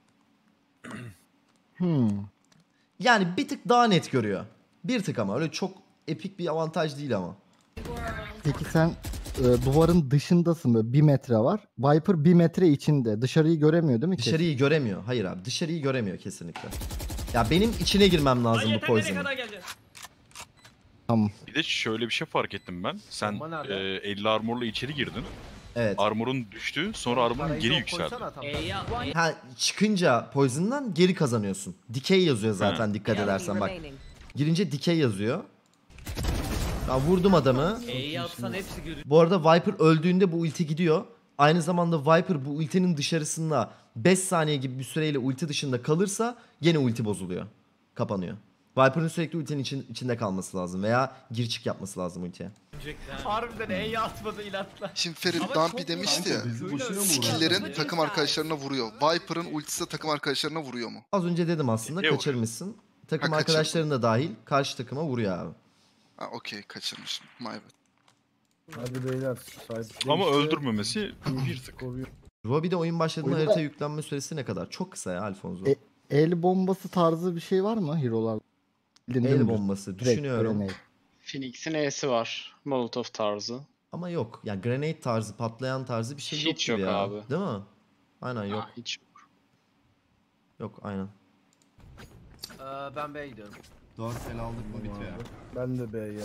Hmm.
Yani bir tık daha net görüyor. Bir tık ama öyle çok epik bir avantaj değil ama.
Peki sen e, duvarın dışındasın böyle bir metre var. Viper bir metre içinde. Dışarıyı göremiyor değil mi?
Dışarıyı göremiyor. Hayır abi dışarıyı göremiyor kesinlikle. Ya benim içine girmem
Lan yeter
lazım bu
nereye
poison'ın.
kadar geleceğiz?
Tamam.
Bir de şöyle bir şey fark ettim ben. Sen
Bomba
e,
nerede?
elli armorla içeri girdin.
Evet.
Armorun düştü, sonra armorun
Tarayıcı
geri
ok
yükseldi.
koysana tam.
E'yi at.
Ha çıkınca poison'dan geri kazanıyorsun. Dikey yazıyor zaten dikkat edersen bak. Girince dikey yazıyor. Ya vurdum adamı.
E'yi atsan hepsi görünce.
Bu arada Viper öldüğünde bu ulti gidiyor. Aynı zamanda Viper bu ultinin dışarısında beş saniye gibi bir süreyle ulti dışında kalırsa gene ulti bozuluyor. Kapanıyor. Viper'ın sürekli ultinin için, içinde kalması lazım veya gir çık yapması lazım ultiye.
Harbiden E'yi atmadı inatla.
Şimdi Ferit
Ama
Dumpy
çok
demişti ya.
Kanka bizi boşuna mı
Skill'lerin
uğraştın?
takım arkadaşlarına vuruyor. Viper'ın ultisi de takım arkadaşlarına vuruyor mu?
Az önce dedim aslında
Yok.
kaçırmışsın. Takım
Ha, kaçırdım.
arkadaşların da dahil karşı takıma vuruyor abi.
Ha okey kaçırmışım. My bad.
Hadi beyler. sahip
Ama
değilse
öldürmemesi bir tık.
koruyor.
Robi'de oyun başladığında
Oyunda-
harita yüklenme süresi ne kadar? Çok kısa ya Alfonso.
E, El bombası tarzı bir şey var mı hero'lar?
El bombası düşünüyorum.
Phoenix'in E'si var. Molotov tarzı.
Ama yok. Ya grenade tarzı, patlayan tarzı bir şey yok
Hiç
gibi
yok
ya.
abi.
Değil mi? Aynen yok.
Ah, hiç yok.
Yok aynen.
Ee, ben B'ye gidiyorum.
dört el aldık mı bitiyor.
Ben de B'ye.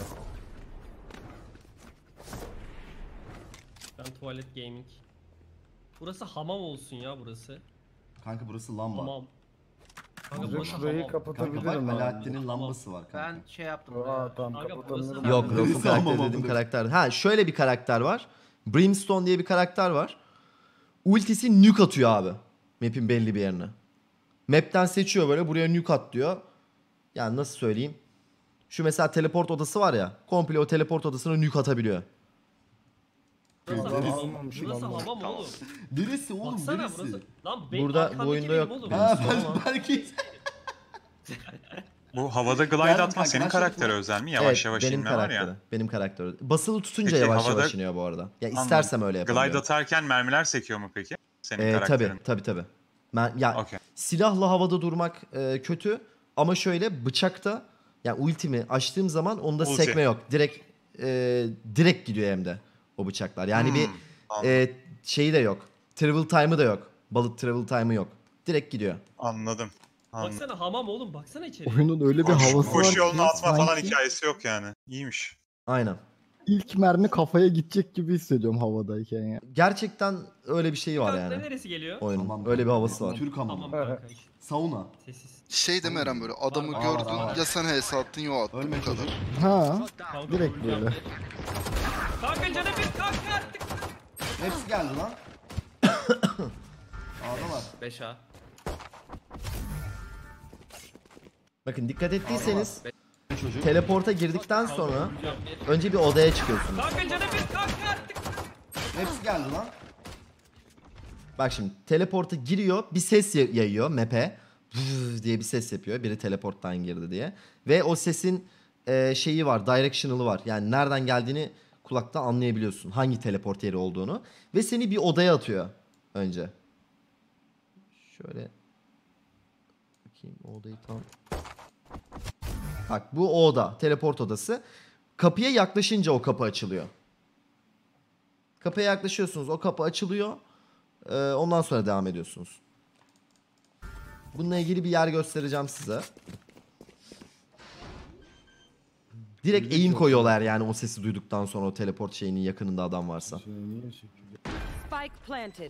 Ben tuvalet gaming. Burası hamam olsun ya burası.
Kanka burası lamba.
Hamam. Kanka
Direkt
burası
şurayı
hamam.
Kanka bak
kapatabilirim ben.
Alaaddin'in lambası var kanka.
Ben şey yaptım.
Aa
ee,
tamam
Kanka,
kapatamıyorum.
burası-
Yok
Neresi
Rof'un karakteri
hamam
dediğim
amına?
karakter. Ha şöyle bir karakter var. Brimstone diye bir karakter var. Ultisi nuke atıyor abi. Map'in belli bir yerine. Map'ten seçiyor böyle buraya nuke at diyor. Yani nasıl söyleyeyim? Şu mesela teleport odası var ya. Komple o teleport odasına nuke atabiliyor.
Burası
Neresi?
hamam.
Almamışım
Burası
ama.
hamam oğlum.
Neresi oğlum
Baksana
neresi?
burası. Lan benim
Burada bu
arkamdaki
oyunda
benim
yok.
oğlum.
Ha
Brimstone ama.
ben belki
Bu havada glide
Geldim
atma
kanka,
senin
başladık
karaktere
mı?
özel mi? Yavaş
Evet,
yavaş
benim
inme var
karakteri.
ya.
Benim karakteri. Basılı tutunca
Peki,
yavaş
havada-
yavaş iniyor bu arada. Ya
Anladım.
istersem öyle yapabiliyorum.
Glide atarken mermiler sekiyor mu peki? Senin
Ee,
karakterin.
tabii tabii tabii. Ben, ya
Okey.
silahla havada durmak e, kötü ama şöyle bıçakta yani ultimi açtığım zaman onda
Ulti.
sekme yok. Direkt e, direkt gidiyor hem de o bıçaklar. Yani
Hmm,
bir
anladım.
e, şeyi de yok. Travel time'ı da yok. Bullet travel time'ı yok. Direkt gidiyor.
Anladım. Anladım.
Baksana hamam oğlum baksana içeri.
Oyunun öyle bir
Koş,
havası var
koşu
ki
yolunu atma falan
sanki
hikayesi yok yani. İyiymiş.
Aynen.
ilk mermi kafaya gidecek gibi hissediyorum havadayken ya.
Gerçekten öyle bir şey var
Karakter
yani.
neresi geliyor?
Oyunun.
Hamam
Öyle bir
kanka.
havası var.
Türk hamamı.
Hamam kanka işte.
Sauna.
Sessiz.
Şey deme Eren böyle adamı
Var,
gördün
var, var.
ya sen H S attın yo attın
Ölme
bu kadar.
çocuk.
Ha,
Kanka,
direkt
vuracağım.
böyle.
Kanka canı bir kanka artık.
Hepsi geldi lan. A'da var.
beş A.
Bakın dikkat ettiyseniz
Çocuk.
teleporta girdikten sonra önce bir odaya çıkıyorsunuz.
Kanka canı bir kanka artık.
Hepsi geldi lan.
Bak şimdi teleporta giriyor, bir ses ya- yayıyor map'e. Vız diye bir ses yapıyor. Biri teleporttan girdi diye. Ve o sesin e, şeyi var, directional'ı var. Yani nereden geldiğini kulakta anlayabiliyorsun. Hangi teleport yeri olduğunu. Ve seni bir odaya atıyor önce. Şöyle bakayım o odayı tam. Bak bu o oda, teleport odası. Kapıya yaklaşınca o kapı açılıyor. Kapıya yaklaşıyorsunuz, o kapı açılıyor. Ee, ondan sonra devam ediyorsunuz. Bununla ilgili bir yer göstereceğim size. Direkt eğim koyuyorlar yani o sesi duyduktan sonra o teleport şeyinin yakınında adam varsa.
Spike planted.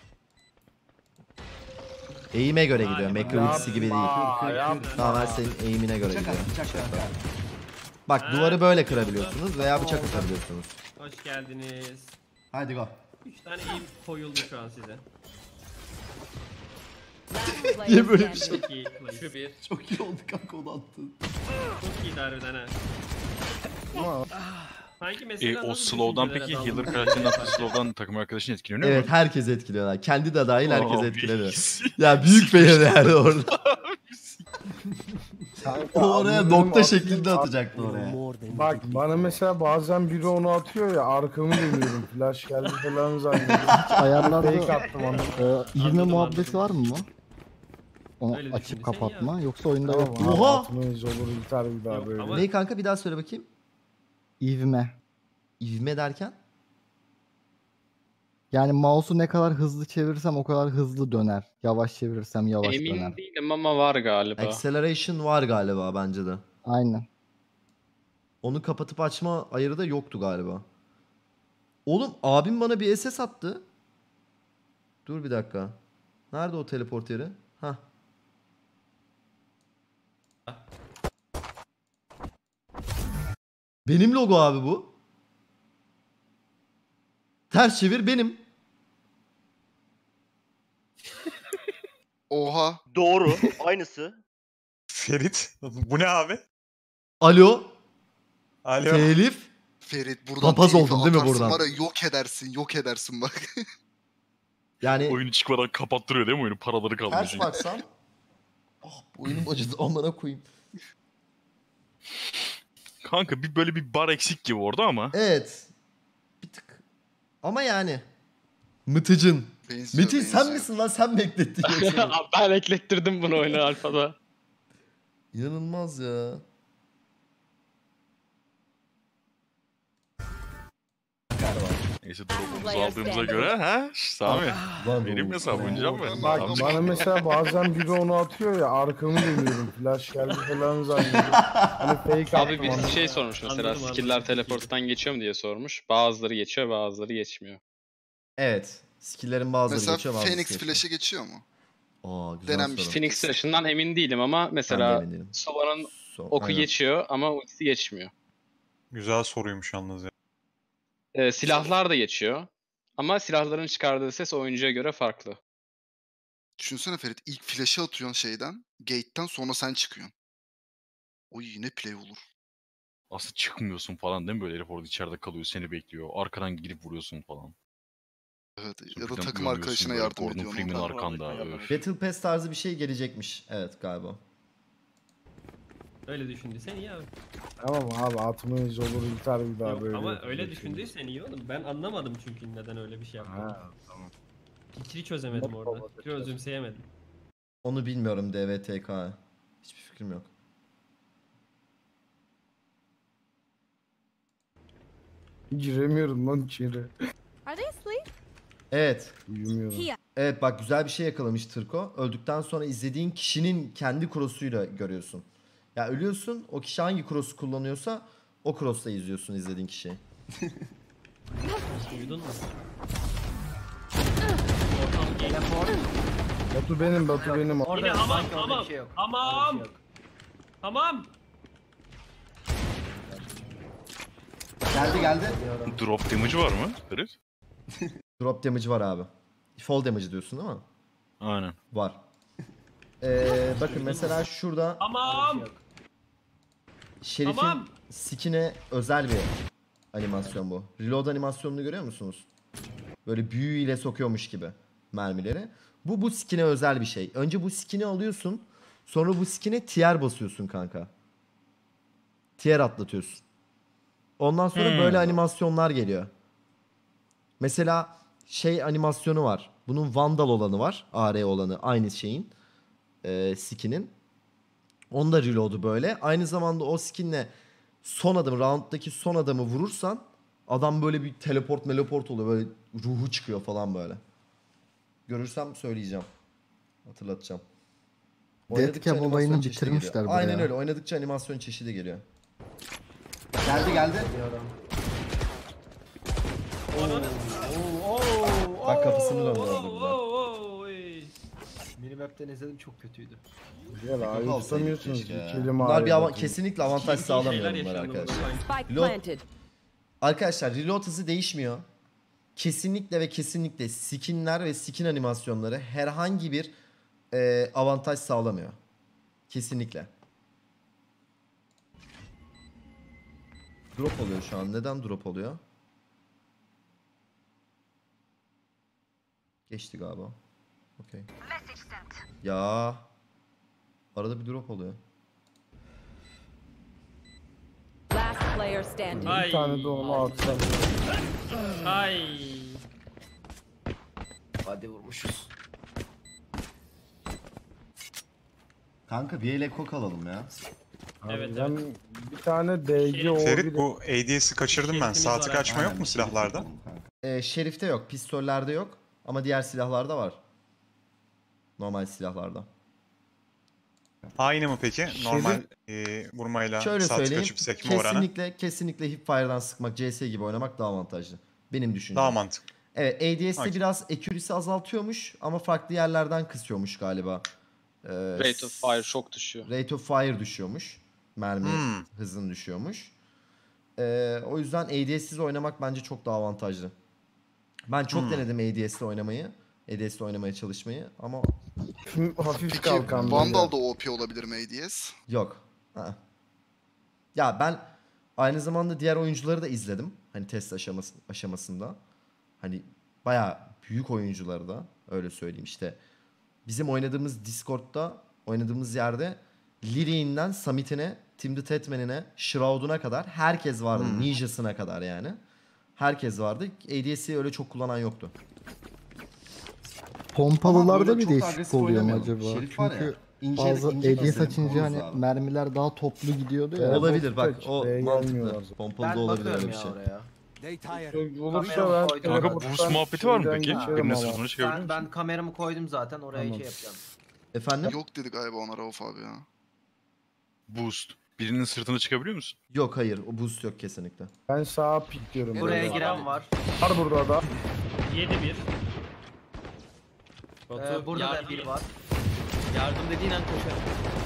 Eğime göre gidiyor.
Hadi
Macro ultisi gibi değil.
Yapma.
Tamamen senin eğimine göre
Bıçak
gidiyor.
at, bıçak at.
Bak
Ha.
duvarı böyle kırabiliyorsunuz veya bıçak atabiliyorsunuz.
Hoş geldiniz.
Haydi go.
üç tane ip koyuldu şu an size.
Last player
Niye böyle bir
standing.
Çok iyi. play.
Şu bir.
Çok iyi oldu kanka onu attın.
Çok iyi harbiden ha.
Ama
Sanki mesela
E, o
nasıl
slow'dan
düşüncelere
peki
daldın?
healer karakterinin attığı slow'dan takım arkadaşın etkileniyor
Evet
mu?
herkes etkiliyorlar. Kendi de dahil herkes
Abi.
etkileniyor. Ya büyük fail yani orada.
kanka,
O oraya
anladığım
nokta
at-
şeklinde atacaktı oraya.
Bak bana mesela bazen biri onu atıyor ya arkamı dönüyorum. Flash geldi falan zannediyorum.
Ayarlarda
Fake attım onu.
e, ivme
Anladım,
muhabbeti var mı? Onu
Öyle
açıp
düşündüysen
kapatma yoksa oyunda
Tamam
yok
abi,
mu?
Oha!
atmayız olur biter bir daha
Yok,
böyle.
ama-
Neyi kanka bir daha söyle bakayım.
İvme.
İvme derken?
Yani mouse'u ne kadar hızlı çevirirsem o kadar hızlı döner. Yavaş çevirirsem yavaş
Emin
döner.
değilim ama var galiba.
Acceleration var galiba bence de.
Aynen.
Onu kapatıp açma ayarı da yoktu galiba. Oğlum abim bana bir S S attı. Dur bir dakika. Nerede o teleport yeri? Hah. Benim logo abi bu. Ters çevir benim.
Oha.
Doğru. Aynısı.
Ferit. Bu ne abi?
Alo.
Alo.
Telif.
Ferit buradan
Papaz
telifi
oldun değil mi
atarsın
buradan?
Var ya yok edersin yok edersin bak.
Yani
Oyunu çıkmadan kapattırıyor değil mi oyunu? Paraları kalıyor
ters
çünkü.
baksam. Ah boynum acıdı amına koyayım.
Kanka bir böyle bir bar eksik gibi orada ama.
Evet. Bir tık. Ama yani. Mıtıcın.
Benziyor,
Metin sen
benziyor.
misin lan sen mi eklettin yoksa?
Abi ben eklettirdim bunu oyuna alfada.
İnanılmaz ya.
Neyse drop'umuzu aldığımıza göre ha? Şş, Sami.
Lan
Benim
bu-
hesabı oynayacağım ben.
Bak
Tamam.
bana mesela bazen biri onu atıyor ya arkamı dönüyorum. Flash geldi falan zannediyorum. Hani fake
Abi
attım
birisi
onu.
şey sormuş mesela
Anladım, anladım.
skill'ler teleporttan geçiyor mu diye sormuş. Bazıları geçiyor bazıları geçmiyor.
Evet. Skill'lerin bazıları
Mesela
geçiyor bazıları
Phoenix
geçiyor.
Flash'e geçiyor mu?
Aa güzel
denenmiş.
soru.
Phoenix Flash'ından emin değilim ama
Ben de
mesela
emin değilim.
Sova'nın
Son-
oku
aynen.
geçiyor ama ultisi geçmiyor.
Güzel soruymuş yalnız ya.
Ee, silahlar da geçiyor. Ama silahların çıkardığı ses oyuncuya göre farklı.
Düşünsene Ferit ilk flash'ı atıyorsun şeyden. Gate'den sonra sen çıkıyorsun. Oy ne play olur.
Aslında çıkmıyorsun falan değil mi? Böyle herif orada içeride kalıyor seni bekliyor. Arkadan girip vuruyorsun falan.
Evet ya da
Birden
takım
uyanıyorsun
arkadaşına
böyle,
yardım
Gordon
ediyorsun.
Freeman
oradan.
arkanda. Öf.
Battle Pass tarzı bir şey gelecekmiş. Evet galiba.
Öyle düşündüysen iyi abi.
Tamam abi atmayız olur biter bir daha
Yok,
böyle.
ama öyle
yapacak şey.
düşündüysen iyi oğlum. Ben anlamadım çünkü neden öyle bir şey yaptığını.
Ha tamam.
Fikri çözemedim orada. Fikri özümseyemedim.
Onu bilmiyorum D V T K. Hiçbir fikrim yok.
Giremiyorum lan içeri.
Are they asleep?
Evet.
Uyumuyorum.
Here.
Evet bak güzel bir şey yakalamış Tırko. Öldükten sonra izlediğin kişinin kendi cross'uyla görüyorsun. Ya ölüyorsun, o kişi hangi cross'u kullanıyorsa o cross'la izliyorsun izlediğin kişiyi.
Uyudun mu?
Batu benim, Batu benim.
Yine hamam,
sanki orada bir
hamam,
şey yok.
hamam,
Orada bir şey yok.
hamam.
Geldi geldi.
Drop damage var mı? Ferit?
Drop damage var abi. Fall damage diyorsun değil mi?
Aynen.
Var. Ee, bakın mesela şurada
Hamam.
Şerif'in
Tamam.
skin'e özel bir animasyon bu. Reload animasyonunu görüyor musunuz? Böyle büyüyle sokuyormuş gibi mermileri. Bu bu skin'e özel bir şey. Önce bu skin'i alıyorsun. Sonra bu skin'e tier basıyorsun kanka. Tier atlatıyorsun. Ondan sonra
Hmm.
böyle animasyonlar geliyor. Mesela şey animasyonu var. Bunun Vandal olanı var. A R olanı aynı şeyin. E, skin'in. Onda reload'u böyle. Aynı zamanda o skinle son adım, round'daki son adamı vurursan adam böyle bir teleport meleport oluyor. Böyle ruhu çıkıyor falan böyle. Görürsem söyleyeceğim. Hatırlatacağım. Oynadıkça
Deathcap
animasyon
olayını
çeşidi
bitirmişler
geliyor.
buraya.
Aynen öyle. Oynadıkça animasyon çeşidi geliyor.
Geldi geldi.
Bak kapısını döndü orada güzel.
Minimap'ten izledim çok kötüydü.
Gel abi tutamıyorsunuz. Bir kelime
Bunlar bir
abi.
av- kesinlikle avantaj sağlamıyor bunlar arkadaşlar.
Spike
Reload,
planted.
arkadaşlar reload hızı değişmiyor. Kesinlikle ve kesinlikle skinler ve skin animasyonları herhangi bir e, avantaj sağlamıyor. Kesinlikle. Drop oluyor şu an. Neden drop oluyor? Geçti galiba. Okey. Ya. Arada bir drop oluyor.
Last player standing.
Ay.
Bir tane de onu atsam.
Ay.
Hadi vurmuşuz.
Kanka bir ele kok alalım ya.
Abi
Evet,
ben bir tane D G O
Ferit bu A D S'i kaçırdım ben.
Şeritimiz
Sağ tık
var
açma yok mu silahlarda?
Ee, Şerif'te yok. Pistollerde yok. Ama diğer silahlarda var. Normal silahlarda.
Aynı mı peki? Normal e, vurmayla
Şöyle
sağ tık
söyleyeyim.
açıp sekme oranı.
Kesinlikle kesinlikle hipfire'dan sıkmak, C S gibi oynamak daha avantajlı. Benim düşüncem.
Daha mantıklı.
Evet, A D S'te
Okey.
biraz accuracy azaltıyormuş ama farklı yerlerden kısıyormuş galiba. Ee,
Rate of fire çok düşüyor.
Rate of fire düşüyormuş. Mermi
Hmm.
hızın düşüyormuş. Ee, o yüzden A D S'siz oynamak bence çok daha avantajlı. Ben çok
Hmm.
denedim A D S'le oynamayı. A D S'le oynamaya çalışmayı ama
hafif
Peki
kalkan.
Vandal da O P olabilir mi A D S?
yok. Ha. Ya ben aynı zamanda diğer oyuncuları da izledim. Hani test aşaması, aşamasında. Hani bayağı büyük oyuncuları da öyle söyleyeyim işte. Bizim oynadığımız Discord'da oynadığımız yerde Liri'inden Summit'ine, Tim the Tatman'ine, Shroud'una kadar herkes vardı.
Hmm.
Ninja'sına kadar yani. Herkes vardı. A D S'yi öyle çok kullanan yoktu.
Pompalılarda
Ama
bir
böyle çok
değişiklik
agresif
oluyor mu
oynamıyorum.
acaba?
Şerif var ya,
Çünkü
ince-
bazı
ince
A D S
baseleri
açınca
vururuz
hani
abi.
mermiler daha toplu gidiyordu ya.
Olabilir bak.
Kaç,
O
B'ye
mantıklı.
gelmiyorlar.
Pompalı da
Ben
olabilir öyle
bakıyorum
bir
ya
şey.
oraya.
They tired.
Olursa
Kamera
ben
koydum.
Kanka
teleporttan
boost muhabbeti var mı
şeyden
peki?
geçerim
Birinin
ama.
sırtına çıkabilir
Ben,
misin?
ben kameramı koydum zaten oraya
Tamam.
şey yapacağım.
Efendim?
Yok dedi galiba ona Rauf abi ya.
Boost. Birinin sırtına çıkabiliyor musun?
Yok hayır. O boost yok kesinlikle.
Ben sağa pik diyorum.
Buraya
böyle.
giren var.
Var burada da.
yedi bir.
Ee, burada da
yardım-
biri var.
Yardım dediğin an koşarım.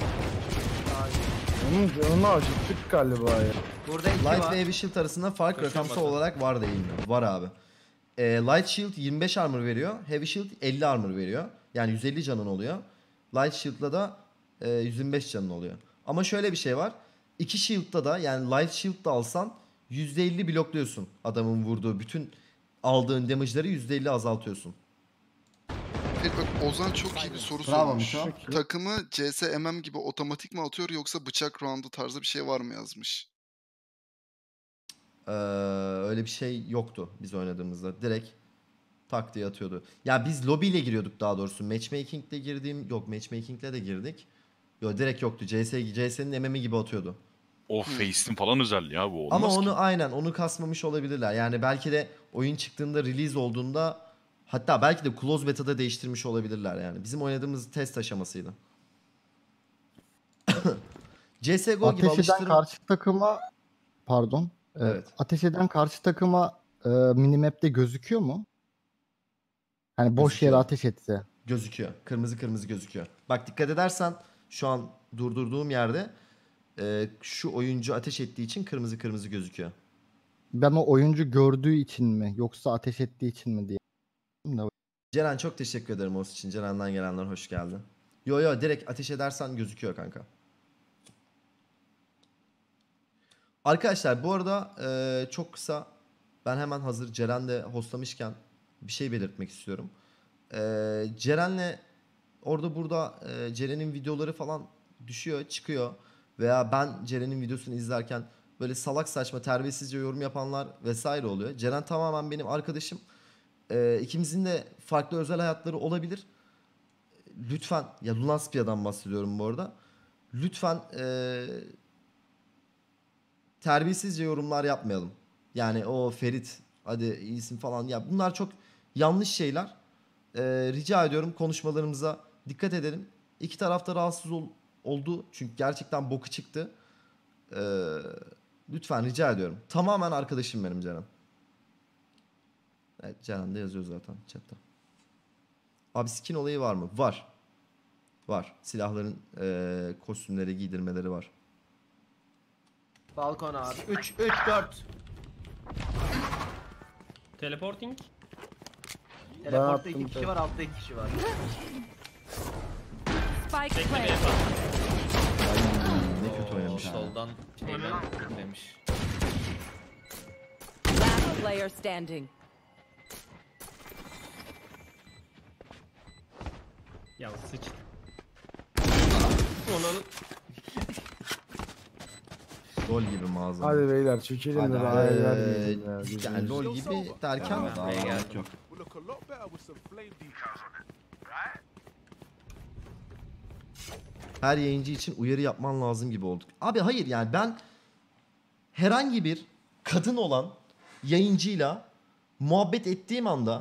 Onun canını acıttık galiba ya.
Burada iki
Light
var.
ve Heavy Shield arasında fark
Koşuyor
rakamsal
bakalım.
olarak var değil mi? Var abi. Ee, Light Shield yirmi beş armor veriyor. Heavy Shield elli armor veriyor. Yani yüz elli canın oluyor. Light Shield'la da e, yüz yirmi beş canın oluyor. Ama şöyle bir şey var. İki Shield'da da yani Light Shield'da alsan yüzde elli blokluyorsun. Adamın vurduğu bütün aldığın damage'ları yüzde elli azaltıyorsun.
Ferit bak Ozan çok iyi bir soru
Bravo
sormuş.
Mito.
Takımı C S M M gibi otomatik mi atıyor yoksa bıçak roundu tarzı bir şey var mı yazmış.
Ee, öyle bir şey yoktu biz oynadığımızda. Direkt tak diye atıyordu. Ya biz lobby ile giriyorduk daha doğrusu. Matchmaking'le girdiğim yok, matchmaking'le de girdik. Yok direkt yoktu. C S C S'nin M M'i gibi atıyordu.
O Face'in falan özelliği ya bu olmaz
Ama
ki.
onu aynen onu kasmamış olabilirler. Yani belki de oyun çıktığında release olduğunda hatta belki de close beta'da değiştirmiş olabilirler yani. Bizim oynadığımız test aşamasıydı. C S G O gibi
Ateş eden
alıştırma...
karşı takıma pardon. e,
Evet.
Ateş eden karşı takıma e, minimap'te gözüküyor mu? Hani boş
Gözüküyor.
yere ateş etse.
Gözüküyor. Kırmızı kırmızı gözüküyor. Bak dikkat edersen şu an durdurduğum yerde e, şu oyuncu ateş ettiği için kırmızı kırmızı gözüküyor.
Ben o oyuncu gördüğü için mi yoksa ateş ettiği için mi diye.
Ceren çok teşekkür ederim o için. Ceren'den gelenler hoş geldi. Yo yo direkt ateş edersen gözüküyor kanka. Arkadaşlar bu arada e, çok kısa ben hemen hazır Ceren de hostlamışken bir şey belirtmek istiyorum. E, Ceren'le orada burada e, Ceren'in videoları falan düşüyor çıkıyor veya ben Ceren'in videosunu izlerken böyle salak saçma terbiyesizce yorum yapanlar vesaire oluyor. Ceren tamamen benim arkadaşım. E, ikimizin de farklı özel hayatları olabilir. Lütfen ya Lunaspia'dan bahsediyorum bu arada. Lütfen eee terbiyesizce yorumlar yapmayalım. Yani o Ferit hadi iyisin falan. Ya bunlar çok yanlış şeyler. Ee, rica ediyorum konuşmalarımıza dikkat edelim. İki tarafta rahatsız ol- oldu. Çünkü gerçekten boku çıktı. Ee, lütfen rica ediyorum. Tamamen arkadaşım benim Ceren. Evet Ceren de yazıyor zaten chatte. Abi skin olayı var mı? Var. Var. Silahların ee, kostümleri giydirmeleri var.
Balkon abi. üç üç dört.
Teleporting.
Teleportta
yaptım
iki kişi
tabii.
var, altta iki kişi var.
Spike
Bekle
planted.
beyefendi.
Ne kötü oynamış ha.
Soldan şeyden demiş.
Last player standing.
Ya sıç. Onun
LOL gibi mağaza.
Hadi beyler çekelim
Hadi,
de daha
hadi.
el vermeyelim ya.
Yani
Gözünüzü-
LOL gibi derken
Daha daha gerek yok.
her yayıncı için uyarı yapman lazım gibi olduk. Abi hayır yani ben herhangi bir kadın olan yayıncıyla muhabbet ettiğim anda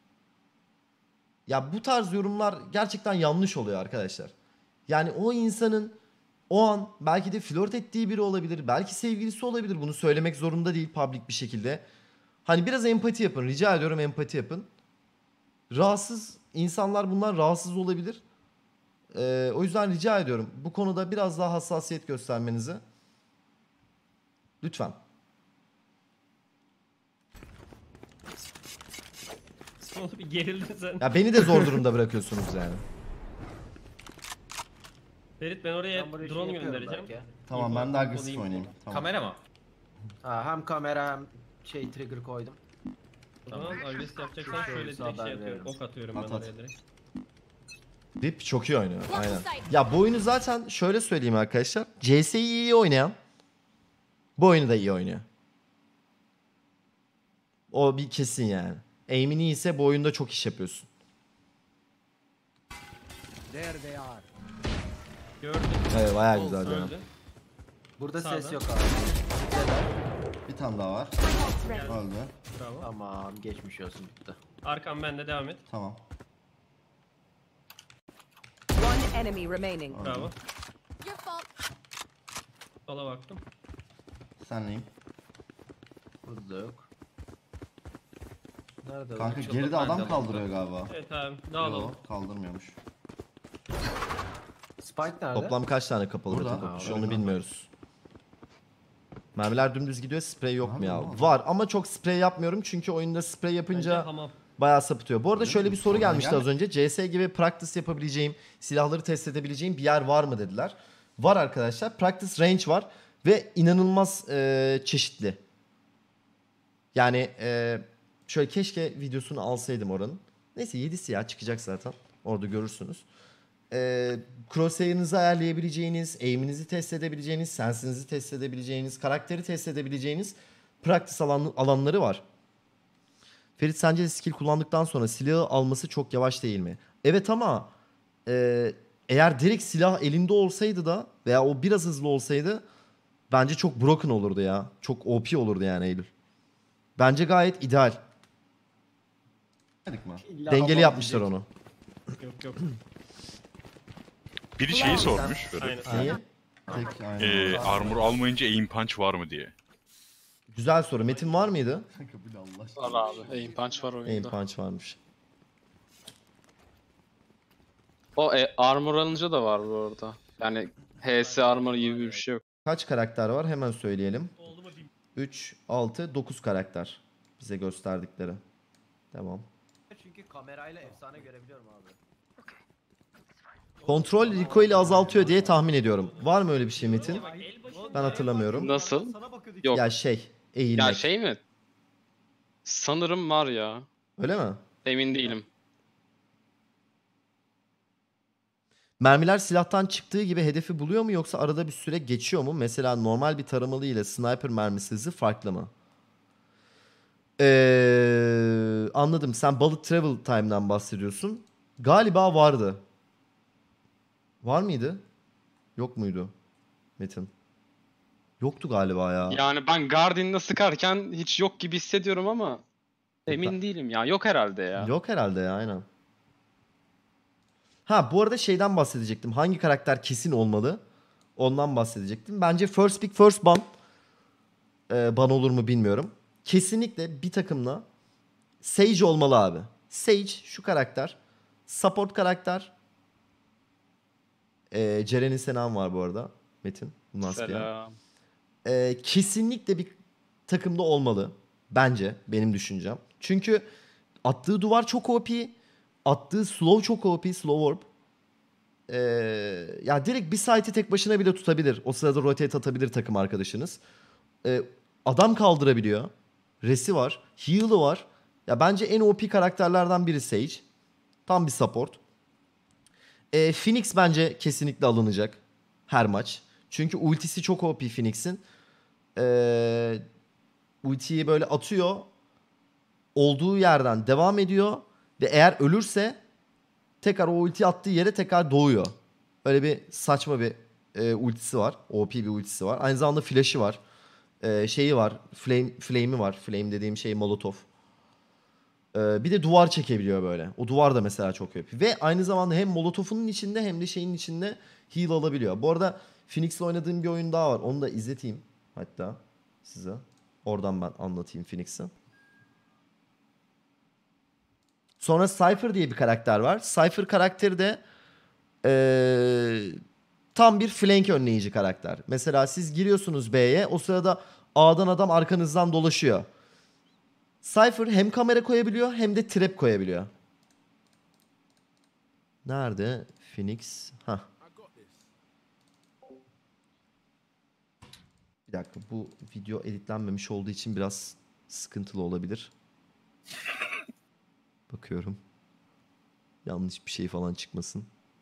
ya bu tarz yorumlar gerçekten yanlış oluyor arkadaşlar. Yani o insanın o an belki de flört ettiği biri olabilir. Belki sevgilisi olabilir. Bunu söylemek zorunda değil public bir şekilde. Hani biraz empati yapın. Rica ediyorum empati yapın. Rahatsız insanlar bunlar rahatsız olabilir. Ee, o yüzden rica ediyorum bu konuda biraz daha hassasiyet göstermenizi. Lütfen.
Oğlum bir gerildin sen.
Ya beni de zor durumda bırakıyorsunuz yani.
Ferit ben oraya
Ben buraya şey
drone
yapıyorum
göndereceğim.
belki.
Tamam ben de agresif oynayayım. Tamam.
Kamera mı?
Ha, hem kamera hem şey trigger koydum.
O zaman agresif yapacaksan şöyle direkt
haber
şey atıyorum.
veririm.
Ok atıyorum
At,
ben
at.
oraya direkt.
Rip çok iyi oynuyor. Aynen. Ya bu oyunu zaten şöyle söyleyeyim arkadaşlar. C S'yi iyi oynayan bu oyunu da iyi oynuyor. O bir kesin yani. Aim'in iyiyse bu oyunda çok iş yapıyorsun.
There they are.
Gördüm.
Evet bayağı
Sol,
güzel canım.
öldü.
Burada
Sağda.
ses yok abi.
Bir tane daha var. Öldü.
Bravo.
Tamam geçmiş olsun bitti.
Arkam bende devam et.
Tamam.
One enemy remaining.
Bravo.
Your fault.
Sola baktım.
Senleyim.
Burada yok. Nerede o?
Kanka
Çılgın
geride adam
bende
kaldırıyor galiba.
Evet abi dağılalım.
Yo, kaldırmıyormuş.
Spike nerede?
Toplam kaç tane kapalı
Burada.
beta kopmuş
Ha,
onu
orada.
bilmiyoruz. Mermiler dümdüz gidiyor, sprey yok
Var
mu ya?
mı? Var.
Var ama çok sprey yapmıyorum çünkü oyunda sprey
Bence
yapınca
hamam.
bayağı sapıtıyor. Bu arada
Öyle
şöyle
mi?
bir soru
Oradan
gelmişti
gel.
az önce. C S gibi practice yapabileceğim, silahları test edebileceğim bir yer var mı dediler. Var arkadaşlar. Practice range var ve inanılmaz e, çeşitli. Yani e, şöyle keşke videosunu alsaydım oranın. Neyse yedi siyah çıkacak zaten. Orada görürsünüz. Ee, crosshair'ınızı ayarlayabileceğiniz, aim'inizi test edebileceğiniz, sense'inizi test edebileceğiniz, karakteri test edebileceğiniz practice alan, alanları var. Ferit sence de skill kullandıktan sonra silahı alması çok yavaş değil mi? Evet ama e, eğer direkt silah elinde olsaydı da veya o biraz hızlı olsaydı bence çok broken olurdu ya. Çok O P olurdu yani Eylül. Bence gayet ideal. Dengeli yapmışlar onu.
Yok yok.
Biri şeyi sormuş. Böyle.
Aynen.
Neyi?
Ee, armor almayınca aim punch var mı diye.
Güzel soru. Metin var mıydı?
Var abi. Aim punch var oyunda.
Aim punch varmış.
O e, armor alınca da var bu arada. Yani H S armor gibi bir şey yok.
Kaç karakter var? Hemen söyleyelim. üç, altı, dokuz karakter. Bize gösterdikleri. Tamam.
Çünkü kamerayla efsane görebiliyorum abi.
Kontrol recoil'i azaltıyor diye tahmin ediyorum. Var mı öyle bir şey Metin? Ben hatırlamıyorum.
Nasıl? Yok.
Ya şey, eğilmek.
Ya şey mi? Sanırım var ya.
Öyle mi?
Emin değilim.
Mermiler silahtan çıktığı gibi hedefi buluyor mu yoksa arada bir süre geçiyor mu? Mesela normal bir taramalı ile sniper mermisi hızı farklı mı? Ee, anladım. Sen bullet travel time'dan bahsediyorsun. Galiba vardı. Var mıydı? Yok muydu Metin? Yoktu galiba ya.
Yani ben Guardian'la sıkarken hiç yok gibi hissediyorum ama emin değilim ya. Yok herhalde ya.
Yok herhalde ya aynen. Ha bu arada şeyden bahsedecektim. Hangi karakter kesin olmalı? Ondan bahsedecektim. Bence first pick first ban. Ee, ban olur mu bilmiyorum. Kesinlikle bir takımla Sage olmalı abi. Sage şu karakter. Support karakter. Ee, Ceren'in selam var bu arada. Metin.
Selam.
Ee, kesinlikle bir takımda olmalı. Bence. Benim düşüncem. Çünkü attığı duvar çok O P. Attığı slow çok O P. Slow orb. Ee, ya direkt bir site'i tek başına bile tutabilir. O sırada rotate atabilir takım arkadaşınız. Ee, adam kaldırabiliyor. Resi var. Heal'ı var. Ya bence en O P karakterlerden biri Sage. Tam bir support. Ee, Phoenix bence kesinlikle alınacak. Her maç. Çünkü ultisi çok O P Phoenix'in. Ee, ultiyi böyle atıyor. Olduğu yerden devam ediyor. Ve eğer ölürse tekrar o ulti attığı yere tekrar doğuyor. Öyle bir saçma bir e, ultisi var. O P bir ultisi var. Aynı zamanda flash'ı var. E, şeyi var. Flame, flame'i var. Flame dediğim şey Molotov. E, bir de duvar çekebiliyor böyle. O duvar da mesela çok O P. Ve aynı zamanda hem Molotov'un içinde hem de şeyin içinde heal alabiliyor. Bu arada Phoenix'le oynadığım bir oyun daha var. Onu da izleteyim hatta size. Oradan ben anlatayım Phoenix'i. Sonra Cypher diye bir karakter var. Cypher karakteri de ee, tam bir flank önleyici karakter. Mesela siz giriyorsunuz B'ye, o sırada A'dan adam arkanızdan dolaşıyor. Cypher hem kamera koyabiliyor hem de trap koyabiliyor. Nerede? Phoenix. Hah. Bir dakika, bu video editlenmemiş olduğu için biraz sıkıntılı olabilir. Bakıyorum. Yanlış bir şey falan çıkmasın.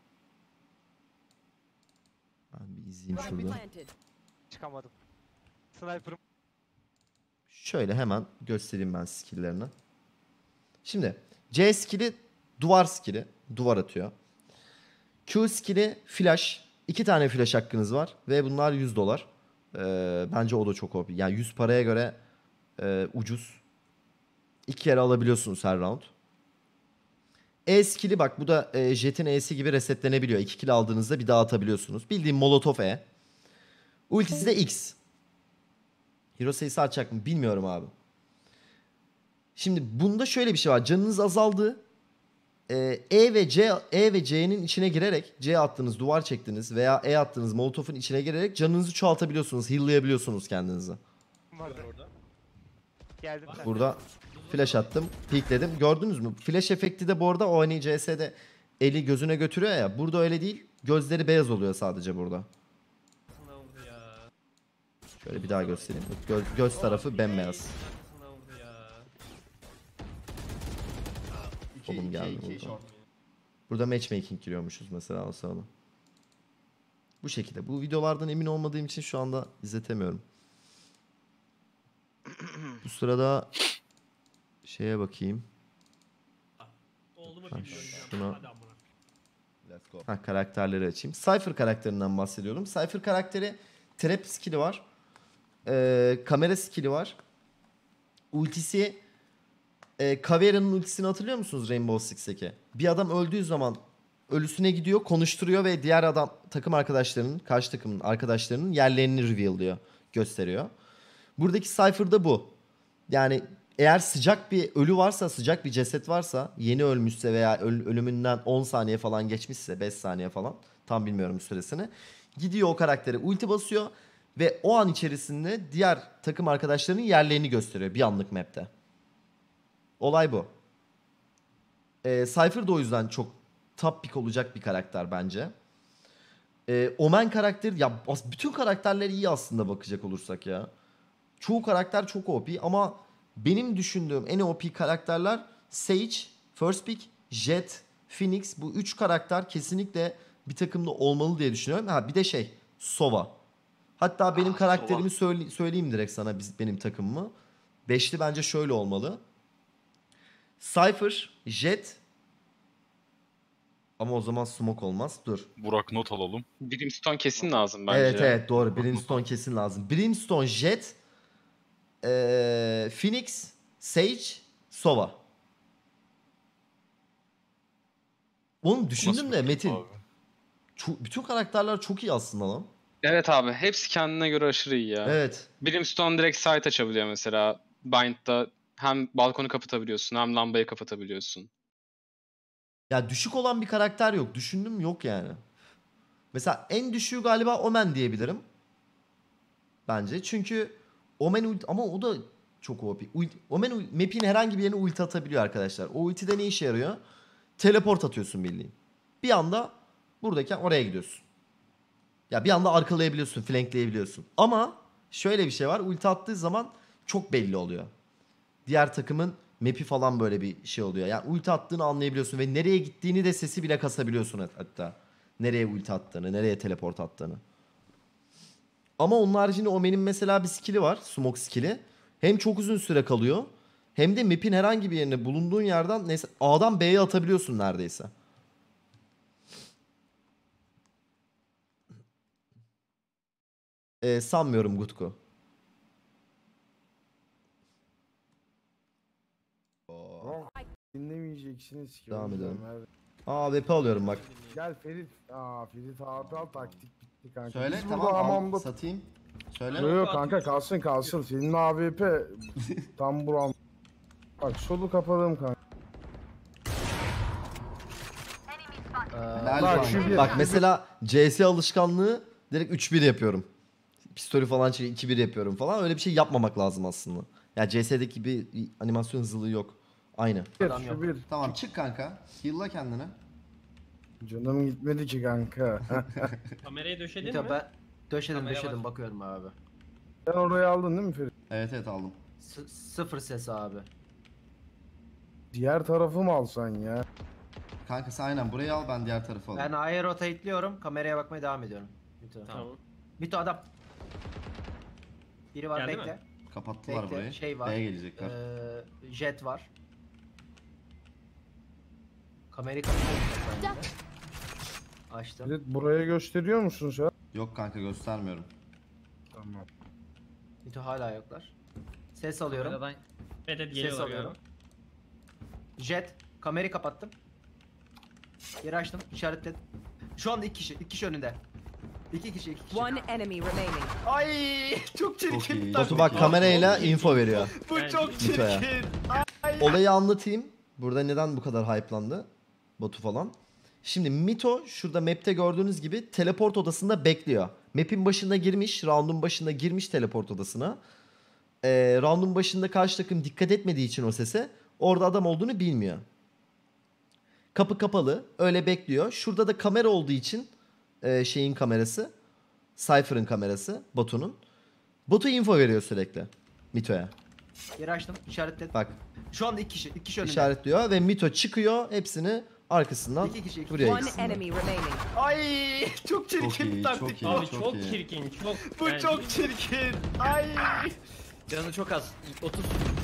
Ben bir izleyeyim şurada.
Çıkamadım. Sniper'ım.
Şöyle hemen göstereyim ben skill'lerini. Şimdi C skill'i duvar skill'i. Duvar atıyor. Q skill'i flash. İki tane flash hakkınız var. Ve bunlar yüz dolar. Ee, bence o da çok O P. Yani yüz paraya göre e, ucuz. İki kere alabiliyorsunuz her round. E skill'i bak, bu da e, Jet'in E'si gibi resetlenebiliyor. İki kill aldığınızda bir daha atabiliyorsunuz. Bildiğim Molotov E. Ultisi de X. Hero sayısı artacak mı bilmiyorum abi. Şimdi bunda şöyle bir şey var. Canınız azaldı. E, E ve C E ve C'nin içine girerek C attınız, duvar çektiniz veya E attınız, Molotov'un içine girerek canınızı çoğaltabiliyorsunuz. Heal'layabiliyorsunuz kendinizi.
Vardı orada. Geldim.
Burada flash attım, peekledim. Gördünüz mü? Flash efekti de bu arada o hani C S'de eli gözüne götürüyor ya. Burada öyle değil. Gözleri beyaz oluyor sadece burada. Şöyle bir daha göstereyim. Göz, göz tarafı bembeyaz. Oğlum geldi
iki,
burada.
short.
Burada matchmaking giriyormuşuz mesela o sırada. Bu şekilde. Bu videolardan emin olmadığım için şu anda izletemiyorum. Bu sırada şeye bakayım.
Oldu mu
Ha,
bilmiyorum.
şuna.
Hadi amına.
Ha, karakterleri açayım. Cypher karakterinden bahsediyorum. Cypher karakteri trap skill'i var. Ee, kamera skill'i var. Ultisi e, Caveira'nın ultisini hatırlıyor musunuz Rainbow Six'teki? Bir adam öldüğü zaman ölüsüne gidiyor, konuşturuyor ve diğer adam takım arkadaşlarının, karşı takımın arkadaşlarının yerlerini reveal'lıyor, gösteriyor. Buradaki Cypher'da bu. Yani eğer sıcak bir ölü varsa, sıcak bir ceset varsa, yeni ölmüşse veya öl- ölümünden on saniye falan geçmişse, beş saniye falan, tam bilmiyorum süresini. Gidiyor o karaktere ulti basıyor ve o an içerisinde diğer takım arkadaşlarının yerlerini gösteriyor bir anlık map'te. Olay bu. Ee, Cypher da o yüzden çok top pick olacak bir karakter bence. Ee, Omen karakteri, ya as- bütün karakterler iyi aslında bakacak olursak ya. Çoğu karakter çok O P ama benim düşündüğüm en O P karakterler Sage, First Pick, Jett, Phoenix. Bu üç karakter kesinlikle bir takımda olmalı diye düşünüyorum. Ha bir de şey, Sova. Hatta benim
Ah,
karakterimi söyle- söyleyeyim direkt sana, biz, benim takımımı. Beşli bence şöyle olmalı. Cypher, Jett. Ama o zaman Smoke olmaz. Dur.
Burak not alalım.
Brimstone kesin lazım bence.
Evet evet doğru. Brimstone kesin lazım. Brimstone, Jett, eee, Phoenix, Sage, Sova. Oğlum düşündüm de Metin. Ço- bütün karakterler çok iyi aslında lan.
Evet abi hepsi kendine göre aşırı iyi ya.
Evet.
Brimstone direkt site açabiliyor mesela. Bind'da hem balkonu kapatabiliyorsun hem lambayı kapatabiliyorsun.
Ya düşük olan bir karakter yok. Düşündüm yok yani. Mesela en düşüğü galiba Omen diyebilirim. Bence. Çünkü Omen ulti, ama o da çok O P. Ulti, Omen ul- map'in herhangi bir yerine ulti atabiliyor arkadaşlar. O ultide ne işe yarıyor? Teleport atıyorsun bildiğin. Bir anda buradayken oraya gidiyorsun. Ya bir anda arkalayabiliyorsun, flankleyebiliyorsun. Ama şöyle bir şey var. Ulti attığı zaman çok belli oluyor. Diğer takımın map'i falan böyle bir şey oluyor. Yani ulti attığını anlayabiliyorsun ve nereye gittiğini de sesi bile kasabiliyorsun hat- hatta. Nereye ulti attığını, nereye teleport attığını. Ama onun haricinde Omen'in mesela bir skill'i var. Smoke skill'i. Hem çok uzun süre kalıyor. Hem de map'in herhangi bir yerine bulunduğun yerden neyse A'dan B'ye atabiliyorsun neredeyse. Ee, sanmıyorum Gutku.
Dinlemeyeceksiniz ki.
Devam
o yüzden
edelim.
ver-
Aa V P alıyorum bak.
Gel Ferit. Aa Ferit abi al taktik bitti kanka.
Söyle
Biz
tamam
burada
al,
hamamda...
satayım. Söyle.
Yok yok kanka kalsın kalsın. Senin A W P tam buram. Bak solu kapadım kanka.
Helal
Bak
kanka.
şu bir.
Bak mesela C S alışkanlığı direkt üç bir yapıyorum. Pistolü falan çekip iki bir yapıyorum falan. Öyle bir şey yapmamak lazım aslında. Ya yani C S'deki bir animasyon hızlılığı yok. Aynı.
Bir, şu bir.
Tamam çık kanka. Heal'la kendini.
Canım gitmedi ki kanka.
Kamerayı döşedin
Mito
mi?
ben döşedim
Kamera
döşedim
var.
bakıyorum abi.
Sen orayı aldın değil mi Ferit?
Evet evet aldım.
S- sıfır ses abi.
Diğer tarafı mı alsan ya?
Kanka sen aynen burayı al ben diğer tarafı alayım.
Ben A'ya rotate'liyorum. Kameraya bakmaya devam ediyorum. Mito.
Tamam.
Mito adam. Biri var
Geldi
bekle.
mi?
Kapattılar
Bekle,
burayı.
şey var.
B'ye gelecekler.
Ee, jet var. Kamerayı kapatıyorum ben de. Açtım.
Ferit buraya gösteriyor musun sen?
Yok kanka göstermiyorum.
Tamam.
Mito hala yoklar. Ses alıyorum.
Kameradan evet,
Ses
geliyorlar
alıyorum.
galiba.
Jet. Kamerayı kapattım. Geri açtım. İşaretledim. Şu anda iki kişi. iki kişi önünde. İki kişi. iki kişi.
One enemy remaining.
Ay çok çirkin.
Çok iyi.
bir
Batu
taktik.
bak kamerayla info veriyor.
Bu çok
Mito'ya.
çirkin.
Olayı anlatayım. Burada neden bu kadar hype'landı Batu falan. Şimdi Mito şurada map'te gördüğünüz gibi teleport odasında bekliyor. Map'in başında girmiş, round'un başında girmiş teleport odasına. Ee, round'un başında karşı takım dikkat etmediği için o sese orada adam olduğunu bilmiyor. Kapı kapalı, öyle bekliyor. Şurada da kamera olduğu için e, şeyin kamerası, Cypher'ın kamerası, Batu'nun. Batu info veriyor sürekli Mito'ya.
Geri açtım. İşaretledim.
Bak
Şu anda iki kişi. iki kişi önünde.
işaretliyor ve Mito çıkıyor. Hepsini arkasından
İki kişi, iki
buraya
One
ikisinden.
enemy remaining.
Ay çok çirkin
Çok iyi,
bir taktik.
çok iyi,
Abi
çok
çok
iyi.
çirkin, çok.
Bu
yani-
çok çirkin. Ay.
Canı çok az. otuz.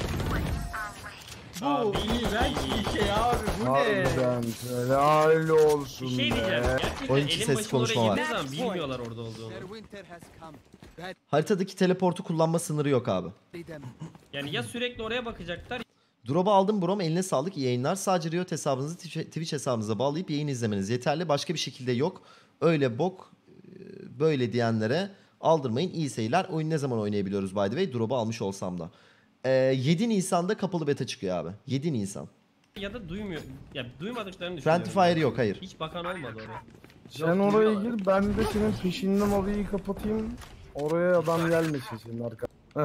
Bu
Abi,
iğrenç bir şey abi. Bu ne?
Harbiden helal olsun
Bir şey
be.
diyeceğim. Gerçekten
Oyuncu
elin
sesli
başına oraya
konuşma var.
girdiği zaman bilmiyorlar orada olduğunu.
Their winter has come. Bad
Haritadaki teleportu kullanma sınırı yok abi.
them.
Yani ya sürekli oraya bakacaklar.
Drop'u aldım Brom, eline sağlık, iyi yayınlar. Sadece Riot hesabınızı Twitch Twitch hesabınıza bağlayıp yayın izlemeniz yeterli. Başka bir şekilde yok. Öyle bok e, böyle diyenlere aldırmayın. İyi seyirler. Oyun ne zaman oynayabiliyoruz by the way? Drop'u almış olsam da. Ee, yedi Nisan'da kapalı beta çıkıyor abi. yedi Nisan.
Ya da duymuyor. Ya duymadıklarını düşünüyorum.
Friendly Fire yok, hayır.
Hiç bakan olmadı oraya.
Sen
Yok,
oraya
duyuyorlar.
gir, ben de senin peşinden orayı kapatayım. Oraya adam gelmesin senin arka.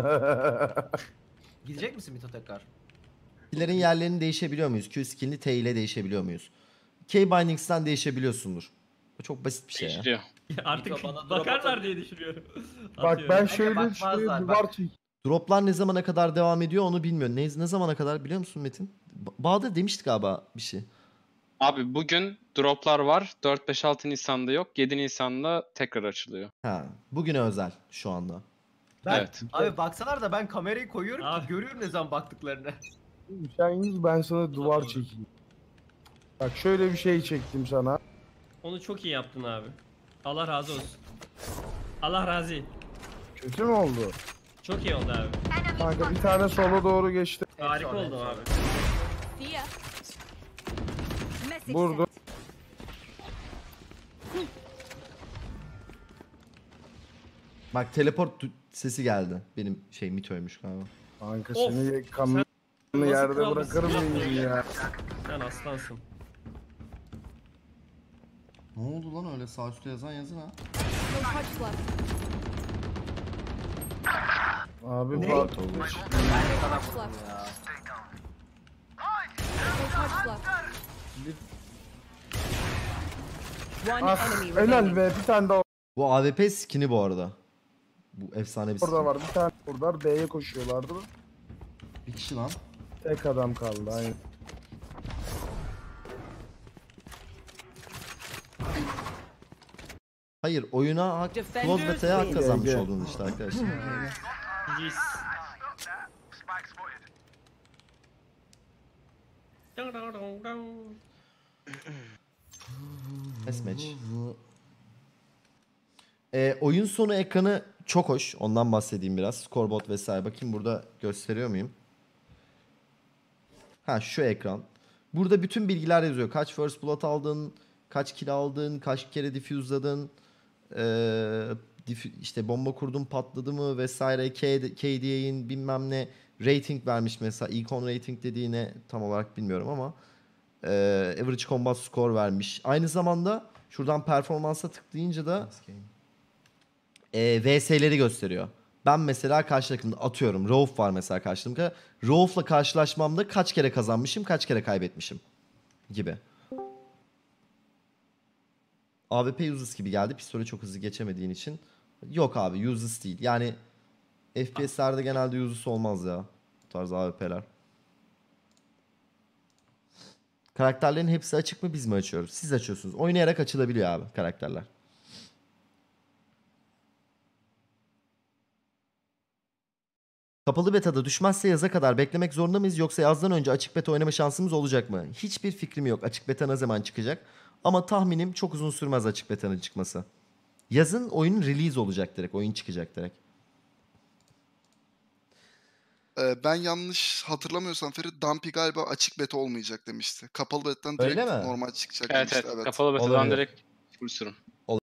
Gidecek misin Mito tekrar?
Skill'lerin yerlerini değişebiliyor muyuz? Q skill'ini T ile değişebiliyor muyuz? K-Bindings'ten değişebiliyorsundur. Bu çok basit bir şey ya.
Değiştiriyor.
Ya artık
Mito bana drop
bakarlar
atın.
diye düşünüyorum.
Bak
Atıyorum.
ben
Bence
şöyle
bakmazlar,
şuraya
bak.
duvar çek.
Droplar ne zamana kadar devam ediyor onu bilmiyorum. Ne, ne zamana kadar biliyor musun Metin? Ba- Bahadır demiştik galiba bir şey.
Abi bugün droplar var. dört beş altı Nisan'da yok. yedi Nisan'da tekrar açılıyor.
Ha, bugüne özel şu anda.
Ben,
Evet.
Abi baksalar da ben kamerayı koyuyorum
Abi.
ki görüyorum ne zaman baktıklarını.
Sen yüz ben sana duvar çekeyim. Bak şöyle bir şey çektim sana.
Onu çok iyi yaptın abi. Allah razı olsun. Allah razı.
Kötü mü oldu?
Çok iyi oldu abi.
Kanka bir tane sola doğru geçti.
Harika oldu abi.
See ya. Message
Vurdu.
Bak teleport tu- sesi geldi. Benim şey Mito'ymuş galiba.
Kanka
Of,
seni kamerayı
nasıl
yerde
kral
bırakır
mısın?
mıyım ya?
Sen aslansın.
Ne oldu lan öyle sağ üstte yazan yazın ha.
No touch left.
Abi
Ne?
bak.
No touch left. No touch left. One
Ah,
enemy
helal
remaining.
be bir tane daha
Bu A W P skin'i bu arada. Bu efsane bir skin.
orada var. Bir tane orada B'ye koşuyorlardı.
Bir kişi lan.
Tek adam kaldı aynı.
Hayır oyuna hak,
Defenders
Close Beta'ya hak
win.
kazanmış
Gel, gel.
oldunuz işte arkadaşlar.
Yes.
Test match. Ee, oyun sonu ekranı çok hoş. Ondan bahsedeyim biraz. Scoreboard vesaire. Bakayım burada gösteriyor muyum? Ha şu ekran. Burada bütün bilgiler yazıyor. Kaç first blood aldın, kaç kill aldın, kaç kere diffuse'ladın, ee, dif- işte bomba kurdun patladı mı vesaire. K- K D A'in bilmem ne rating vermiş mesela. Econ rating dediğine tam olarak bilmiyorum ama ee, average combat score vermiş. Aynı zamanda şuradan performansa tıklayınca da e, V S'leri gösteriyor. Ben mesela karşı takımda atıyorum. Rauf var mesela karşımda. Rauf'la karşılaşmamda kaç kere kazanmışım, kaç kere kaybetmişim gibi. A W P useless gibi geldi. Pistole çok hızlı geçemediğin için. Yok abi useless değil. Yani F P S'lerde genelde useless olmaz ya. Bu tarz A W P'ler. Karakterlerin hepsi açık mı biz mi açıyoruz? Siz açıyorsunuz. Oynayarak açılabiliyor abi karakterler. Kapalı betada düşmezse yaza kadar beklemek zorunda mıyız yoksa yazdan önce açık beta oynama şansımız olacak mı? Hiçbir fikrim yok açık beta ne zaman çıkacak. Ama tahminim çok uzun sürmez açık betanın çıkması. Yazın oyun release olacak direkt. Oyun çıkacak direkt.
Ee, ben yanlış hatırlamıyorsam Ferit, Dumpy galiba açık beta olmayacak demişti. Kapalı betadan direkt
Öyle mi?
normal çıkacak
Evet
demişti.
evet. Kapalı betadan
Olabilir.
direkt full sürüm.